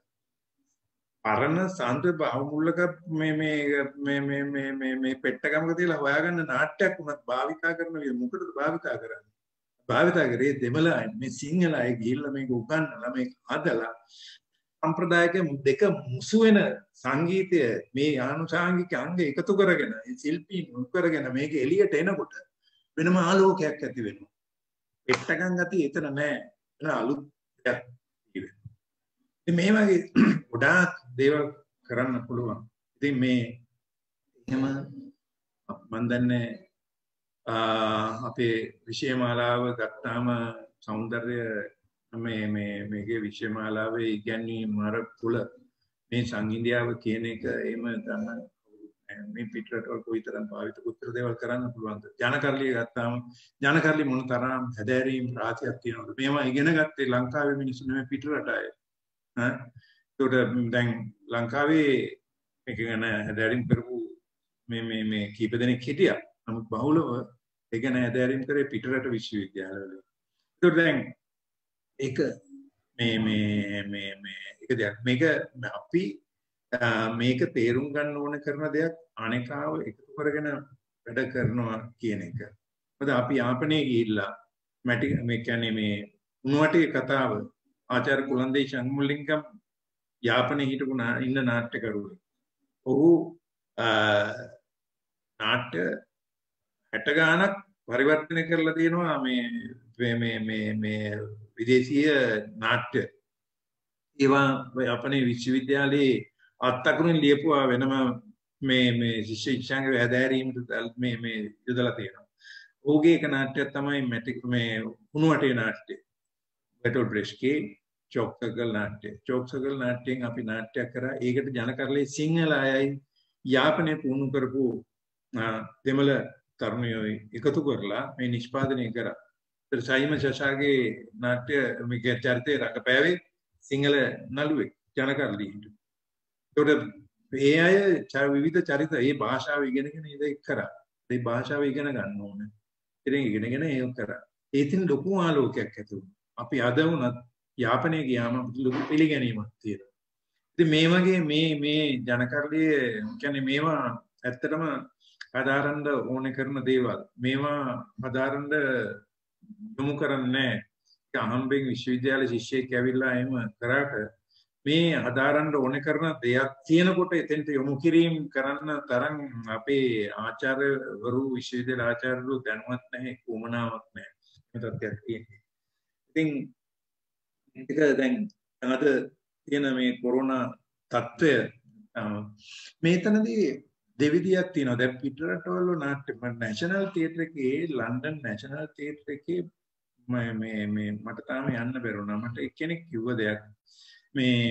පරණ සාන්ද්‍ර බහුමුල්ලක මේ මේ මේ මේ මේ මේ මේ පෙට්ටගමක තියලා හොයාගන්න නාට්‍යයක් උනත් භාවිතා කරන විදිහ මොකටද භාවිතා කරන්නේ? භාවිතා කරේ දෙමළ අය මේ සිංහල අය ගිහිල්ලා මේක උගන්වලා මේක හදලා සම්ප්‍රදායික දෙක මුසු වෙන සංගීතය මේ ආනුෂාංගික අංග එකතු කරගෙන ශිල්පී මුල් කරගෙන මේක එළියට එනකොට වෙනම ආලෝකයක් ඇති වෙනවා. පෙට්ටගම් ගතිය එතන නැහැ. එන අලුත් දෙයක් ඉතින් මේ වගේ ගොඩාක් දේවල් කරන්න පුළුවන්. ඉතින් මේ එහෙම මම දන්නේ අපේ විෂය මාලාව ගත්තාම సౌందර්ය මේ මේ මේකේ විෂය මාලාවේ ඉගැන්වීම් මාර තුල මේ සංගීතයව කියන එක එහෙම ගන්න මේ පිටරටවල කොයිතරම් භාවිත කුත්‍ර දේවල් කරන්න පුළුවන්ද? ජනකර්ලිය ගත්තාම ජනකර්ලිය මොන තරම් හැදෑරීම් රාශියක් තියෙනවද? මේවා ඉගෙන ගත්තේ ලංකාවේ මිනිස්සු නෙමෙයි පිටරට අය. ඈ ඒකට දැන් ලංකාවේ මේක ගැන හැදෑරීම් කරපු මේ මේ මේ කීප දෙනෙක් හිටියා. නමුත් බහුලව ඒ ගැන හැදෑරීම් කරේ පිටරට විශ්වවිද්‍යාලවල. ඒකට දැන් ඒක මේ මේ මේ මේ එක දෙයක්. මේක අපි මේක තේරුම් ගන්න ඕන කරන දෙයක් අනේකාව එකතු කරගෙන වැඩ කරනවා කියන එක. මොකද අපි යාපනයේ ගිහිල්ලා මැටි මේ කියන්නේ මේ උණුවටේ කතාව ආචාර්ය කුලන්දේ ෂන්මුලිංගම් යාපනයේ හිටපු ඉන්න නාට්‍යකරුවෙක්. ඔහු නාට්‍ය හැට ගාණක් පරිවර්තනය කරලා තියෙනවා මේ මේ මේ මේ විදේශීය නාට්‍ය. ඒවා යාපනයේ විශ්වවිද්‍යාලයේ අත්තකුරින් ලියපුවා වෙනම මේ මේ ශිෂ්‍ය ශිෂ්‍යාංග වැදෑරීමට මේ මේ යොදලා තියෙනවා. ඔහුගේ එක නාට්‍යයක් තමයි මැටි මේ උණුවටේ නාට්‍ය. බෙටෝල් බ්‍රෙෂ්කේ චෝක් සර්කල් නාට්‍ය. චෝක් සර්කල් නාට්‍යයෙන් අපි නාට්‍යයක් කරා. ඒකට ජනකර්ලියේ සිංහල අයයි යාපනයේ පුහුණු කරපු දෙමළ තරුණයෝ එකතු කරලා මේ නිෂ්පාදනය කරා. ඒතර සයිම චෂාගේ නාට්‍ය මේ චරිතය රඟපෑවේ සිංහල නළුවෙක් ජනකර්ලීට. ඒකට ඒ අය විවිධ චරිත ඒ භාෂාව ඉගෙනගෙන ඉඳ කරා. ඒ භාෂාව ඉගෙන ගන්න ඕන. ඉතින් ඉගෙනගෙන ඒක කරා. ඒකින් ලොකු ආලෝකයක් ඇති වුණා. අපි අද වුණත් යාපනයේ ගියාම ලොකු පිළිගැනීමක් තියෙනවා. ඉතින් මේ වගේ මේ මේ ජනකර්ලිය කියන්නේ මේවා ඇත්තටම හදාරන්න ඕනේ කරන දේවල්. මේවා හදාරන්න යොමු කරන්නේ නැහැ. අහම්බෙන් විශ්වවිද්‍යාල ශිෂ්‍යයෙක් ඇවිල්ලා එහෙම කරාට මේ හදාරන්න ඕනේ කරන දෙයක් තියෙනකොට එතෙන්ට යොමු කිරීම කරන්න තරම් අපේ ආචාර්යවරු විශ්වවිද්‍යාල ආචාර්යවරු දැනුවත් නැහැ, කුමනාවක් නැහැ. මේ තත්ත්වයක් තියෙනවා. ඉතින් ඒක දැන් අද තියෙන මේ කොරෝනා තත්ත්වය මේතනදී දෙවිදියක් තියෙනවා. දැන් පිටරටවල නාට්‍ය නැෂනල් තියටර් එකේ ලන්ඩන් නැෂනල් තියටර් එකේ මේ මේ මේ මට තාම යන්න බැරුණා. මට එක්කෙනෙක් කිව්ව දෙයක් මේ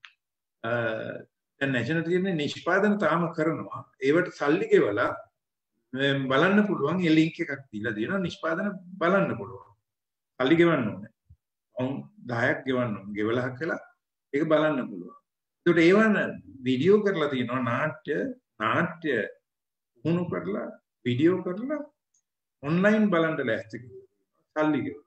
දැන් නැෂනල් තියටර් නිෂ්පාදන තාම කරනවා. ඒවට සල්ලි ගෙවලා බලන්න පුළුවන්. ඒ ලින්ක් එකක් දීලා දෙනවා. නිෂ්පාදන බලන්න පුළුවන්. සල්ලි ගෙවන්න ඕනේ. ඔව් දහයක් ගෙවන්න ඕනේ. ගෙවලා කළා ඒක බලන්න පුළුවන්. ඒකට ඒවන වීඩියෝ කරලා තියෙනවා නාට්‍ය නාට්‍ය වුණු කරලා වීඩියෝ කරලා ඔන්ලයින් බලන්න ලෑස්ති කරනවා. සල්ලි ගෙවලා.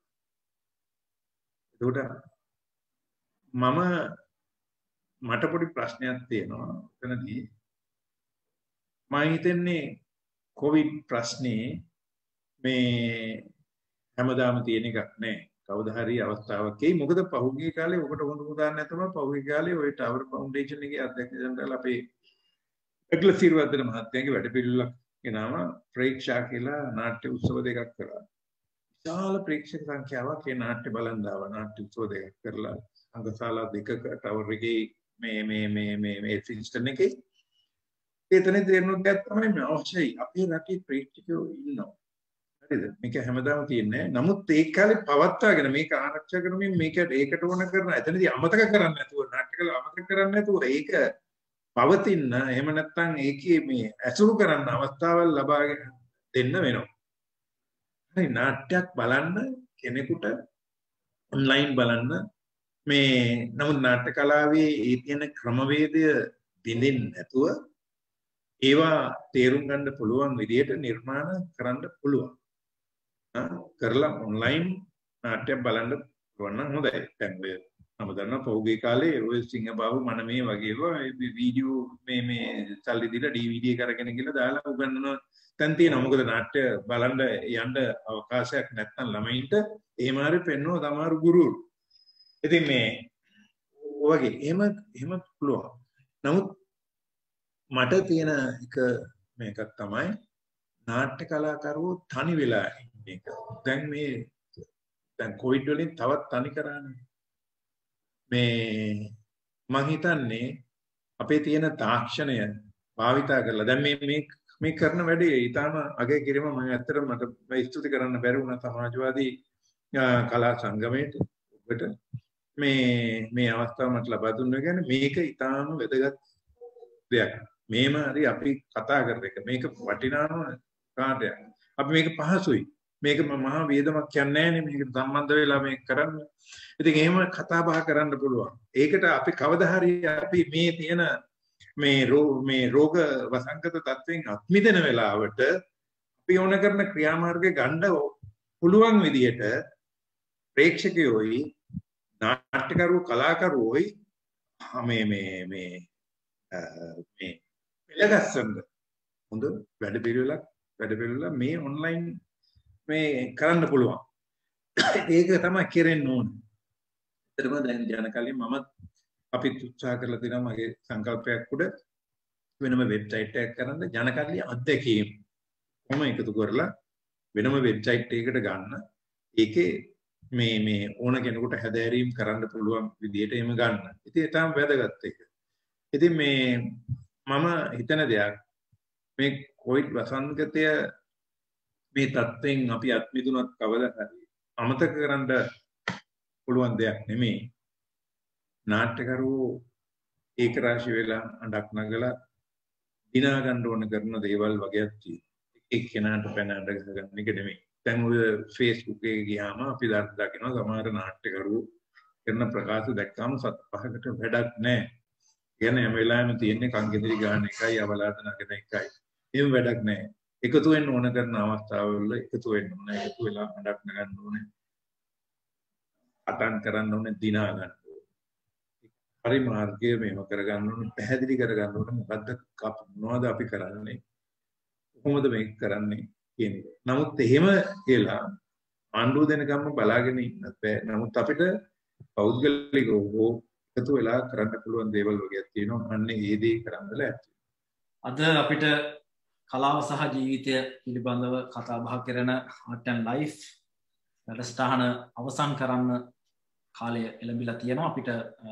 ඒකට මම මට පොඩි ප්‍රශ්නයක් තියෙනවා. එතනදී මම හිතන්නේ කොවිඩ් ප්‍රශ්නේ මේ හැමදාම තියෙන එකක් නෑ. කවදා හරි අවස්ථාවක් එයි. මොකද පහුගිය කාලේ ඔබට හොඳ උදාහරණයක් තමයි පහුගිය කාලේ ওই ටවර් ෆවුන්ඩේෂන් එකේ අධ්‍යක්ෂ ජනරාල් අපේ ඩග්ලස් සිල්වර්ධන මහත්තයාගේ වැඩපිළිවෙලක් ගෙනාම ප්‍රේක්ෂා කියලා නාට්‍ය උත්සව දෙකක් කරා. විශාල ප්‍රේක්ෂක සංඛ්‍යාවක් ඒ නාට්‍ය බලන් දාවා. නාට්‍ය උත්සව දෙකක් කරලා අංගශාලා දෙකක ටවර් එකේ මේ මේ මේ මේ මේ සිස්ටම් එකේ ඒතනේ තේරුම් ගත්ත තමයි මේ අවශ්‍යයි. අපේ රටේ ප්‍රේක්ෂකයෝ ඉන්නවා. හරිද? මේක හැමදාම තියෙන්නේ. නමුත් ඒ කාලේ පවත්වාගෙන මේක ආරක්ෂා කරමින් මේක ඒකට ඕන කරන එතනදී අමතක කරන්නේ නැතුව නාට්‍යකල අමතක කරන්නේ නැතුව ඒක පවතින එහෙම නැත්නම් ඒකේ මේ ඇසුරු කරන්න අවස්ථාවල් ලබා දෙන්න වෙනවා. හරි නාට්‍යයක් බලන්න කෙනෙකුට ඔන්ලයින් බලන්න මේ නමුත් නාට්‍ය කලාවේ ඒ තියෙන ක්‍රමවේදය බින්දින් නැතුව ඒවා තේරුම් ගන්න පුළුවන් විදිහට නිර්මාණ කරන්න පුළුවන්. කරලා ඔන්ලයින් නාට්‍යයක් බලන්න පුළුවන් නම් හොඳයි. දැන් ඔය මම දන්නවා පෞගේ කාලේ ඔය සිංහබාහු මනමේ වගේ ඒවා වීඩියෝ මේ මේ සල්ලි දීලා ඩී වී ඩී එක අරගෙන ගිහලා දාලා උගන්වන තැන් තියෙනවා. මොකද නාට්‍ය බලන්න යන්න අවකාශයක් නැත්නම් ළමයින්ට එහෙම හරි පෙන්වනවා තමාරු ගුරුවරු. ඉතින් මේ ඔයගේ එහෙම එහෙම පුළුවන්. නමුත් මට තියෙන එක මේකක් තමයි නාට්‍ය කලාකරුවෝ තනි වෙලා ඉන්න එක. දැන් මේ දැන් කොවිඩ් වලින් තවත් තනි කරානේ. මේ මං හිතන්නේ අපේ තියෙන තාක්ෂණය භාවිතා කරලා දැන් මේ මේ මේ කරන වැඩේ ඊටාම අගය කිරීම මම ඇත්තටම මට ස්තුති කරන්න බැරි වුණා සමාජවාදී කලා සංගමයට ඔබට මේ මේ අවස්ථාව මට ලබා දුන්නා. කියන්නේ මේක ඊටාම වැදගත් දෙයක්. මේම හරි අපි කතා කරන එක මේක වටිනාම කාර්යයක්. අපි මේක පහසුයි. මේක මහා වේදමක් කියන්නේ නැහැ නේ. මේක සම්බන්ධ වෙලා මේක කරන්න. ඉතින් එහෙම කතා බහ කරන්න පුළුවන්. ඒකට අපි කවදා හරි අපි මේ තියෙන මේ මේ රෝග වසංගත තත්ත්වෙන් අත්මිදෙන වෙලාවට අපි ඕන කරන ක්‍රියාමාර්ගය ගන්න පුළුවන් විදිහට ප්‍රේක්ෂකයෝයි නාට්‍යකරුවෝ කලාකරුවෝයි මේ මේ මේ මේ පෙළගස්සන්න හොඳ වැඩ පිළිවෙලක් වැඩ පිළිවෙල මේ ඔන්ලයින් මේ කරන්න පුළුවන්. ඒක තමයි කෙරෙන්න ඕන. ඒතරම දැන් ජනකලින් මම අපි උත්සාහ කරලා තියෙනවා මගේ සංකල්පයක් උඩ වෙනම වෙබ්සයිට් එකක් කරන්න ජනකලිය අධ්‍යක්ෂකම් කොහොම එකතු කරලා වෙනම වෙබ්සයිට් එකකට ගන්න. ඒකේ මේ මේ ඕන කෙනෙකුට හැදෑරීම් කරන්න පුළුවන් විදිහට එහෙම ගන්න. ඉතින් ඒ තමයි වැදගත් එක. ඉතින් මේ මම හිතන දෙයක් මේ කොවිඩ් වසංගතය මේ තත්ත්වෙන් අපි අත්මිදුනත් කවදා හරි අමතක කරන්න පුළුවන් දෙයක් නෙමෙයි. නාට්‍යකරුවෝ ඒක රාශි වෙලා අඬක් නගලා දිනා ගන්න ඕන කරන දේවල් වගේක් තියෙනවා. එක්කෙනාට පැනනට ගන්න එක නෙමෙයි. දැන් ඔය Facebook එකේ ගියාම අපි දකිනවා සමහර නාට්‍යකරු කරන ප්‍රකාශ දැක්කම සත පහකට වැඩක් නැහැ. කියන්නේ හැම වෙලාවෙම තියෙන්නේ කංගෙදිරි ගන්න එකයි අවලාද නගන එකයි. එහෙම වැඩක් නැහැ. එකතු වෙන්න ඕන කරන අවස්ථාවවල එකතු වෙන්න ඕන. එකතු වෙලා හඬක් නගන්න ඕනේ. අටන් කරන්න ඕනේ දිනා ගන්න ඕනේ. හරි මාර්ගය මේව කරගන්න ඕනේ. පැහැදිලි කරගන්න ඕනේ මොකද්ද මොනවද අපි කරන්නේ? කොහොමද මේක කරන්නේ කියන එක. නමුත් එහෙම කියලා ආණ්ඩුව දෙනකම්ම බලාගෙන ඉන්නත් බෑ. නමුත් අපිට පෞද්ගලිකව හෝ එකතු වෙලා කරන්න පුළුවන් දේවල් වගේක් තියෙනවා. අන්න ඒ දේ කරන්න ලෑස්ති. අද අපිට කලාව සහ ජීවිතය පිළිබඳව කතා බහ කරන Art and Life වැඩසටහන අවසන් කරන්න කාලය එළඹිලා තියෙනවා. අපිට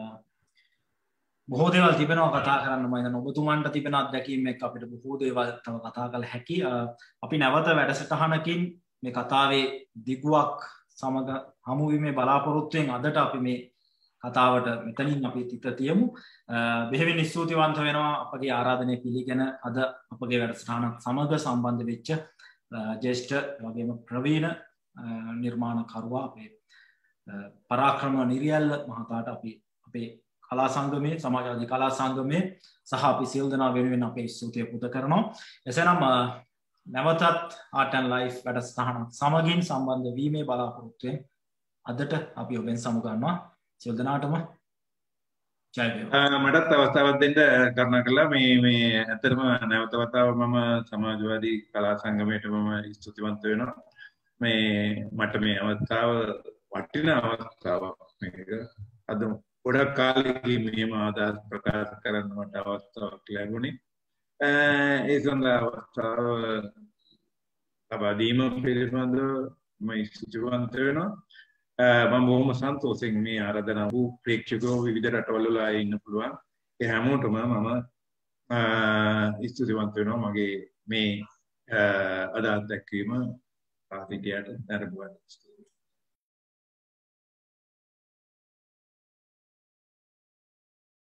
බොහෝ දේවල් තිබෙනවා කතා කරන්න. මම හිතනවා ඔබතුමන්ට තිබෙන අත්දැකීම් එක්ක අපිට බොහෝ දේවල් තව කතා කළ හැකි. අපි නැවත වැඩසටහනකින් මේ කතාවේ දිගුවක් සමග හමු වීමේ බලාපොරොත්තුවෙන් අදට අපි මේ කතාවට මෙතනින් අපි තිත තියමු. බෙහෙවින් ස්තුතිවන්ත වෙනවා අපගේ ආරාධනය පිළිගෙන අද අපගේ වැඩසටහනත් සමග සම්බන්ධ වෙච්ච ජ්‍යෙෂ්ඨ වගේම ප්‍රවීණ නිර්මාණකරුවා අපේ පරාක්‍රම නිරියල්ල මහතාට අපි අපේ කලා සංගමයේ සමාජවාදී කලා සංගමයේ සහ අපි සියලු දෙනා වෙනුවෙන් අපේ ස්තුතිය පුද කරනවා. එසේනම් නැවතත් Art and Life වැඩසටහන සමගින් සම්බන්ධ වීමේ බලාපොරොත්තුවෙන් අදට අපි ඔබෙන් සමුගන්නවා. සියලු දෙනාටම ජය වේවා. මටත් අවස්ථාවක් දෙන්න කරුණාකරලා මේ මේ ඇත්තටම නැවත වතාවක් මම සමාජවාදී කලා සංගමයට මම ස්තුතිවන්ත වෙනවා. මේ මට මේ අවස්ථාව වටිනා අවස්ථාවක් මේක. අද ගොඩක් කාලෙකින් මෙහෙම අදහස් ප්‍රකාශ කරන්න මට අවස්ථාවක් ලැබුණේ. ඒ සඳහා අවස්ථාව ලබා දීම පිළිබඳව මම ස්තුතිවන්ත වෙනවා. මම බොහොම සන්තෝෂෙන් මේ ආරාධනා වූ ප්‍රේක්ෂකයෝ විවිධ රටවල වල ඉන්න පුළුවන්. ඒ හැමෝටම මම ස්තුතිවන්ත වෙනවා මගේ මේ අදහස් දැක්වීම පාවිටියට දරබුවා.